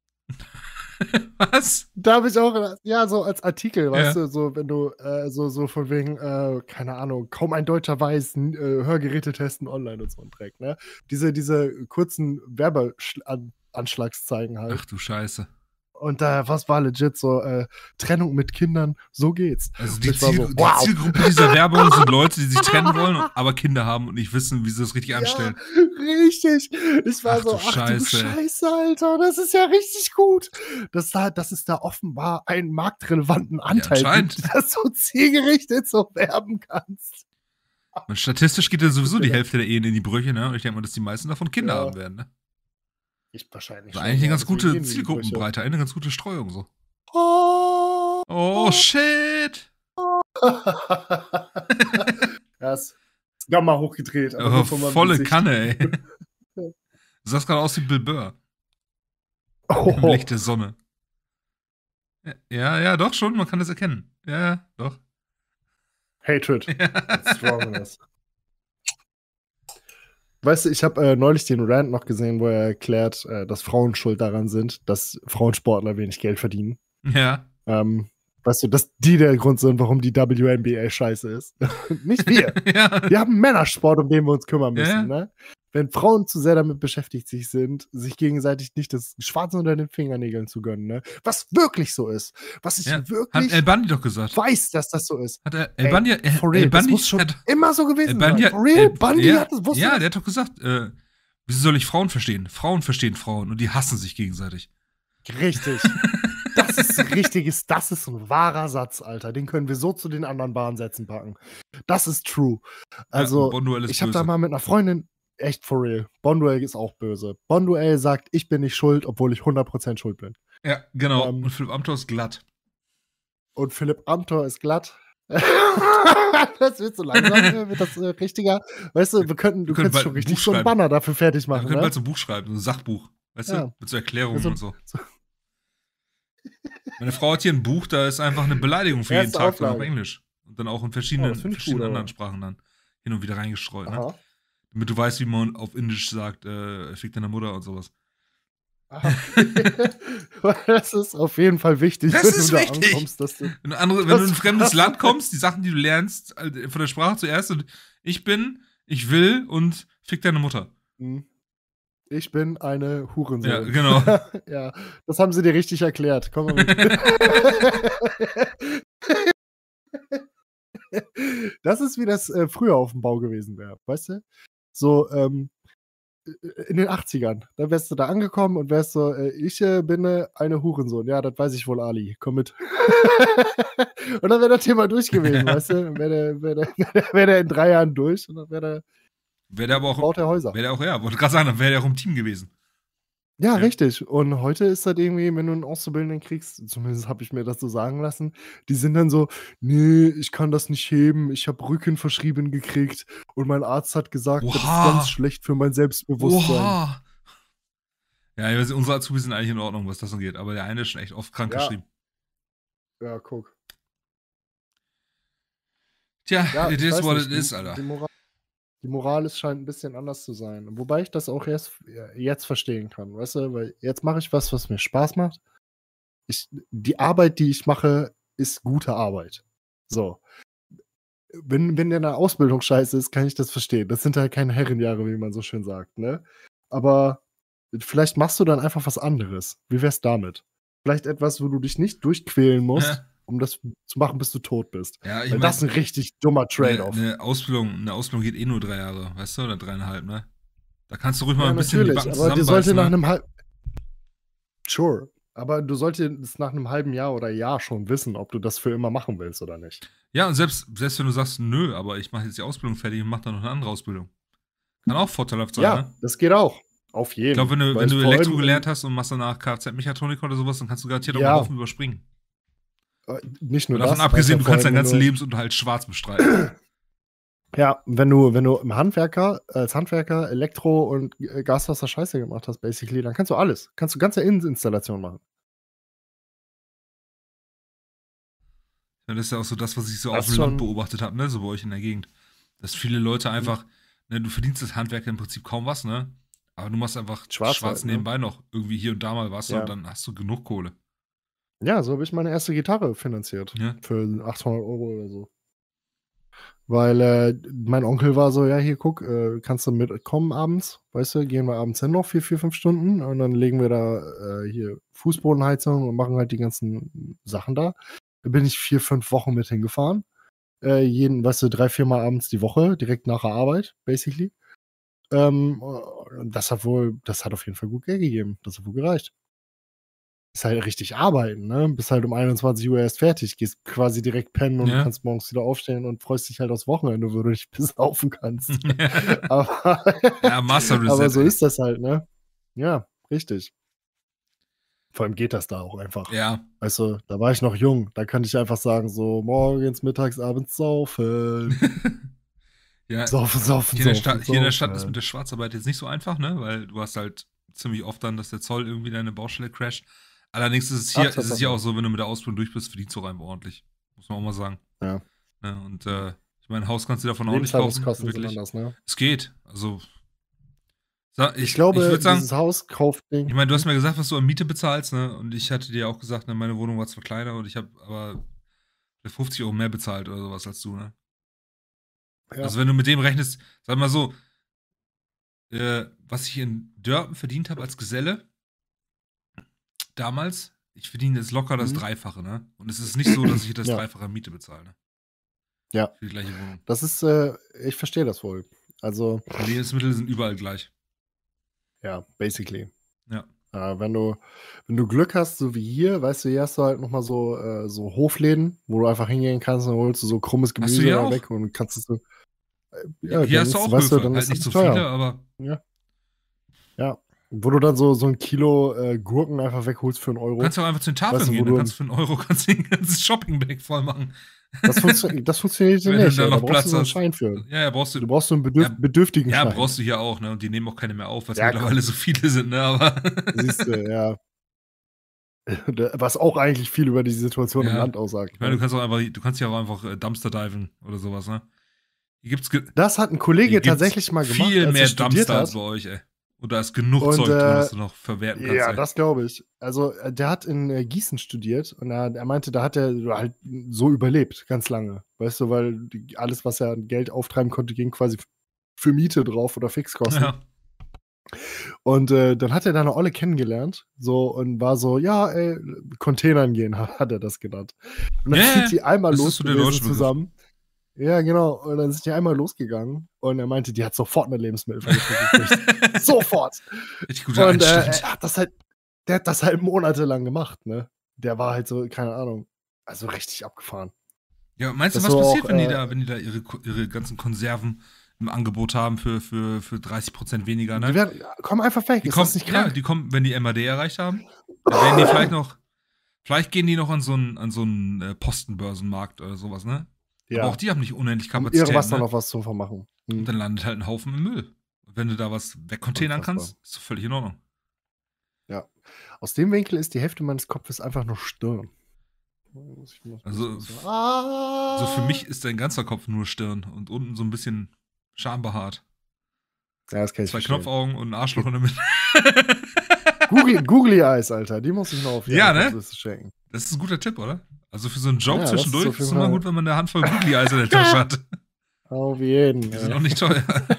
Was? Da habe ich auch, ja, so als Artikel, weißt du, so wenn du, so von wegen, keine Ahnung, kaum ein Deutscher weiß, Hörgeräte testen online und so ein Dreck, ne? Diese kurzen Werbeanschlagszeigen halt. Ach du Scheiße. Und was war legit so, Trennung mit Kindern, so geht's. Also Und die ich war so, die Zielgruppe dieser Werbung sind Leute, die sich trennen wollen, aber Kinder haben und nicht wissen, wie sie das richtig ja, anstellen. richtig. Ich war Ach du so, ach du Scheiße, ey. Scheiße, Alter, das ist ja richtig gut. Dass es da offenbar einen marktrelevanten Anteil anscheinend. gibt, dass du zielgerichtet so werben kannst. Und statistisch geht ja sowieso die Hälfte der Ehen in die Brüche, ne? Und ich denke mal, dass die meisten davon Kinder Ja. haben werden, ne? Ich wahrscheinlich Also schon. eigentlich eine ja, ganz deswegen gute gehen die Zielgruppenbreite, eine ganz gute Streuung so. Oh. Oh, shit! Das ist Gamma hochgedreht. Aber Oh, nur von meinem volle Gesicht. Kanne, ey. Du sahst gerade aus wie Bill Burr im Oh. Licht der Sonne. Ja, doch schon, man kann das erkennen. Ja, doch. Hatred. Ja. That's strongness. Weißt du, ich habe neulich den Rant noch gesehen, wo er erklärt, dass Frauen schuld daran sind, dass Frauensportler wenig Geld verdienen. Ja. Weißt du, dass die der Grund sind, warum die WNBA scheiße ist. Nicht wir. Ja. Wir haben Männersport, um den wir uns kümmern müssen. Ja. Ne? Wenn Frauen zu sehr damit beschäftigt sind, sich gegenseitig nicht das Schwarze unter den Fingernägeln zu gönnen, ne? Was wirklich so ist. Was ich Ja. Hat wirklich El Bandi doch gesagt. weiß, dass das so ist. Hat El Bandi, for real, El das Bandi muss schon hat, immer so gewesen Bandi sein. hat- For real, El- Bandi ja, hat das, wusste ja, das? der hat doch gesagt, wieso soll ich Frauen verstehen? Frauen verstehen Frauen und die hassen sich gegenseitig. Richtig. Das ist ein wahrer Satz, Alter. Den können wir so zu den anderen Bahnsätzen packen. Das ist true. Also, Bonduell ist ich habe da böse. mal mit einer Freundin, echt for real, Bonduell ist auch böse. Bonduell sagt, ich bin nicht schuld, obwohl ich 100% schuld bin. Ja, genau. Ähm, Und Philipp Amthor ist glatt. Und Philipp Amthor ist glatt. Das wird so langsam, wird das richtiger. Weißt du, du können könntest bald schon ein richtig Buch so ein schreiben. Banner dafür fertig Wir machen. können Ne? bald so ein Buch schreiben, so ein Sachbuch. Weißt Ja. du? Mit so Erklärungen Also, und so. Meine Frau hat hier ein Buch, da ist einfach eine Beleidigung für jeden Erste Tag, dann auf Auflage. Englisch. Und dann auch in verschiedenen, das find ich verschiedenen gut, anderen aber. Sprachen dann hin und wieder reingestreut. Ne? Aha. Damit du weißt, wie man auf Indisch sagt, fick deine Mutter und sowas. Aha. Das ist auf jeden Fall wichtig, Das wenn ist du da wichtig. ankommst, dass du. Wenn du in ein fremdes Land kommst, die Sachen, die du lernst, von der Sprache zuerst und ich will und fick deine Mutter. Ich bin eine Hurensohn. Ja, genau. Ja, das haben sie dir richtig erklärt. Komm mal mit. Das ist, wie das früher auf dem Bau gewesen wäre, weißt du? So, in den 80ern. Da wärst du da angekommen und wärst so, ich bin eine Hurensohn. Ja, das weiß ich wohl, Ali. Komm mit. Und dann wäre das Thema durch gewesen, weißt du? Dann wär der in 3 Jahren durch und dann Wäre der aber auch, baut er Häuser. wollte gerade sagen, dann wäre der auch im Team gewesen. Ja, Ja. richtig. Und heute ist das irgendwie, wenn du einen Auszubildenden kriegst, zumindest habe ich mir das so sagen lassen, die sind dann so, nee, ich kann das nicht heben, ich habe Rücken verschrieben gekriegt und mein Arzt hat gesagt, das ist Oha. ganz schlecht für mein Selbstbewusstsein. Oha! Ja, ich weiß nicht, unsere Azubis sind eigentlich in Ordnung, was das angeht, aber der eine ist schon echt oft krank Ja. geschrieben. Ja, guck. Tja, Ja, it ich is weiß what nicht, it is, Alter. Die Moral scheint ein bisschen anders zu sein. Wobei ich das auch erst jetzt verstehen kann, weißt du? Weil jetzt mache ich was mir Spaß macht. Die Arbeit, die ich mache, ist gute Arbeit. So. Wenn deine Ausbildung scheiße ist, kann ich das verstehen. Das sind halt keine Herrenjahre, wie man so schön sagt, ne? Aber vielleicht machst du dann einfach was anderes. Wie wär's damit? Vielleicht etwas, wo du dich nicht durchquälen musst, Ja. um das zu machen, bis du tot bist. Ja, ich Weil meine, das ist ein richtig dummer Trade-off. eine Ausbildung geht eh nur 3 Jahre, weißt du, oder 3,5, ne? Da kannst du ruhig mal Ja, ein bisschen die natürlich, Backen aber dir sollte zusammenbeißen, nach ne? einem halben. Sure. Aber du solltest nach einem halben Jahr oder Jahr schon wissen, ob du das für immer machen willst oder nicht. Ja, und selbst wenn du sagst, nö, aber ich mache jetzt die Ausbildung fertig und mache dann noch eine andere Ausbildung. Kann auch vorteilhaft sein, Ja, ne? das geht auch. Auf jeden Ich glaube, wenn Weil du vor Elektro allem- gelernt hast und machst danach Kfz-Mechatroniker oder sowas, dann kannst du garantiert auch Ja. einen Haufen überspringen. Nicht nur Und davon das. abgesehen, weißt du kannst vor deinen allem, ganzen Lebensunterhalt schwarz bestreiten. Ja, wenn du als Handwerker Elektro und Gaswasser Scheiße gemacht hast, basically, dann kannst du alles. Kannst du ganze Inneninstallation machen. Ja, das ist ja auch so das, was ich so Das auf dem Land schon- beobachtet habe, ne, so bei euch in der Gegend. Dass viele Leute einfach, ne, du verdienst als Handwerker im Prinzip kaum was, ne? Aber du machst einfach Schwarz schwarz halt, ne? nebenbei noch irgendwie hier und da mal was Ja. und dann hast du genug Kohle. Ja, so habe ich meine erste Gitarre finanziert. Ja. Für 800 € oder so. Weil mein Onkel war so, ja, hier, guck, kannst du mitkommen abends, weißt du, gehen wir abends hin noch 5 Stunden und dann legen wir da hier Fußbodenheizung und machen halt die ganzen Sachen da. Da bin ich 4, 5 Wochen mit hingefahren. Weißt du, 3, 4 Mal abends die Woche, direkt nach der Arbeit, basically. Das hat auf jeden Fall gut Geld gegeben. Das hat wohl gereicht. Ist halt richtig arbeiten, ne? Bist halt um 21 Uhr erst fertig, gehst quasi direkt pennen und Ja. kannst morgens wieder aufstehen und freust dich halt aufs Wochenende, wo du dich besaufen kannst. aber, Ja, Master Reset. aber so ey. ist das halt, ne? Ja, richtig. Vor allem geht das da auch einfach. Ja. Weißt du, da war ich noch jung. Da kann ich einfach sagen, so morgens, mittags, abends saufen. Ja, Saufen, hier in der Stadt ist saufen. mit der Schwarzarbeit jetzt nicht so einfach, ne? Weil du hast halt ziemlich oft dann, dass der Zoll irgendwie deine Baustelle crasht. Allerdings ist es Ach, hier, Tatsache. auch so, wenn du mit der Ausbildung durch bist, verdienst du auch einfach ordentlich. Muss man auch mal sagen. Ja. Ne? Und ich meine, ein Haus kannst du davon auch nicht kaufen. Lebenshaltungskosten sind Wirklich. anders, ne? Es geht. Also, Ich ich glaube, würde sagen, dieses Hauskaufding. ich meine, du hast mir gesagt, was du an Miete bezahlst, ne? Und ich hatte dir auch gesagt, ne, meine Wohnung war zwar kleiner und ich habe aber 50 Euro mehr bezahlt oder sowas als du, ne? Ja. Also, wenn du mit dem rechnest, sag mal so, was ich in Dörpen verdient habe als Geselle, damals, ich verdiene jetzt locker das Mhm. Dreifache, ne? Und es ist nicht so, dass ich das Ja. Dreifache an Miete bezahle, ne? Ja. Für die gleiche Wohnung. Das ist, ich verstehe das wohl. Also, Die Lebensmittel sind überall gleich. ja, basically. Ja. Wenn du Glück hast, so wie hier, weißt du, hier hast du halt nochmal so Hofläden, wo du einfach hingehen kannst und holst du so krummes Hast du Gemüse hier da auch? weg und kannst es so. Hier Ja, dann hast du ist, auch weißt du, Höfe. dann Halt ist nicht das so teuer. viele, aber. Ja. Ja. Wo du dann so ein Kilo Gurken einfach wegholst für 1 Du Euro. kannst auch einfach zu den Tafeln Weißt du, wo gehen, dann du. kannst du für 1 Euro den ganzen Shopping-Bag voll machen. Das funktioniert hier Wenn du nicht, dann ey. Da noch brauchst Platz du so einen hast. Schein für. Ja, brauchst du. Du brauchst so einen Ja, bedürftigen ja, Schein. brauchst du hier auch, ne? Und die nehmen auch keine mehr auf, weil es Ja, mittlerweile so viele sind, ne? Aber. Siehst du, ja. Was auch eigentlich viel über die Situation im Ja. Land aussagt. Ich meine, Ne? du kannst ja auch einfach Dumpster diven oder sowas, ne? Hier gibt's, Das hat ein Kollege tatsächlich mal gemacht, viel als mehr er studiert Dumpster als bei hat. euch, ey. Und da ist genug Und Zeug drin, das du noch verwerten kannst, ja, ey. das glaube ich. Also, der hat in Gießen studiert und er meinte, da hat er halt so überlebt, ganz lange. Weißt du, weil alles, was er an Geld auftreiben konnte, ging quasi für Miete drauf oder Fixkosten. Ja. Und dann hat er da eine Olle kennengelernt, so und war so, ja, ey, Containern gehen, hat er das genannt. Und dann sind die einmal das los ist so der gewesen deutsche Begriff. zusammen. Ja, genau. Und dann sind die einmal losgegangen und er meinte, die hat sofort eine Lebensmittelvergiftung gekriegt. Sofort. Richtig guter Und Einstand. der hat das halt monatelang gemacht, ne? Der war halt so, keine Ahnung, also richtig abgefahren. Ja, meinst du, Das was so passiert, auch, wenn die da ihre ganzen Konserven im Angebot haben für 30% weniger, die ne? kommen einfach weg, ist das nicht krank? Ja, die kommen, wenn die MAD erreicht haben, dann werden die vielleicht gehen die noch an so einen Postenbörsenmarkt oder sowas, ne? Aber auch die haben nicht unendlich um Kapazität, irgendwas ne? noch was zu vermachen. Und dann landet halt ein Haufen im Müll. Und wenn du da was wegcontainern kannst, ist doch völlig in Ordnung. Ja. Aus dem Winkel ist die Hälfte meines Kopfes einfach nur Stirn. Also für mich ist dein ganzer Kopf nur Stirn und unten so ein bisschen schambehaart. Ja, das kann ich 2 verstehen. Knopfaugen und ein Arschloch in der Mitte. Googly Eyes, Alter. Die muss ich noch auf die Liste schenken. Das ist ein guter Tipp, oder? Also für so einen Joke Ja, zwischendurch das ist es immer Fall gut, wenn man eine Handvoll Googly Eyes in der Tasche hat. Auf jeden. Die sind auch nicht teuer.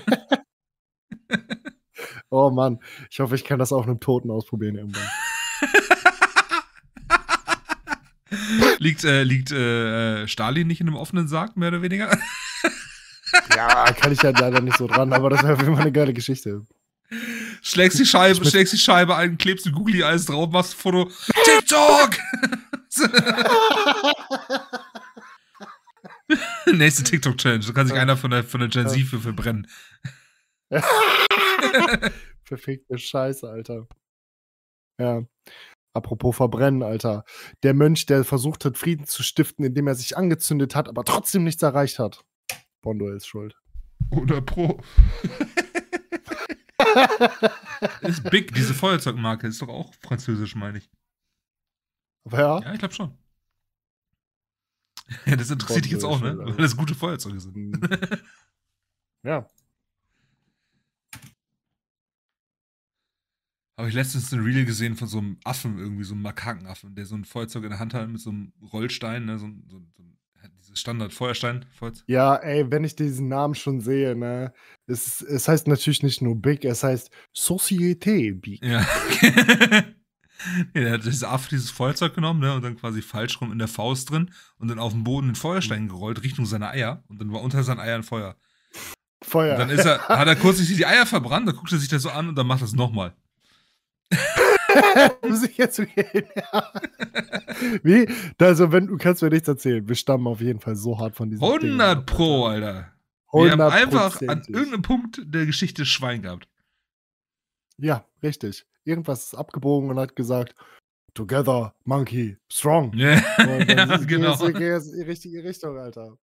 Oh Mann, ich hoffe, ich kann das auch einem Toten ausprobieren irgendwann. Liegt Stalin nicht in einem offenen Sarg, mehr oder weniger? Ja, kann ich ja leider nicht so dran, aber das wäre auf jeden Fall eine geile Geschichte. Schlägst die Scheibe ein, klebst ein Googly Eyes drauf, machst ein Foto. TikTok! Nächste TikTok-Challenge. Da kann sich einer von der Gen Z für verbrennen. Perfekte Scheiße, Alter. Ja. Apropos verbrennen, Alter. Der Mönch, der versucht hat, Frieden zu stiften, indem er sich angezündet hat, aber trotzdem nichts erreicht hat. Bondo ist schuld. Oder Pro. Ist Big, diese Feuerzeugmarke, ist doch auch französisch, meine ich. Aber ja? Ja, ich glaube schon. Ja, das interessiert dich jetzt auch, ne? Weil das gute Feuerzeuge sind. Ja. Habe ich letztens ein Reel gesehen von so einem Affen, irgendwie so einem Makakenaffen, der so ein Feuerzeug in der Hand hat mit so einem Rollstein, ne? So ein Dieses Standard Feuerstein. Ja, ey, wenn ich diesen Namen schon sehe, ne? Es heißt natürlich nicht nur Big, es heißt Société Big. Ja. Nee, der hat dieses Feuerzeug genommen, ne, und dann quasi falsch rum in der Faust drin und dann auf den Boden den Feuerstein gerollt, Richtung seiner Eier. Und dann war unter seinen Eiern Feuer. Feuer. Und dann hat er kurz die Eier verbrannt, dann guckt er sich das so an und dann macht er es nochmal. Muss ich jetzt gehen? Wie? Also, du kannst mir nichts erzählen. Wir stammen auf jeden Fall so hart von diesem 100 Pro, Alter. Wir haben einfach an 100%. irgendeinem Punkt der Geschichte Schwein gehabt. Ja, richtig. Irgendwas ist abgebogen und hat gesagt, together, monkey, strong. Ja, Und dann genau. geht es in die richtige Richtung, Alter.